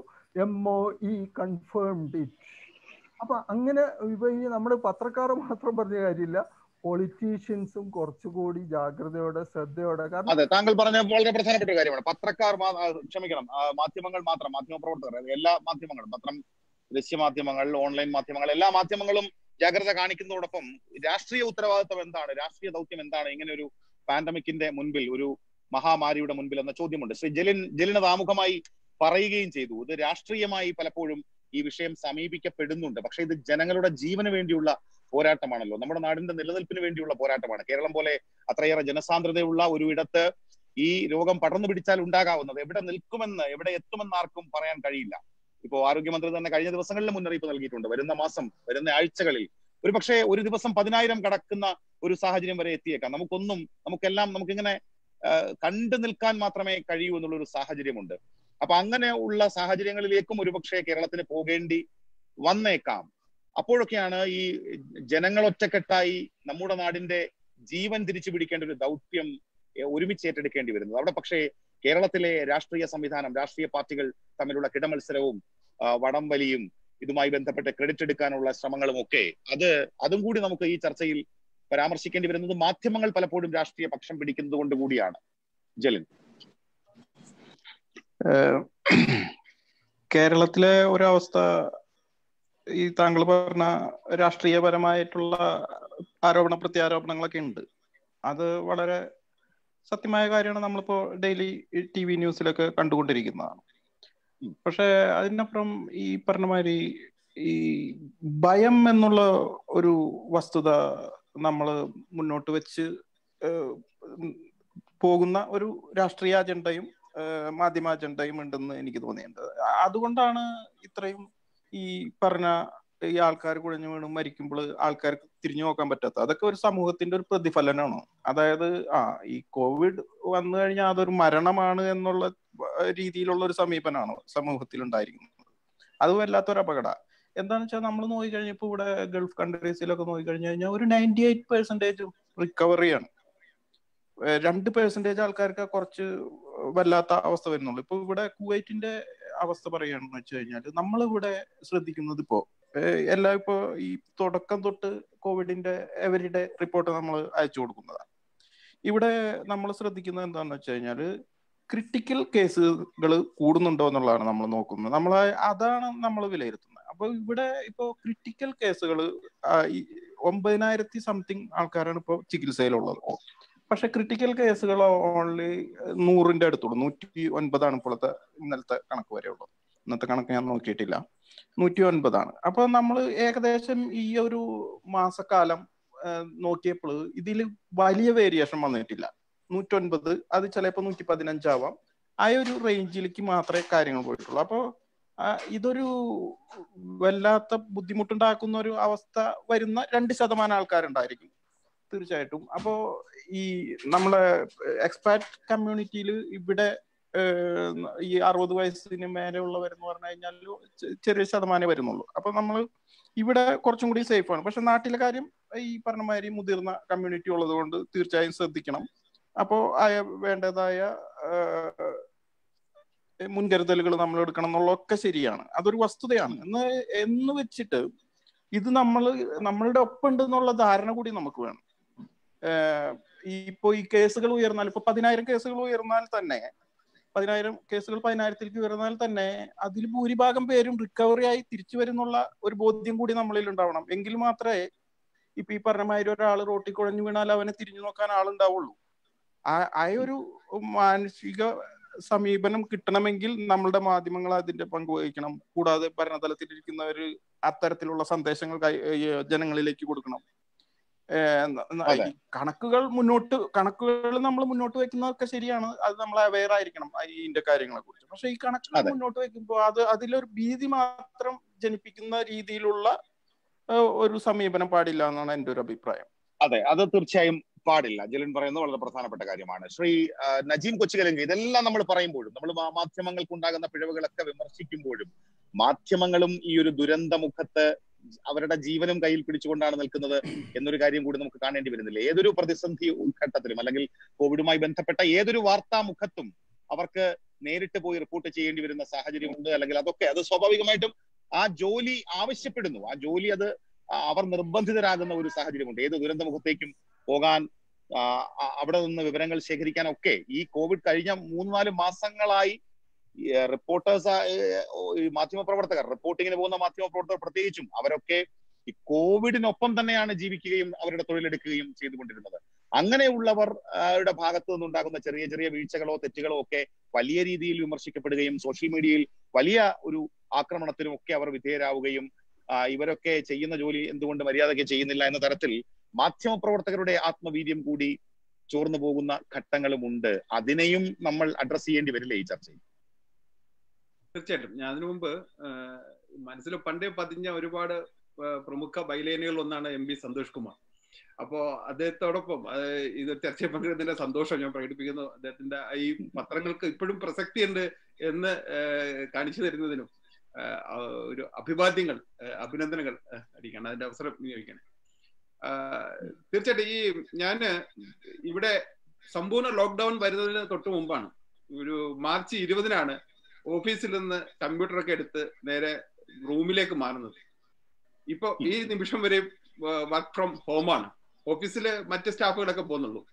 MOE confirmed it. അപ്പൊ അങ്ങനെ ഇപ്പൊ ഈ നമ്മുടെ പത്രക്കാർ മാത്രം പറഞ്ഞ കാര്യമില്ല, പൊളിറ്റീഷ്യൻസും കുറച്ചുകൂടി ജാഗ്രതയോടെ ശ്രദ്ധയോടെ. കാരണം അതെ, താങ്കൾ പറഞ്ഞ വളരെ പ്രധാനപ്പെട്ട കാര്യമാണ്. പത്രക്കാർ ക്ഷമിക്കണം, മാധ്യമങ്ങൾ മാത്രം, മാധ്യമപ്രവർത്തകർ, എല്ലാ മാധ്യമങ്ങളും, പത്രം, ദൃശ്യമാധ്യമങ്ങൾ, ഓൺലൈൻ മാധ്യമങ്ങൾ, എല്ലാ മാധ്യമങ്ങളും ജാഗ്രത കാണിക്കുന്നതോടൊപ്പം രാഷ്ട്രീയ ഉത്തരവാദിത്വം എന്താണ്, രാഷ്ട്രീയ ദൗത്യം എന്താണ് ഇങ്ങനെ ഒരു പാൻഡമിക്കിന്റെ മുൻപിൽ, ഒരു മഹാമാരിയുടെ മുൻപിൽ എന്ന ചോദ്യമുണ്ട്. ശ്രീ ജലിൻ അത് ആമുഖമായി പറയുകയും ചെയ്തു. ഇത് രാഷ്ട്രീയമായി പലപ്പോഴും ഈ വിഷയം സമീപിക്കപ്പെടുന്നുണ്ട്. പക്ഷെ ഇത് ജനങ്ങളുടെ ജീവന് വേണ്ടിയുള്ള പോരാട്ടമാണല്ലോ, നമ്മുടെ നാടിന്റെ നിലനിൽപ്പിന് വേണ്ടിയുള്ള പോരാട്ടമാണ്. കേരളം പോലെ അത്രയേറെ ജനസാന്ദ്രതയുള്ള ഒരു ഇടത്ത് ഈ രോഗം പടർന്നു പിടിച്ചാൽ ഉണ്ടാകാവുന്നത് എവിടെ നിൽക്കുമെന്ന്, എവിടെ എത്തുമെന്ന് ആർക്കും പറയാൻ കഴിയില്ല. ഇപ്പോ ആരോഗ്യമന്ത്രി തന്നെ കഴിഞ്ഞ ദിവസങ്ങളിൽ മുന്നറിയിപ്പ് നൽകിയിട്ടുണ്ട്. വരുന്ന മാസം, വരുന്ന ആഴ്ചകളിൽ ഒരു പക്ഷേ ഒരു ദിവസം 10,000 കടക്കുന്ന ഒരു സാഹചര്യം വരെ എത്തിയേക്കാം. നമുക്കിങ്ങനെ കണ്ടു നിൽക്കാൻ മാത്രമേ കഴിയൂ എന്നുള്ളൊരു സാഹചര്യമുണ്ട്. അപ്പൊ അങ്ങനെ ഉള്ള സാഹചര്യങ്ങളിലേക്കും ഒരുപക്ഷെ കേരളത്തിന് പോകേണ്ടി വന്നേക്കാം. അപ്പോഴൊക്കെയാണ് ഈ ജനങ്ങൾ ഒറ്റക്കെട്ടായി നമ്മുടെ നാടിന്റെ ജീവൻ തിരിച്ചു പിടിക്കേണ്ട ഒരു ദൗത്യം ഒരുമിച്ച് ഏറ്റെടുക്കേണ്ടി വരുന്നത്. അവിടെ പക്ഷേ കേരളത്തിലെ രാഷ്ട്രീയ സംവിധാനം, രാഷ്ട്രീയ പാർട്ടികൾ തമ്മിലുള്ള കിടമത്സരവും വടംവലിയും ഇതുമായി ബന്ധപ്പെട്ട് ക്രെഡിറ്റ് എടുക്കാനുള്ള ശ്രമങ്ങളും ഒക്കെ അതും കൂടി നമുക്ക് ഈ ചർച്ചയിൽ പരാമർശിക്കേണ്ടി വരുന്നത് മാധ്യമങ്ങൾ പലപ്പോഴും രാഷ്ട്രീയ പക്ഷം പിടിക്കുന്നത് കൊണ്ട് കൂടിയാണ്. ജലിൻ, കേരളത്തിലെ ഒരവസ്ഥ ഈ താങ്കൾ പറഞ്ഞ രാഷ്ട്രീയപരമായിട്ടുള്ള ആരോപണ പ്രത്യാരോപണങ്ങളൊക്കെ ഉണ്ട്. അത് വളരെ സത്യമായ കാര്യമാണ്. നമ്മളിപ്പോ ഡെയിലി TV ന്യൂസിലൊക്കെ കണ്ടുകൊണ്ടിരിക്കുന്നതാണ്. പക്ഷെ അതിനപ്പുറം ഈ പറഞ്ഞ മാതിരി ഈ ഭയം എന്നുള്ള ഒരു വസ്തുത നമ്മൾ മുന്നോട്ട് വെച്ച് പോകുന്ന ഒരു രാഷ്ട്രീയ അജണ്ടയും മാധ്യമ അജണ്ടയും ഉണ്ടെന്ന് എനിക്ക് തോന്നിയിട്ടുണ്ട്. അതുകൊണ്ടാണ് ഇത്രയും ഈ പറഞ്ഞ ഈ ആൾക്കാർ കുഴഞ്ഞു വീണ് മരിക്കുമ്പോൾ ആൾക്കാർക്ക് തിരിഞ്ഞു നോക്കാൻ പറ്റാത്ത. അതൊക്കെ ഒരു സമൂഹത്തിന്റെ ഒരു പ്രതിഫലനമാണ്. അതായത് ഈ കോവിഡ് വന്നു കഴിഞ്ഞാൽ അതൊരു മരണമാണ് എന്നുള്ള രീതിയിലുള്ള ഒരു സമീപനമാണ് സമൂഹത്തിൽ ഉണ്ടായിരിക്കുന്നത്. അത് വല്ലാത്തൊരു അപകട. എന്താണെന്ന് വെച്ചാൽ നമ്മൾ നോക്കിക്കഴിഞ്ഞാൽ ഇപ്പൊ ഇവിടെ ഗൾഫ് കൺട്രീസിലൊക്കെ നോക്കിക്കഴിഞ്ഞു കഴിഞ്ഞാൽ ഒരു 98% റിക്കവറിയാണ്. 2% ആൾക്കാർക്ക് കുറച്ച് വല്ലാത്ത അവസ്ഥ വരുന്നുള്ളൂ. ഇപ്പൊ ഇവിടെ കുവൈറ്റിന്റെ അവസ്ഥ പറയുകയാണെന്ന് വെച്ച് കഴിഞ്ഞാൽ നമ്മളിവിടെ ശ്രദ്ധിക്കുന്നത് ഇപ്പോ ഇപ്പോ ഈ തുടക്കം തൊട്ട് കോവിഡിന്റെ എവരിഡേ റിപ്പോർട്ട് നമ്മൾ അയച്ചു കൊടുക്കുന്നതാണ്. ഇവിടെ നമ്മൾ ശ്രദ്ധിക്കുന്നത് എന്താണെന്ന് വെച്ച് കഴിഞ്ഞാൽ ക്രിട്ടിക്കൽ കേസുകൾ കൂടുന്നുണ്ടോ എന്നുള്ളതാണ് നമ്മൾ നോക്കുന്നത്. അതാണ് നമ്മൾ വിലയിരുത്തുന്നത്. അപ്പൊ ഇവിടെ ഇപ്പോ ക്രിട്ടിക്കൽ കേസുകൾ 9,000 സംതിങ് ആൾക്കാരാണ് ഇപ്പോൾ ചികിത്സയിലുള്ളത്. പക്ഷെ ക്രിട്ടിക്കൽ കേസുകൾ ഓൺലി 100ന്റെ അടുത്തുള്ളൂ. 109 ഇപ്പോഴത്തെ ഇന്നലത്തെ കണക്ക് വരെ ഉള്ളത്. ഇന്നത്തെ കണക്ക് ഞാൻ നോക്കിയിട്ടില്ല. 109. അപ്പൊ നമ്മൾ ഏകദേശം ഈ ഒരു മാസക്കാലം നോക്കിയപ്പോൾ ഇതിൽ വലിയ വേരിയേഷൻ വന്നിട്ടില്ല. 109 അത് ചിലപ്പോൾ 115 ആവാം. ആ ഒരു റേഞ്ചിലേക്ക് മാത്രമേ കാര്യങ്ങൾ പോയിട്ടുള്ളൂ. അപ്പോൾ ഇതൊരു വല്ലാത്ത ബുദ്ധിമുട്ടുണ്ടാക്കുന്ന ഒരു അവസ്ഥ വരുന്ന 2% ആൾക്കാരുണ്ടായിരിക്കും തീർച്ചയായിട്ടും. അപ്പോൾ ഈ നമ്മളെ എക്സ്പാറ്റ് കമ്മ്യൂണിറ്റിയിൽ ഇവിടെ ഈ 60 വയസ്സിന് മേലെ ഉള്ളവരെന്ന് പറഞ്ഞു കഴിഞ്ഞാൽ ചെറിയ ശതമാനമേ വരുന്നുള്ളൂ. അപ്പൊ നമ്മൾ ഇവിടെ കുറച്ചും കൂടി സേഫ് ആണ്. പക്ഷെ നാട്ടിലെ കാര്യം ഈ പറഞ്ഞ മാതിരി മുതിർന്ന കമ്മ്യൂണിറ്റി ഉള്ളത് കൊണ്ട് തീർച്ചയായും ശ്രദ്ധിക്കണം. അപ്പോൾ വേണ്ടതായ മുൻകരുതലുകൾ നമ്മൾ എടുക്കണം എന്നുള്ളതൊക്കെ ശരിയാണ്, അതൊരു വസ്തുതയാണ്. എന്ന് വെച്ചിട്ട് ഇത് നമ്മളുടെ ഒപ്പം ഉണ്ട് എന്നുള്ള ധാരണ കൂടി നമുക്ക് വേണം. ഇപ്പൊ ഈ കേസുകൾ ഉയർന്നാൽ, ഇപ്പൊ 10,000 കേസുകൾ ഉയർന്നാൽ തന്നെ 10,000 കേസുകൾ 10,000ത്തിലേക്ക് ഉയർന്നാൽ തന്നെ അതിൽ ഭൂരിഭാഗം പേരും റിക്കവറി ആയി തിരിച്ചു വരുന്നുള്ള ഒരു ബോധ്യം കൂടി നമ്മളിൽ ഉണ്ടാവണം. എങ്കിൽ മാത്രമേ ഇപ്പൊ ഈ പറഞ്ഞ മാതിരി ഒരാൾ റോട്ടിൽ കുഴഞ്ഞു വീണാൽ അവനെ തിരിഞ്ഞു നോക്കാൻ ആളുണ്ടാവുള്ളൂ. ആ ഒരു മാനസിക സമീപനം കിട്ടണമെങ്കിൽ നമ്മളുടെ മാധ്യമങ്ങൾ അതിന്റെ പങ്കുവഹിക്കണം. കൂടാതെ ഭരണതലത്തിലിരിക്കുന്നവർ അത്തരത്തിലുള്ള സന്ദേശങ്ങൾ ജനങ്ങളിലേക്ക് കൊടുക്കണം. കണക്കുകൾ നമ്മൾ മുന്നോട്ട് വെക്കുന്നതൊക്കെ ശരിയാണ്, അത് നമ്മൾ അവെയർ ആയിരിക്കണം ഇതിന്റെ കാര്യങ്ങളെ കുറിച്ച്. പക്ഷെ ഈ കണക്കുകൾ മുന്നോട്ട് വെക്കുമ്പോൾ അതിലൊരു ഭീതി മാത്രം ജനിപ്പിക്കുന്ന രീതിയിലുള്ള ഒരു സമീപനം പാടില്ല എന്നാണ് എൻ്റെ ഒരു അഭിപ്രായം. അതെ, അത് തീർച്ചയായും പാടില്ല. ജലൻ പറയുന്നത് വളരെ പ്രധാനപ്പെട്ട കാര്യമാണ്. ശ്രീ നജീം കൊച്ചുകലങ്കി, ഇതെല്ലാം നമ്മൾ പറയുമ്പോഴും, നമ്മൾ മാധ്യമങ്ങൾക്കുണ്ടാകുന്ന പിഴവുകളൊക്കെ വിമർശിക്കുമ്പോഴും, മാധ്യമങ്ങളും ഈ ഒരു ദുരന്തമുഖത്ത് അവരുടെ ജീവനും കയ്യിൽ പിടിച്ചുകൊണ്ടാണ് നിൽക്കുന്നത് എന്നൊരു കാര്യം കൂടി നമുക്ക് കാണേണ്ടി വരുന്നില്ല. ഏതൊരു പ്രതിസന്ധി ഘട്ടത്തിലും അല്ലെങ്കിൽ കോവിഡുമായി ബന്ധപ്പെട്ട ഏതൊരു വാർത്താമുഖത്തും അവർക്ക് നേരിട്ട് പോയി റിപ്പോർട്ട് ചെയ്യേണ്ടി വരുന്ന സാഹചര്യമുണ്ട്. അല്ലെങ്കിൽ അത് സ്വാഭാവികമായിട്ടും ആ ജോലി ആവശ്യപ്പെടുന്നു. ആ ജോലി അവർ നിർബന്ധിതരാകുന്ന ഒരു സാഹചര്യമുണ്ട്. ഏത് ദുരന്തമുഖത്തേക്കും പോകാൻ, അവിടെ നിന്ന് വിവരങ്ങൾ ശേഖരിക്കാനൊക്കെ ഈ കോവിഡ് കഴിഞ്ഞ 3-4 മാസങ്ങളായി റിപ്പോർട്ടേഴ്സ്, മാധ്യമപ്രവർത്തകർ, റിപ്പോർട്ടിങ്ങിന് പോകുന്ന മാധ്യമപ്രവർത്തകർ പ്രത്യേകിച്ചും, അവരൊക്കെ ഈ കോവിഡിനൊപ്പം തന്നെയാണ് ജീവിക്കുകയും അവരുടെ തൊഴിലെടുക്കുകയും ചെയ്തുകൊണ്ടിരുന്നത്. അങ്ങനെയുള്ളവരുടെ ഭാഗത്തു നിന്നുണ്ടാകുന്ന ചെറിയ ചെറിയ വീഴ്ചകളോ തെറ്റുകളോ ഒക്കെ വലിയ രീതിയിൽ വിമർശിക്കപ്പെടുകയും സോഷ്യൽ മീഡിയയിൽ വലിയ ഒരു ആക്രമണത്തിനും ഒക്കെ അവർ വിധേയരാവുകയും ഇവരൊക്കെ ചെയ്യുന്ന ജോലി എന്തുകൊണ്ട് മര്യാദയ്ക്ക് ചെയ്യുന്നില്ല എന്ന തരത്തിൽ മാധ്യമപ്രവർത്തകരുടെ ആത്മവീര്യം കൂടി ചോർന്നു പോകുന്ന ഘട്ടങ്ങളുമുണ്ട്. അതിനെയും നമ്മൾ അഡ്രസ് ചെയ്യേണ്ടി വരില്ലേ ഈ ചർച്ചയിൽ? തീർച്ചയായിട്ടും. ഞാൻ അതിനു മുമ്പ് മനസ്സിൽ പണ്ടേ പതിഞ്ഞ ഒരുപാട് പ്രമുഖ ബൈലൈനുകൾ ഒന്നാണ് MP സന്തോഷ് കുമാർ. അപ്പോ അദ്ദേഹത്തോടൊപ്പം ഇത് ചർച്ചയിൽ പങ്കെടുത്തതിന്റെ സന്തോഷം ഞാൻ പ്രകടിപ്പിക്കുന്നു. അദ്ദേഹത്തിന്റെ ഈ പത്രങ്ങൾക്ക് ഇപ്പോഴും പ്രസക്തിയുണ്ട് എന്ന് കാണിച്ചു തരുന്നതിനും ഒരു അഭിനന്ദനങ്ങൾ അടിക്കണം. അതിന്റെ അവസരം വിനിയോഗിക്കണം. തീർച്ചയായിട്ടും ഞാന് ഇവിടെ സമ്പൂർണ്ണ ലോക്ക്ഡൌൺ വരുന്നതിന് തൊട്ട് മുമ്പാണ്, ഒരു മാർച്ച് 20-നാണ് ഓഫീസിൽ നിന്ന് കമ്പ്യൂട്ടറൊക്കെ എടുത്ത് നേരെ റൂമിലേക്ക് മാറുന്നത്. ഇപ്പൊ ഈ നിമിഷം വരെ വർക്ക് ഫ്രം ഹോമാണ്. ഓഫീസില് മറ്റ് സ്റ്റാഫുകളൊക്കെ പോകുന്നുള്ളൂ.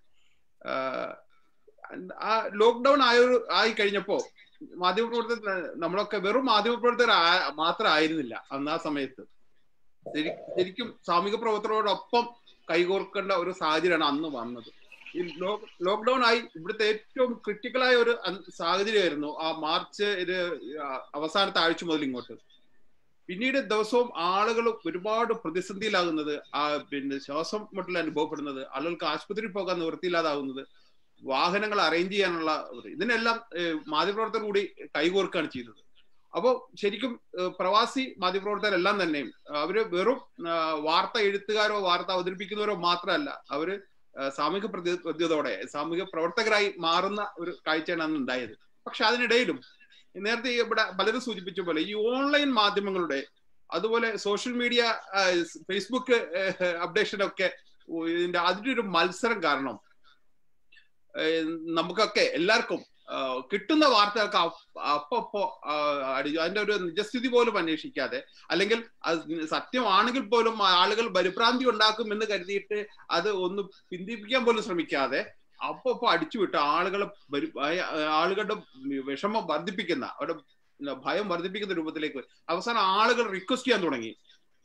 ആ ലോക്ക്ഡൌൺ ആയി കഴിഞ്ഞപ്പോ മാധ്യമപ്രവർത്തകർ, നമ്മളൊക്കെ വെറും മാധ്യമപ്രവർത്തകർ മാത്രം ആയിരുന്നില്ല അന്ന്. ആ സമയത്ത് ശരിക്കും സാമൂഹിക പ്രവർത്തകരോടൊപ്പം കൈകോർക്കേണ്ട ഒരു സാഹചര്യമാണ് അന്ന് വന്നത്. ഈ ലോക്ക്ഡൌൺ ആയി ഇവിടുത്തെ ഏറ്റവും ക്രിട്ടിക്കലായ ഒരു സാഹചര്യമായിരുന്നു ആ മാർച്ച് അവസാനത്തെ ആഴ്ച മുതൽ ഇങ്ങോട്ട്. പിന്നീട് ദിവസവും ആളുകൾ ഒരുപാട് പ്രതിസന്ധിയിലാകുന്നത്, ശ്വാസം മുട്ടൽ അനുഭവപ്പെടുന്നത്, ആളുകൾക്ക് ആശുപത്രിയിൽ പോകാൻ നിവൃത്തിയില്ലാതാകുന്നത്, വാഹനങ്ങൾ അറേഞ്ച് ചെയ്യാനുള്ള ഇതിനെല്ലാം മാധ്യമപ്രവർത്തകർ കൂടി കൈകോർക്കുകയാണ് ചെയ്തത്. അപ്പോൾ ശരിക്കും പ്രവാസി മാധ്യമപ്രവർത്തകരെല്ലാം തന്നെയും അവര് വെറും വാർത്ത എഴുത്തുകാരോ വാർത്ത അവതരിപ്പിക്കുന്നവരോ മാത്രമല്ല, അവര് സാമൂഹിക പ്രതിബദ്ധതയോടെ സാമൂഹിക പ്രവർത്തകരായി മാറുന്ന ഒരു കാഴ്ചയാണ് അന്ന് ഉണ്ടായത്. പക്ഷെ അതിനിടയിലും നേരത്തെ ഇവിടെ പലരും സൂചിപ്പിച്ച പോലെ ഈ ഓൺലൈൻ മാധ്യമങ്ങളുടെ, അതുപോലെ സോഷ്യൽ മീഡിയ, ഫേസ്ബുക്ക് അപ്ഡേഷനൊക്കെ അതിന്റെ ഒരു മത്സരം കാരണം നമുക്കൊക്കെ എല്ലാവർക്കും കിട്ടുന്ന വാർത്തകൾക്ക് അപ്പോ അതിന്റെ ഒരു നിജസ്ഥിതി പോലും അന്വേഷിക്കാതെ, അല്ലെങ്കിൽ സത്യമാണെങ്കിൽ പോലും ആളുകൾ പരിഭ്രാന്തി ഉണ്ടാക്കും എന്ന് കരുതിയിട്ട് അത് ഒന്ന് പിന്തിപ്പിക്കാൻ പോലും ശ്രമിക്കാതെ അപ്പോ അടിച്ചുവിട്ട് ആളുകളുടെ വിഷമം വർദ്ധിപ്പിക്കുന്ന, അവരുടെ ഭയം വർദ്ധിപ്പിക്കുന്ന രൂപത്തിലേക്ക് അവസാനം ആളുകൾ റിക്വസ്റ്റ് ചെയ്യാൻ തുടങ്ങി.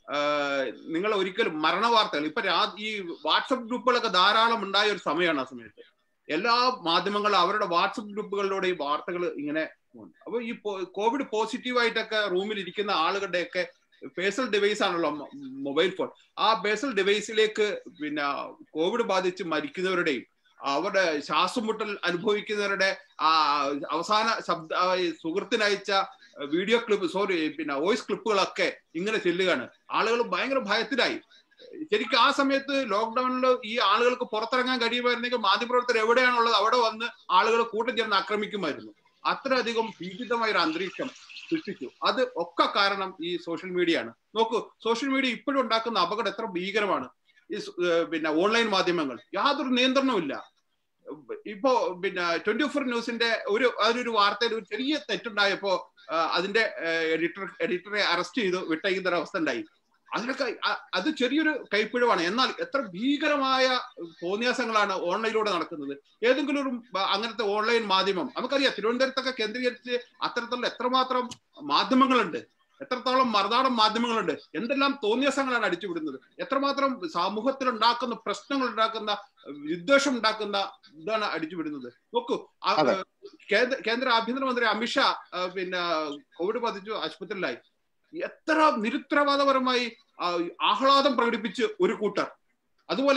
നിങ്ങൾ ഒരിക്കലും മരണ വാർത്തകൾ ഇപ്പൊ ഈ വാട്സപ്പ് ഗ്രൂപ്പുകളൊക്കെ ധാരാളം ഉണ്ടായ ഒരു സമയമാണ്. ആ സമയത്ത് എല്ലാ മാധ്യമങ്ങളും അവരുടെ വാട്സപ്പ് ഗ്രൂപ്പുകളിലൂടെ ഈ വാർത്തകൾ ഇങ്ങനെ ഉണ്ട്. അപ്പൊ ഈ കോവിഡ് പോസിറ്റീവായിട്ടൊക്കെ റൂമിൽ ഇരിക്കുന്ന ആളുകളുടെയൊക്കെ പേഴ്സണൽ ഡിവൈസ് ആണല്ലോ മൊബൈൽ ഫോൺ. ആ പേഴ്സണൽ ഡിവൈസിലേക്ക് പിന്നെ കോവിഡ് ബാധിച്ച് മരിക്കുന്നവരുടെയും അവരുടെ ശ്വാസം മുട്ടൽ അനുഭവിക്കുന്നവരുടെ അവസാന സുഹൃത്തിനയച്ച വീഡിയോ ക്ലിപ്പ് പിന്നെ വോയിസ് ക്ലിപ്പുകളൊക്കെ ഇങ്ങനെ ചെല്ലുകയാണ്. ആളുകൾ ഭയങ്കര ഭയത്തിലായി. ശരിക്കും ആ സമയത്ത് ലോക്ക്ഡൌണിൽ ഈ ആളുകൾക്ക് പുറത്തിറങ്ങാൻ കഴിയുമായിരുന്നെങ്കിൽ മാധ്യമപ്രവർത്തകർ എവിടെയാണുള്ളത് അവിടെ വന്ന് ആളുകൾ കൂട്ടം ചേർന്ന് ആക്രമിക്കുമായിരുന്നു. അത്രയധികം ഭീതിതമായ ഒരു അന്തരീക്ഷം സൃഷ്ടിച്ചു. അത് ഒക്കെ കാരണം ഈ സോഷ്യൽ മീഡിയ ആണ്. നോക്കൂ, സോഷ്യൽ മീഡിയ ഇപ്പോഴും ഉണ്ടാക്കുന്ന അപകടം എത്ര ഭീകരമാണ്. ഈ പിന്നെ ഓൺലൈൻ മാധ്യമങ്ങൾ യാതൊരു നിയന്ത്രണവും. ഇപ്പോ പിന്നെ 24 ന്യൂസിന്റെ അതിലൊരു വാർത്തയിൽ ഒരു ചെറിയ തെറ്റുണ്ടായപ്പോ അതിന്റെ എഡിറ്ററെ അറസ്റ്റ് ചെയ്ത് വിട്ടയക്കുന്ന ഒരു അവസ്ഥ ഉണ്ടായി. അതിനൊക്കെ അത് ചെറിയൊരു കൈപ്പിഴവാണ്. എന്നാൽ എത്ര ഭീകരമായ തോന്നിയാസങ്ങളാണ് ഓൺലൈനിലൂടെ നടക്കുന്നത്. ഏതെങ്കിലും ഒരു അങ്ങനത്തെ ഓൺലൈൻ മാധ്യമം നമുക്കറിയാം, തിരുവനന്തപുരത്തൊക്കെ കേന്ദ്രീകരിച്ച് അത്തരത്തിലുള്ള എത്രമാത്രം മാധ്യമങ്ങളുണ്ട്, എത്രത്തോളം മറുനാടൻ മാധ്യമങ്ങളുണ്ട്, എന്തെല്ലാം തോന്നിയാസങ്ങളാണ് അടിച്ചുവിടുന്നത്, എത്രമാത്രം സമൂഹത്തിൽ ഉണ്ടാക്കുന്ന പ്രശ്നങ്ങൾ ഉണ്ടാക്കുന്ന വിദ്വേഷം ഉണ്ടാക്കുന്ന ഇതാണ് അടിച്ചുവിടുന്നത്. നോക്കൂ, കേന്ദ്ര ആഭ്യന്തരമന്ത്രി അമിത്ഷാ പിന്നെ കോവിഡ് ബാധിച്ചു ആശുപത്രിയിലായി. എത്ര നിരുത്തരവാദപരമായി ആഹ്ലാദം പ്രകടിപ്പിച്ച് ഒരു കൂട്ടർ. അതുപോലെ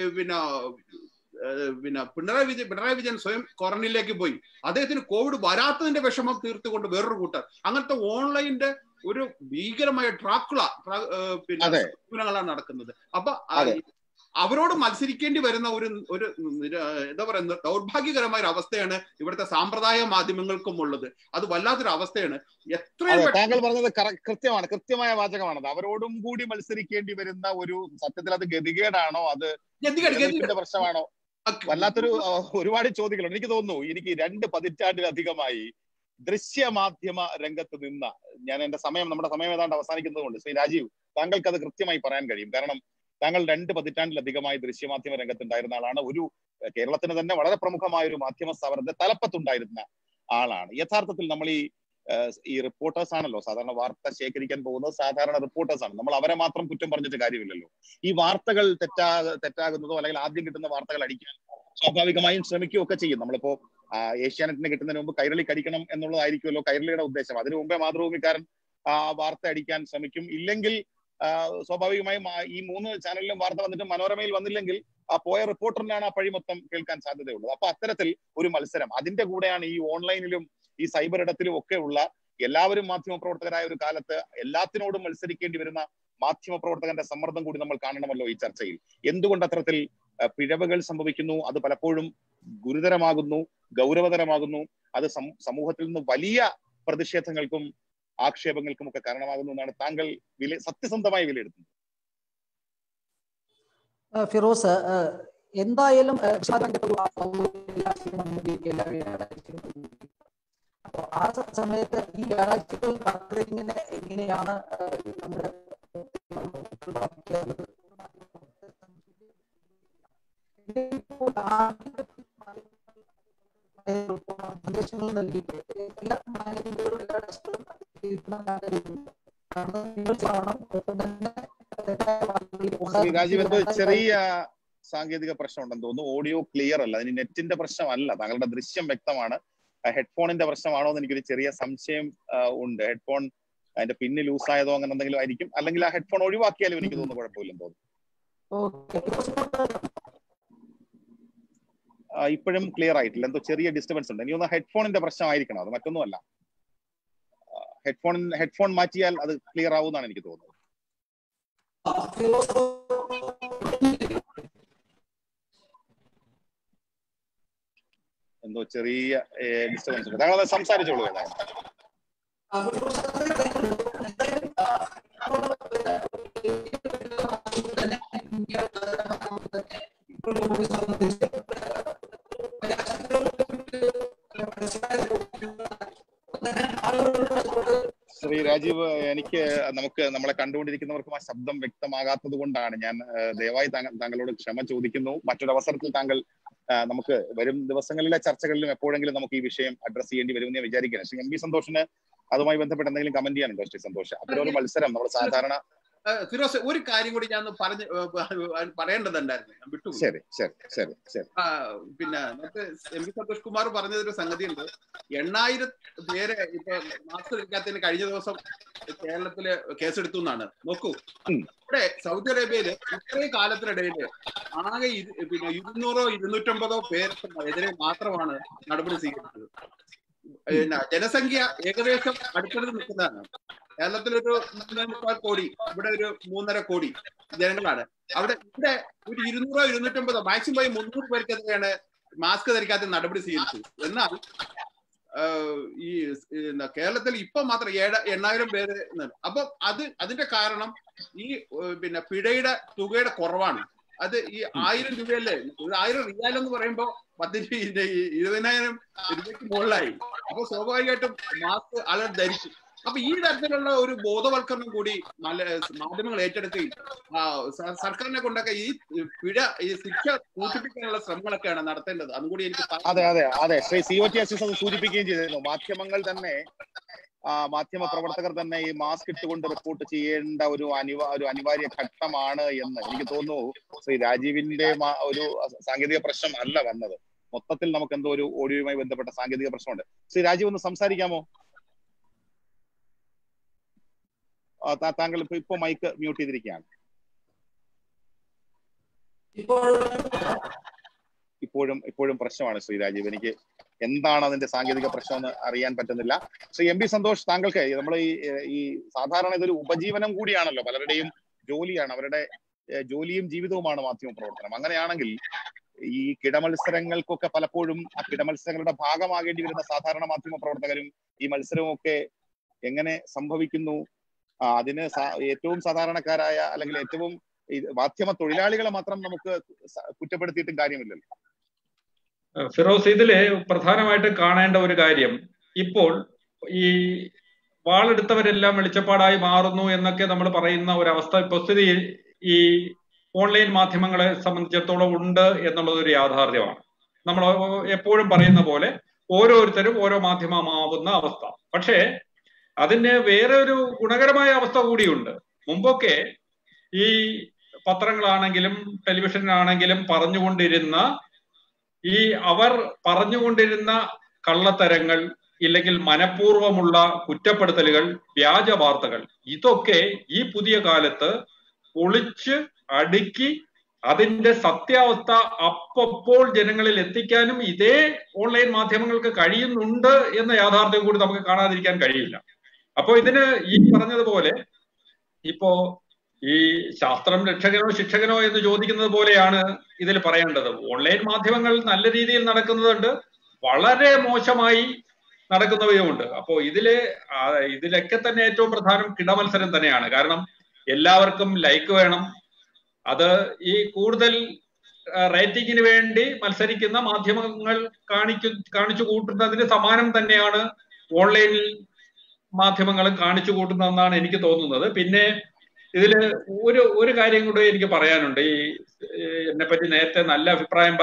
പിന്നെ പിണറായി വിജയൻ സ്വയം ക്വാറന്റൈനിലേക്ക് പോയി. അദ്ദേഹത്തിന് കോവിഡ് വരാത്തതിന്റെ വിഷമം തീർത്തുകൊണ്ട് വേറൊരു കൂട്ടർ. അങ്ങനത്തെ ഓൺലൈനിന്റെ ഒരു ഭീകരമായ ഡ്രാക്കുള പിന്നെ നടക്കുന്നത്. അപ്പൊ അവരോട് മത്സരിക്കേണ്ടി വരുന്ന ഒരു എന്താ പറയുന്നത് ദൗർഭാഗ്യകരമായ ഒരു അവസ്ഥയാണ് ഇവിടുത്തെ സാമ്പ്രദായ മാധ്യമങ്ങൾക്കും ഉള്ളത്. അത് വല്ലാത്തൊരു അവസ്ഥയാണ്. താങ്കൾ പറഞ്ഞത് കൃത്യമായ വാചകമാണത്. അവരോടും കൂടി മത്സരിക്കേണ്ടി വരുന്ന ഒരു, സത്യത്തിൽ അത് ഗതികേടാണോ, അത് പ്രശ്നമാണോ? വല്ലാത്തൊരു ഒരുപാട് ചോദ്യങ്ങളുണ്ട്. എനിക്ക് തോന്നുന്നു എനിക്ക് 2 പതിറ്റാണ്ടിലധികമായി ദൃശ്യമാധ്യമ രംഗത്ത് നിന്ന നമ്മുടെ സമയം ഏതാണ്ട് അവസാനിക്കുന്നത് കൊണ്ട് ശ്രീ രാജീവ്, താങ്കൾക്ക് അത് കൃത്യമായി പറയാൻ കഴിയും. കാരണം താങ്കൾ 2 പതിറ്റാണ്ടിലധികമായി ദൃശ്യമാധ്യമ രംഗത്തുണ്ടായിരുന്ന ആളാണ്. കേരളത്തിന് തന്നെ വളരെ പ്രമുഖമായ ഒരു മാധ്യമ സ്ഥാപനത്തിന്റെ തലപ്പത്തുണ്ടായിരുന്ന ആളാണ്. യഥാർത്ഥത്തിൽ നമ്മൾ ഈ റിപ്പോർട്ടേഴ്സ് ആണല്ലോ സാധാരണ വാർത്ത ശേഖരിക്കാൻ പോകുന്നത്. സാധാരണ റിപ്പോർട്ടേഴ്സ് ആണ്. നമ്മൾ അവരെ മാത്രം കുറ്റം പറഞ്ഞിട്ട് കാര്യമില്ലല്ലോ. ഈ വാർത്തകൾ തെറ്റാകുന്നതോ അല്ലെങ്കിൽ ആദ്യം കിട്ടുന്ന വാർത്തകൾ അടിക്കാൻ സ്വാഭാവികമായും ശ്രമിക്കുകയൊക്കെ ചെയ്യും. നമ്മളിപ്പോ ഏഷ്യാനെറ്റിന് കിട്ടുന്നതിന് മുമ്പ് കൈരളി കടിക്കണം എന്നുള്ളതായിരിക്കുമല്ലോ കൈരളിയുടെ ഉദ്ദേശം. അതിനു മുമ്പേ മാതൃഭൂമിക്കാരൻ വാർത്ത അടിക്കാൻ ശ്രമിക്കും. ഇല്ലെങ്കിൽ സ്വാഭാവികമായും ഈ 3 ചാനലിലും വാർത്ത വന്നിട്ട് മനോരമയിൽ വന്നില്ലെങ്കിൽ ആ പോയ റിപ്പോർട്ടറിനാണ് ആ പഴി മൊത്തം കേൾക്കാൻ സാധ്യതയുള്ളത്. അപ്പൊ അത്തരത്തിൽ ഒരു മത്സരം, അതിന്റെ കൂടെയാണ് ഈ ഓൺലൈനിലും ഈ സൈബർ ഇടത്തിലും ഒക്കെ ഉള്ള എല്ലാവരും മാധ്യമപ്രവർത്തകരായ ഒരു കാലത്ത് എല്ലാത്തിനോടും മത്സരിക്കേണ്ടി വരുന്ന മാധ്യമപ്രവർത്തകന്റെ സമ്മർദ്ദം കൂടി നമ്മൾ കാണണമല്ലോ ഈ ചർച്ചയിൽ. എന്തുകൊണ്ട് അത്തരത്തിൽ പിഴവുകൾ സംഭവിക്കുന്നു? അത് പലപ്പോഴും ഗുരുതരമാകുന്നു, ഗൗരവതരമാകുന്നു. അത് സമൂഹത്തിൽ നിന്ന് വലിയ പ്രതിഷേധങ്ങൾക്കും ആക്ഷേപങ്ങൾക്കും ഒക്കെ കാരണമാകുന്നു എന്നാണ് താങ്കൾ സത്യസന്ധമായി വിലയിരുത്തുന്നത്. ഫിറോസ്, എന്തായാലും ആ സമയത്ത് ഈ വ്യാഴാഴ്ചകൾ എങ്ങനെയാണ് നിർദ്ദേശങ്ങൾ നൽകിയിട്ട് രാജീവ്, എന്തോ ചെറിയ സാങ്കേതിക പ്രശ്നം ഉണ്ടെന്ന് തോന്നുന്നു. ഓഡിയോ ക്ലിയർ അല്ല. അതിന് നെറ്റിന്റെ പ്രശ്നമല്ല, താങ്കളുടെ ദൃശ്യം വ്യക്തമാണ്. ഹെഡ്ഫോണിന്റെ പ്രശ്നമാണോ എന്ന് എനിക്കൊരു ചെറിയ സംശയം ഉണ്ട്. ഹെഡ്ഫോൺ അതിന്റെ പിന്ന് ലൂസായതോ അങ്ങനെ എന്തെങ്കിലും ആയിരിക്കും. അല്ലെങ്കിൽ ആ ഹെഡ്ഫോൺ ഒഴിവാക്കിയാലും എനിക്ക് തോന്നുന്നു കുഴപ്പമില്ലെന്ന് തോന്നുന്നു. ഇപ്പോഴും ക്ലിയർ ആയിട്ടില്ല, എന്തോ ചെറിയ ഡിസ്റ്റർബൻസ് ഉണ്ട്. എനിക്ക് തോന്നുന്നു ഹെഡ്ഫോണിന്റെ പ്രശ്നമായിരിക്കണം, അത് മറ്റൊന്നുമല്ല. ഹെഡ്ഫോൺ മാറ്റിയാൽ അത് ക്ലിയർ ആവുമെന്നാണ് എനിക്ക് തോന്നുന്നത്. എന്തോ ചെറിയ ഡിസ്റ്റർബൻസ് ഉണ്ട്. താങ്കൾ സംസാരിച്ചോളൂ. ശ്രീ രാജീവ്, നമ്മളെ കണ്ടുകൊണ്ടിരിക്കുന്നവർക്കും ആ ശബ്ദം വ്യക്തമാകാത്തത് കൊണ്ടാണ് ഞാൻ ദയവായി താങ്കളോട് ക്ഷമ ചോദിക്കുന്നു. മറ്റൊരവസരത്തിൽ താങ്കൾ നമുക്ക് വരും ദിവസങ്ങളിലെ ചർച്ചകളിലും എപ്പോഴെങ്കിലും നമുക്ക് ഈ വിഷയം അഡ്രസ് ചെയ്യേണ്ടി വരുമെന്ന് ഞാൻ വിചാരിക്കുകയാണ്. ശ്രീ എം വി സന്തോഷിന് അതുമായി ബന്ധപ്പെട്ട് എന്തെങ്കിലും കമന്റ് ചെയ്യാനുണ്ടോ? ശ്രീ സന്തോഷ്, അത്തരം ഒരു മത്സരം നമ്മൾ സാധാരണ ഫിറോസ് ഒരു കാര്യം കൂടി ഞാൻ പറയേണ്ടതുണ്ടായിരുന്നു, ഞാൻ വിട്ടു. ശരി ശരി ശരി ശരി. പിന്നെ നേരത്തെ എം പി സന്തോഷ് കുമാർ പറഞ്ഞതൊരു സംഗതിയുണ്ട്. 8,000 പേരെ ഇപ്പൊ മാസ്ക് ധരിക്കാത്തതിന് കഴിഞ്ഞ ദിവസം കേരളത്തില് കേസെടുത്തു എന്നാണ്. നോക്കൂ, ഇവിടെ സൗദി അറേബ്യയില് ഇത്രയും കാലത്തിനിടയില് ആകെ പിന്നെ 200 250 പേർക്കെതിരെ മാത്രമാണ് നടപടി സ്വീകരിച്ചത്. ജനസംഖ്യ ഏകദേശം അടുത്തടുത്ത് നിൽക്കുന്നതാണ്. കേരളത്തിലൊരു 3.4 കോടി, ഇവിടെ ഒരു 3.5 കോടി ജനങ്ങളാണ്. ഇവിടെ ഒരു 200 250 മാക്സിമം 300 പേർക്കെതിരെയാണ് മാസ്ക് ധരിക്കാത്ത നടപടി സ്വീകരിച്ചത്. എന്നാൽ ഈ കേരളത്തിൽ ഇപ്പൊ മാത്രം 8,000 പേര്. അപ്പൊ അതിന്റെ കാരണം ഈ പിന്നെ പിഴയുടെ തുകയുടെ കുറവാണ്. അത് ഈ 1000 രൂപയല്ലേ, 1000 റിയാൽ എന്ന് പറയുമ്പോ 20,000 രൂപയ്ക്ക് മുകളിലായി. അപ്പൊ സ്വാഭാവികമായിട്ടും മാസ്ക് ആളുകൾ ധരിച്ചു. അപ്പൊ ഈ തരത്തിലുള്ള ഒരു ബോധവൽക്കരണം കൂടി മാധ്യമങ്ങൾ ഏറ്റെടുക്കുകയും സർക്കാരിനെ കൊണ്ടൊക്കെ ഈ ശിക്ഷ കൂട്ടിപ്പിക്കാനുള്ള ശ്രമങ്ങളൊക്കെയാണ് നടത്തേണ്ടത്. അതും കൂടി എനിക്ക് അതെ ശ്രീ COT അസീസ് അത് സൂചിപ്പിക്കുകയും ചെയ്തിരുന്നു. മാധ്യമങ്ങൾ തന്നെ, മാധ്യമ പ്രവർത്തകർ തന്നെ ഈ മാസ്ക് ഇട്ടുകൊണ്ട് റിപ്പോർട്ട് ചെയ്യേണ്ട ഒരു അനിവാര്യ ഘട്ടമാണ് എന്ന് എനിക്ക് തോന്നുന്നു. ശ്രീ രാജീവിന്റെ ഒരു സാങ്കേതിക പ്രശ്നം അല്ല വന്നത്, മൊത്തത്തിൽ നമുക്ക് എന്തോ ഒരു ഓഡിയോയുമായി ബന്ധപ്പെട്ട സാങ്കേതിക പ്രശ്നമുണ്ട്. ശ്രീ രാജീവ് ഒന്ന് സംസാരിക്കാമോ? താങ്കൾ ഇപ്പൊ മൈക്ക് മ്യൂട്ട് ചെയ്തിരിക്കുകയാണ്. ഇപ്പോഴും പ്രശ്നമാണ് ശ്രീ രാജീവ്. എനിക്ക് എന്താണ് അതിന്റെ സാങ്കേതിക പ്രശ്നം എന്ന് അറിയാൻ പറ്റുന്നില്ല. ശ്രീ MP സന്തോഷ്, താങ്കൾക്ക് നമ്മൾ ഈ സാധാരണ ഇതൊരു ഉപജീവനം കൂടിയാണല്ലോ, പലരുടെയും ജോലിയാണ്, അവരുടെ ജോലിയും ജീവിതവുമാണ് മാധ്യമ പ്രവർത്തനം. അങ്ങനെയാണെങ്കിൽ ഈ കിടമത്സരങ്ങൾക്കൊക്കെ പലപ്പോഴും ആ കിടമത്സരങ്ങളുടെ ഭാഗമാകേണ്ടി വരുന്ന സാധാരണ മാധ്യമ പ്രവർത്തകരും ഈ മത്സരവും ഒക്കെ എങ്ങനെ സംഭവിക്കുന്നു? അതിന് ഏറ്റവും സാധാരണക്കാരായ അല്ലെങ്കിൽ ഏറ്റവും മാധ്യമ തൊഴിലാളികളെ മാത്രം നമുക്ക് കുറ്റപ്പെടുത്തിയിട്ടും കാര്യമില്ലല്ലോ. ഫിറോസ്, ഇതില് പ്രധാനമായിട്ട് കാണേണ്ട ഒരു കാര്യം, ഇപ്പോൾ ഈ വാളെടുത്തവരെല്ലാം വെളിച്ചപ്പാടായി മാറുന്നു എന്നൊക്കെ നമ്മൾ പറയുന്ന ഒരവസ്ഥ ഇപ്പൊ സ്ഥിതി ഈ ഓൺലൈൻ മാധ്യമങ്ങളെ സംബന്ധിച്ചിടത്തോളം ഉണ്ട് എന്നുള്ളത് ഒരു യാഥാർത്ഥ്യമാണ്. നമ്മൾ എപ്പോഴും പറയുന്ന പോലെ ഓരോരുത്തരും ഓരോ മാധ്യമമാവുന്ന അവസ്ഥ. പക്ഷേ അതിന് വേറെ ഒരു ഗുണകരമായ അവസ്ഥ കൂടിയുണ്ട്. മുമ്പൊക്കെ ഈ പത്രങ്ങളാണെങ്കിലും ടെലിവിഷനാണെങ്കിലും അവർ പറഞ്ഞുകൊണ്ടിരുന്ന കള്ളത്തരങ്ങൾ, ഇല്ലെങ്കിൽ മനഃപൂർവ്വമുള്ള കുറ്റപ്പെടുത്തലുകൾ, വ്യാജ വാർത്തകൾ, ഇതൊക്കെ ഈ പുതിയ കാലത്ത് ഒളിച്ച് അടുക്കി അതിന്റെ സത്യാവസ്ഥ അപ്പോൾ ജനങ്ങളിൽ എത്തിക്കാനും ഇതേ ഓൺലൈൻ മാധ്യമങ്ങൾക്ക് കഴിയുന്നുണ്ട് എന്ന യാഥാർത്ഥ്യം കൂടി നമുക്ക് കാണാതിരിക്കാൻ കഴിയില്ല. അപ്പോ ഇതിന് ഈ പറഞ്ഞതുപോലെ ഇപ്പോ ഈ ശാസ്ത്രം രക്ഷകനോ ശിക്ഷകനോ എന്ന് ചോദിക്കുന്നത് പോലെയാണ് ഇതിൽ പറയേണ്ടത്. ഓൺലൈൻ മാധ്യമങ്ങൾ നല്ല രീതിയിൽ നടക്കുന്നതുണ്ട്, വളരെ മോശമായി നടക്കുന്നവയുമുണ്ട്. അപ്പോ ഇതിലൊക്കെ തന്നെ ഏറ്റവും പ്രധാനം കിടമത്സരം തന്നെയാണ്. കാരണം എല്ലാവർക്കും ലൈക്ക് വേണം. അത് ഈ കൂടുതൽ റേറ്റിംഗിന് വേണ്ടി മത്സരിക്കുന്ന മാധ്യമങ്ങൾ കാണിച്ചു കൂട്ടുന്നതിന് സമാനം തന്നെയാണ് ഓൺലൈനിൽ മാധ്യമങ്ങളും കാണിച്ചു കൂട്ടുന്നതെന്നാണ് എനിക്ക് തോന്നുന്നത്. പിന്നെ ഇതില് ഒരു കാര്യം കൂടെ എനിക്ക് പറയാനുണ്ട്. ഈ എന്നെപ്പറ്റി നേരത്തെ നല്ല അഭിപ്രായം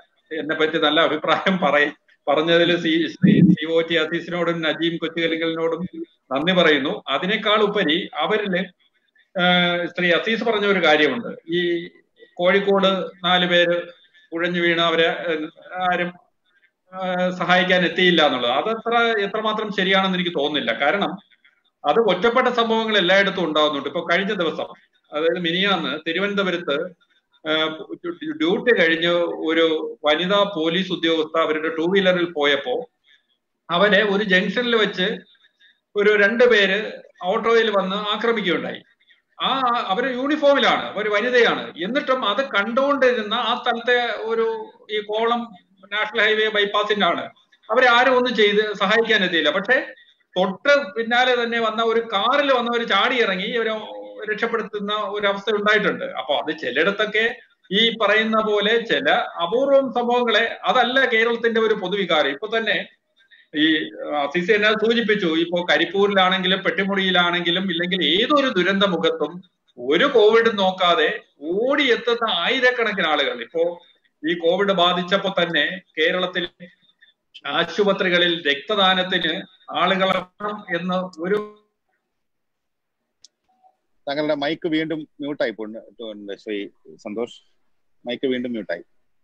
പറഞ്ഞതിൽ COT അസീസിനോടും നജീം കൊച്ചുകലികളിനോടും നന്ദി പറയുന്നു. അതിനേക്കാൾ ഉപരി അവരില് ശ്രീ അസീസ് പറഞ്ഞ ഒരു കാര്യമുണ്ട്. ഈ കോഴിക്കോട് 4 പേര് കുഴഞ്ഞു വീണ് അവരെ ആരും സഹായിക്കാൻ എത്തിയില്ല എന്നുള്ളത്, എത്രമാത്രം ശരിയാണെന്ന് എനിക്ക് തോന്നുന്നില്ല. കാരണം അത് ഒറ്റപ്പെട്ട സംഭവങ്ങൾ എല്ലായിടത്തും ഉണ്ടാകുന്നുണ്ട്. ഇപ്പൊ കഴിഞ്ഞ ദിവസം, അതായത് മിനിയാന്ന് തിരുവനന്തപുരത്ത് ഡ്യൂട്ടി കഴിഞ്ഞ് ഒരു വനിതാ പോലീസ് ഉദ്യോഗസ്ഥ അവരുടെ 2 വീലറിൽ പോയപ്പോ അവരെ ഒരു ജംഗ്ഷനിൽ വെച്ച് ഒരു 2 പേര് ഓട്ടോയിൽ വന്ന് ആക്രമിക്കുകയുണ്ടായി. അവര് യൂണിഫോമിലാണ്, ഒരു വനിതയാണ്. എന്നിട്ടും അത് കണ്ടുകൊണ്ടിരുന്ന ആ സ്ഥലത്തെ ഈ കോളം നാഷണൽ ഹൈവേ ബൈപ്പാസിന്റെ ആണ്, അവരെ ആരും ഒന്നും സഹായിക്കാൻ എത്തിയില്ല. പക്ഷെ തൊട്ട് പിന്നാലെ തന്നെ വന്ന ഒരു കാറിൽ വന്നവർ ചാടി ഇറങ്ങി ഇവരെ രക്ഷപ്പെടുത്തുന്ന ഒരു അവസ്ഥ ഉണ്ടായിട്ടുണ്ട്. അപ്പൊ അത് ചിലയിടത്തൊക്കെ ഈ പറയുന്ന പോലെ ചില അപൂർവം സംഭവങ്ങളെ, അതല്ല കേരളത്തിന്റെ ഒരു പൊതുവികാരം. ഇപ്പൊ തന്നെ ഈ അസീസ് എന്നെ സൂചിപ്പിച്ചു, ഇപ്പോ കരിപ്പൂരിലാണെങ്കിലും പെട്ടിമുടിയിലാണെങ്കിലും ഇല്ലെങ്കിൽ ഏതൊരു ദുരന്ത മുഖത്തും ഒരു കോവിഡ് നോക്കാതെ ഓടിയെത്തുന്ന ആയിരക്കണക്കിന് ആളുകൾ. ഇപ്പോ ഈ കോവിഡ് ബാധിച്ചപ്പോ തന്നെ കേരളത്തിൽ ആശുപത്രികളിൽ രക്തദാനത്തിന് ആളുകളെ എന്ന് താങ്കളുടെ മൈക്ക് വീണ്ടും മ്യൂട്ടായി പോയിട്ടുണ്ട് ശ്രീ സന്തോഷ്. മൈക്ക് വീണ്ടും മ്യൂട്ടായി.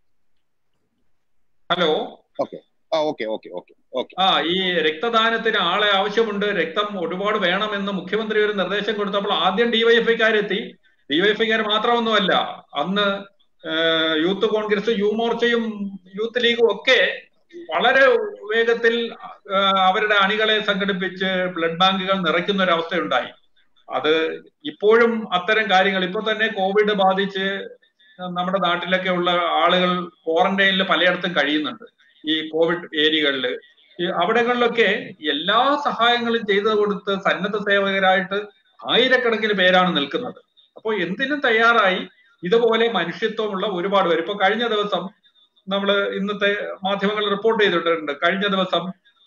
ഹലോ. ഓക്കെ ഈ രക്തദാനത്തിന് ആളെ ആവശ്യമുണ്ട്, രക്തം ഒരുപാട് വേണമെന്ന് മുഖ്യമന്ത്രി ഒരു നിർദ്ദേശം കൊടുത്തപ്പോൾ ആദ്യം ഡിവൈഎഫ്ഐക്കാരെത്തി. ഡിവൈഎഫ്ഐക്കാർ മാത്രമൊന്നുമല്ല, അന്ന് യൂത്ത് കോൺഗ്രസ്, യുവമോർച്ചയും യൂത്ത് ലീഗും ഒക്കെ വളരെ വേഗത്തിൽ അവരുടെ അണികളെ സംഘടിപ്പിച്ച് ബ്ലഡ് ബാങ്കുകൾ നിറയ്ക്കുന്ന ഒരു അവസ്ഥയുണ്ടായി. അത് ഇപ്പോഴും അത്തരം കാര്യങ്ങൾ, ഇപ്പൊ തന്നെ കോവിഡ് ബാധിച്ച് നമ്മുടെ നാട്ടിലൊക്കെ ഉള്ള ആളുകൾ ക്വാറന്റൈനിൽ പലയിടത്തും കഴിയുന്നുണ്ട്. ഈ കോവിഡ് ഏരിയകളിൽ അവിടങ്ങളിലൊക്കെ എല്ലാ സഹായങ്ങളും ചെയ്തു കൊടുത്ത് സന്നദ്ധ സേവകരായിട്ട് ആയിരക്കണക്കിന് പേരാണ് നിൽക്കുന്നത്. അപ്പോൾ എന്തിനും തയ്യാറായി ഇതുപോലെ മനുഷ്യത്വമുള്ള ഒരുപാട് പേര്. ഇപ്പൊ കഴിഞ്ഞ ദിവസം ഇന്നത്തെ മാധ്യമങ്ങൾ റിപ്പോർട്ട് ചെയ്തിട്ടുണ്ട്, കഴിഞ്ഞ ദിവസം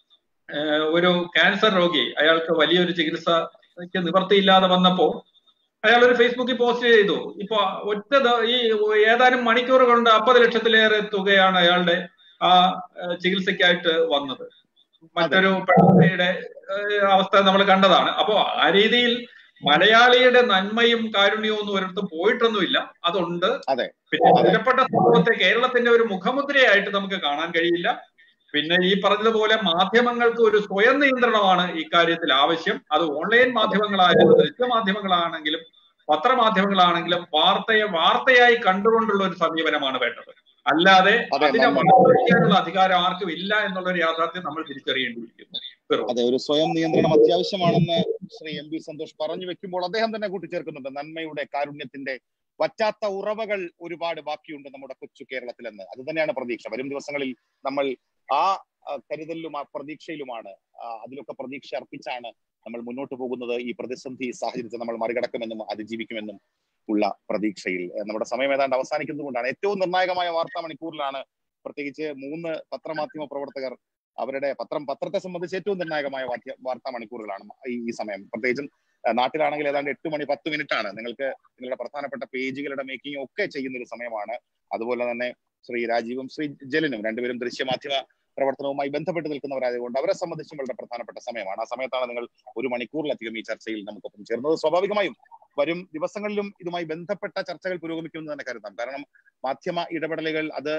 ഒരു ക്യാൻസർ രോഗി, അയാൾക്ക് വലിയൊരു ചികിത്സയ്ക്ക് നിവർത്തിയില്ലാതെ വന്നപ്പോ അയാൾ ഒരു ഫേസ്ബുക്കിൽ പോസ്റ്റ് ചെയ്തു. ഇപ്പൊ ഈ ഏതാനും മണിക്കൂർ കൊണ്ട് 50 ലക്ഷത്തിലേറെ തുകയാണ് അയാളുടെ ആ ചികിത്സയ്ക്കായിട്ട് വന്നത്. മറ്റൊരു പെൺകുട്ടിയുടെ അവസ്ഥ നമ്മൾ കണ്ടതാണ്. അപ്പോ ആ രീതിയിൽ മലയാളിയുടെ നന്മയും കാരുണ്യവും ഒന്നും ഒരിടത്തും പോയിട്ടൊന്നുമില്ല, അതുണ്ട്. പിന്നെ ഒറ്റപ്പെട്ട സംഭവത്തെ കേരളത്തിന്റെ ഒരു മുഖമുദ്രയായിട്ട് നമുക്ക് കാണാൻ കഴിയില്ല. പിന്നെ ഈ പറഞ്ഞതുപോലെ മാധ്യമങ്ങൾക്ക് ഒരു സ്വയം നിയന്ത്രണമാണ് ഇക്കാര്യത്തിൽ ആവശ്യം. അത് ഓൺലൈൻ മാധ്യമങ്ങളായാലും ദൃശ്യമാധ്യമങ്ങളാണെങ്കിലും പത്രമാധ്യമങ്ങളാണെങ്കിലും വാർത്തയായി കണ്ടുകൊണ്ടുള്ള ഒരു സമീപനമാണ് വേണ്ടത്. അല്ലാതെ അതിനെ വളർത്തിക്കാനുള്ള അധികാരം ആർക്കും ഇല്ല എന്നുള്ള ഒരു യാഥാർത്ഥ്യം നമ്മൾ തിരിച്ചറിയേണ്ടിയിരിക്കുന്നു. അതെ, ഒരു സ്വയം നിയന്ത്രണം അത്യാവശ്യമാണെന്ന് ശ്രീ എം പി സന്തോഷ് പറഞ്ഞു വെക്കുമ്പോൾ അദ്ദേഹം തന്നെ കൂട്ടിച്ചേർക്കുന്നുണ്ട്, നന്മയുടെ കാരുണ്യത്തിന്റെ വറ്റാത്ത ഉറവകൾ ഒരുപാട് ബാക്കിയുണ്ട് നമ്മുടെ കൊച്ചു കേരളത്തിലെന്ന്. അത് തന്നെയാണ് പ്രതീക്ഷ. വരും ദിവസങ്ങളിൽ നമ്മൾ ആ കരുതലിലും ആ പ്രതീക്ഷയിലുമാണ്, അതിലൊക്കെ പ്രതീക്ഷ അർപ്പിച്ചാണ് നമ്മൾ മുന്നോട്ട് പോകുന്നത്. ഈ പ്രതിസന്ധി സാഹചര്യത്തെ നമ്മൾ മറികടക്കുമെന്നും അതിജീവിക്കുമെന്നും ഉള്ള പ്രതീക്ഷയിൽ. നമ്മുടെ സമയം ഏതാണ്ട് അവസാനിക്കുന്നത് കൊണ്ടാണ് ഏറ്റവും നിർണായകമായ വാർത്താ മണിക്കൂറിലാണ് പ്രത്യേകിച്ച് 3 പത്രമാധ്യമ പ്രവർത്തകർ അവരുടെ പത്രത്തെ സംബന്ധിച്ച് ഏറ്റവും നിർണായകമായ വാർത്താ മണിക്കൂറുകളാണ് ഈ സമയം. പ്രത്യേകിച്ചും നാട്ടിലാണെങ്കിൽ ഏതാണ്ട് 8 മണി 10 മിനിറ്റാണ്. നിങ്ങളുടെ പ്രധാനപ്പെട്ട പേജുകളുടെ മേക്കിംഗ് ഒക്കെ ചെയ്യുന്ന ഒരു സമയമാണ്. അതുപോലെ തന്നെ ശ്രീ രാജീവും ശ്രീ ജലിനും രണ്ടുപേരും ദൃശ്യമാധ്യമ പ്രവർത്തനവുമായി ബന്ധപ്പെട്ട് നിൽക്കുന്നവരായതുകൊണ്ട് അവരെ സംബന്ധിച്ചും വളരെ പ്രധാനപ്പെട്ട സമയമാണ്. ആ സമയത്താണ് നിങ്ങൾ 1 മണിക്കൂറിലധികം ഈ ചർച്ചയിൽ നമുക്കൊപ്പം ചേർന്നത്. സ്വാഭാവികമായും വരും ദിവസങ്ങളിലും ഇതുമായി ബന്ധപ്പെട്ട ചർച്ചകൾ പുരോഗമിക്കുമെന്ന് തന്നെ കരുതാം. കാരണം മാധ്യമ ഇടപെടലുകൾ അത്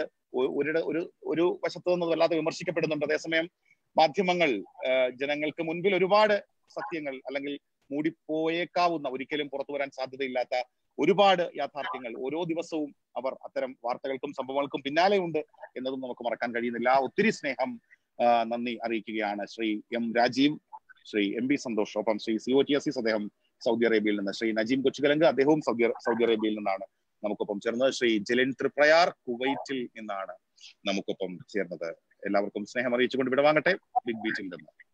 ഒരു വശത്തു നിന്ന് വല്ലാതെ വിമർശിക്കപ്പെടുന്നുണ്ട്. അതേസമയം മാധ്യമങ്ങൾ ജനങ്ങൾക്ക് മുൻപിൽ ഒരുപാട് സത്യങ്ങൾ അല്ലെങ്കിൽ മൂടിപ്പോയേക്കാവുന്ന, ഒരിക്കലും പുറത്തു വരാൻ സാധ്യതയില്ലാത്ത ഒരുപാട് യാഥാർത്ഥ്യങ്ങൾ ഓരോ ദിവസവും അവർ അത്തരം വാർത്തകൾക്കും സംഭവങ്ങൾക്കും പിന്നാലെ ഉണ്ട് എന്നതും നമുക്ക് മറക്കാൻ കഴിയുന്നില്ല. ഒത്തിരി സ്നേഹം, നന്ദി അറിയിക്കുകയാണ് Shri M Rajeev, Shri M P Santhosh, ഒപ്പം ശ്രീ COT അസീസ്, അദ്ദേഹം സൗദി അറേബ്യയിൽ നിന്ന്, ശ്രീ നജീം കൊച്ചുകലങ്ക്, അദ്ദേഹവും സൗദി അറേബ്യയിൽ നിന്നാണ് നമുക്കൊപ്പം ചേർന്നത്. ശ്രീ ജലിൻ തൃപ്രയാർ കുവൈറ്റിൽ നിന്നാണ് നമുക്കൊപ്പം ചേർന്നത്. എല്ലാവർക്കും സ്നേഹം അറിയിച്ചുകൊണ്ട് വിടവാങ്ങട്ടെ ബിഗ് ബീച്ചിൽ നിന്ന്.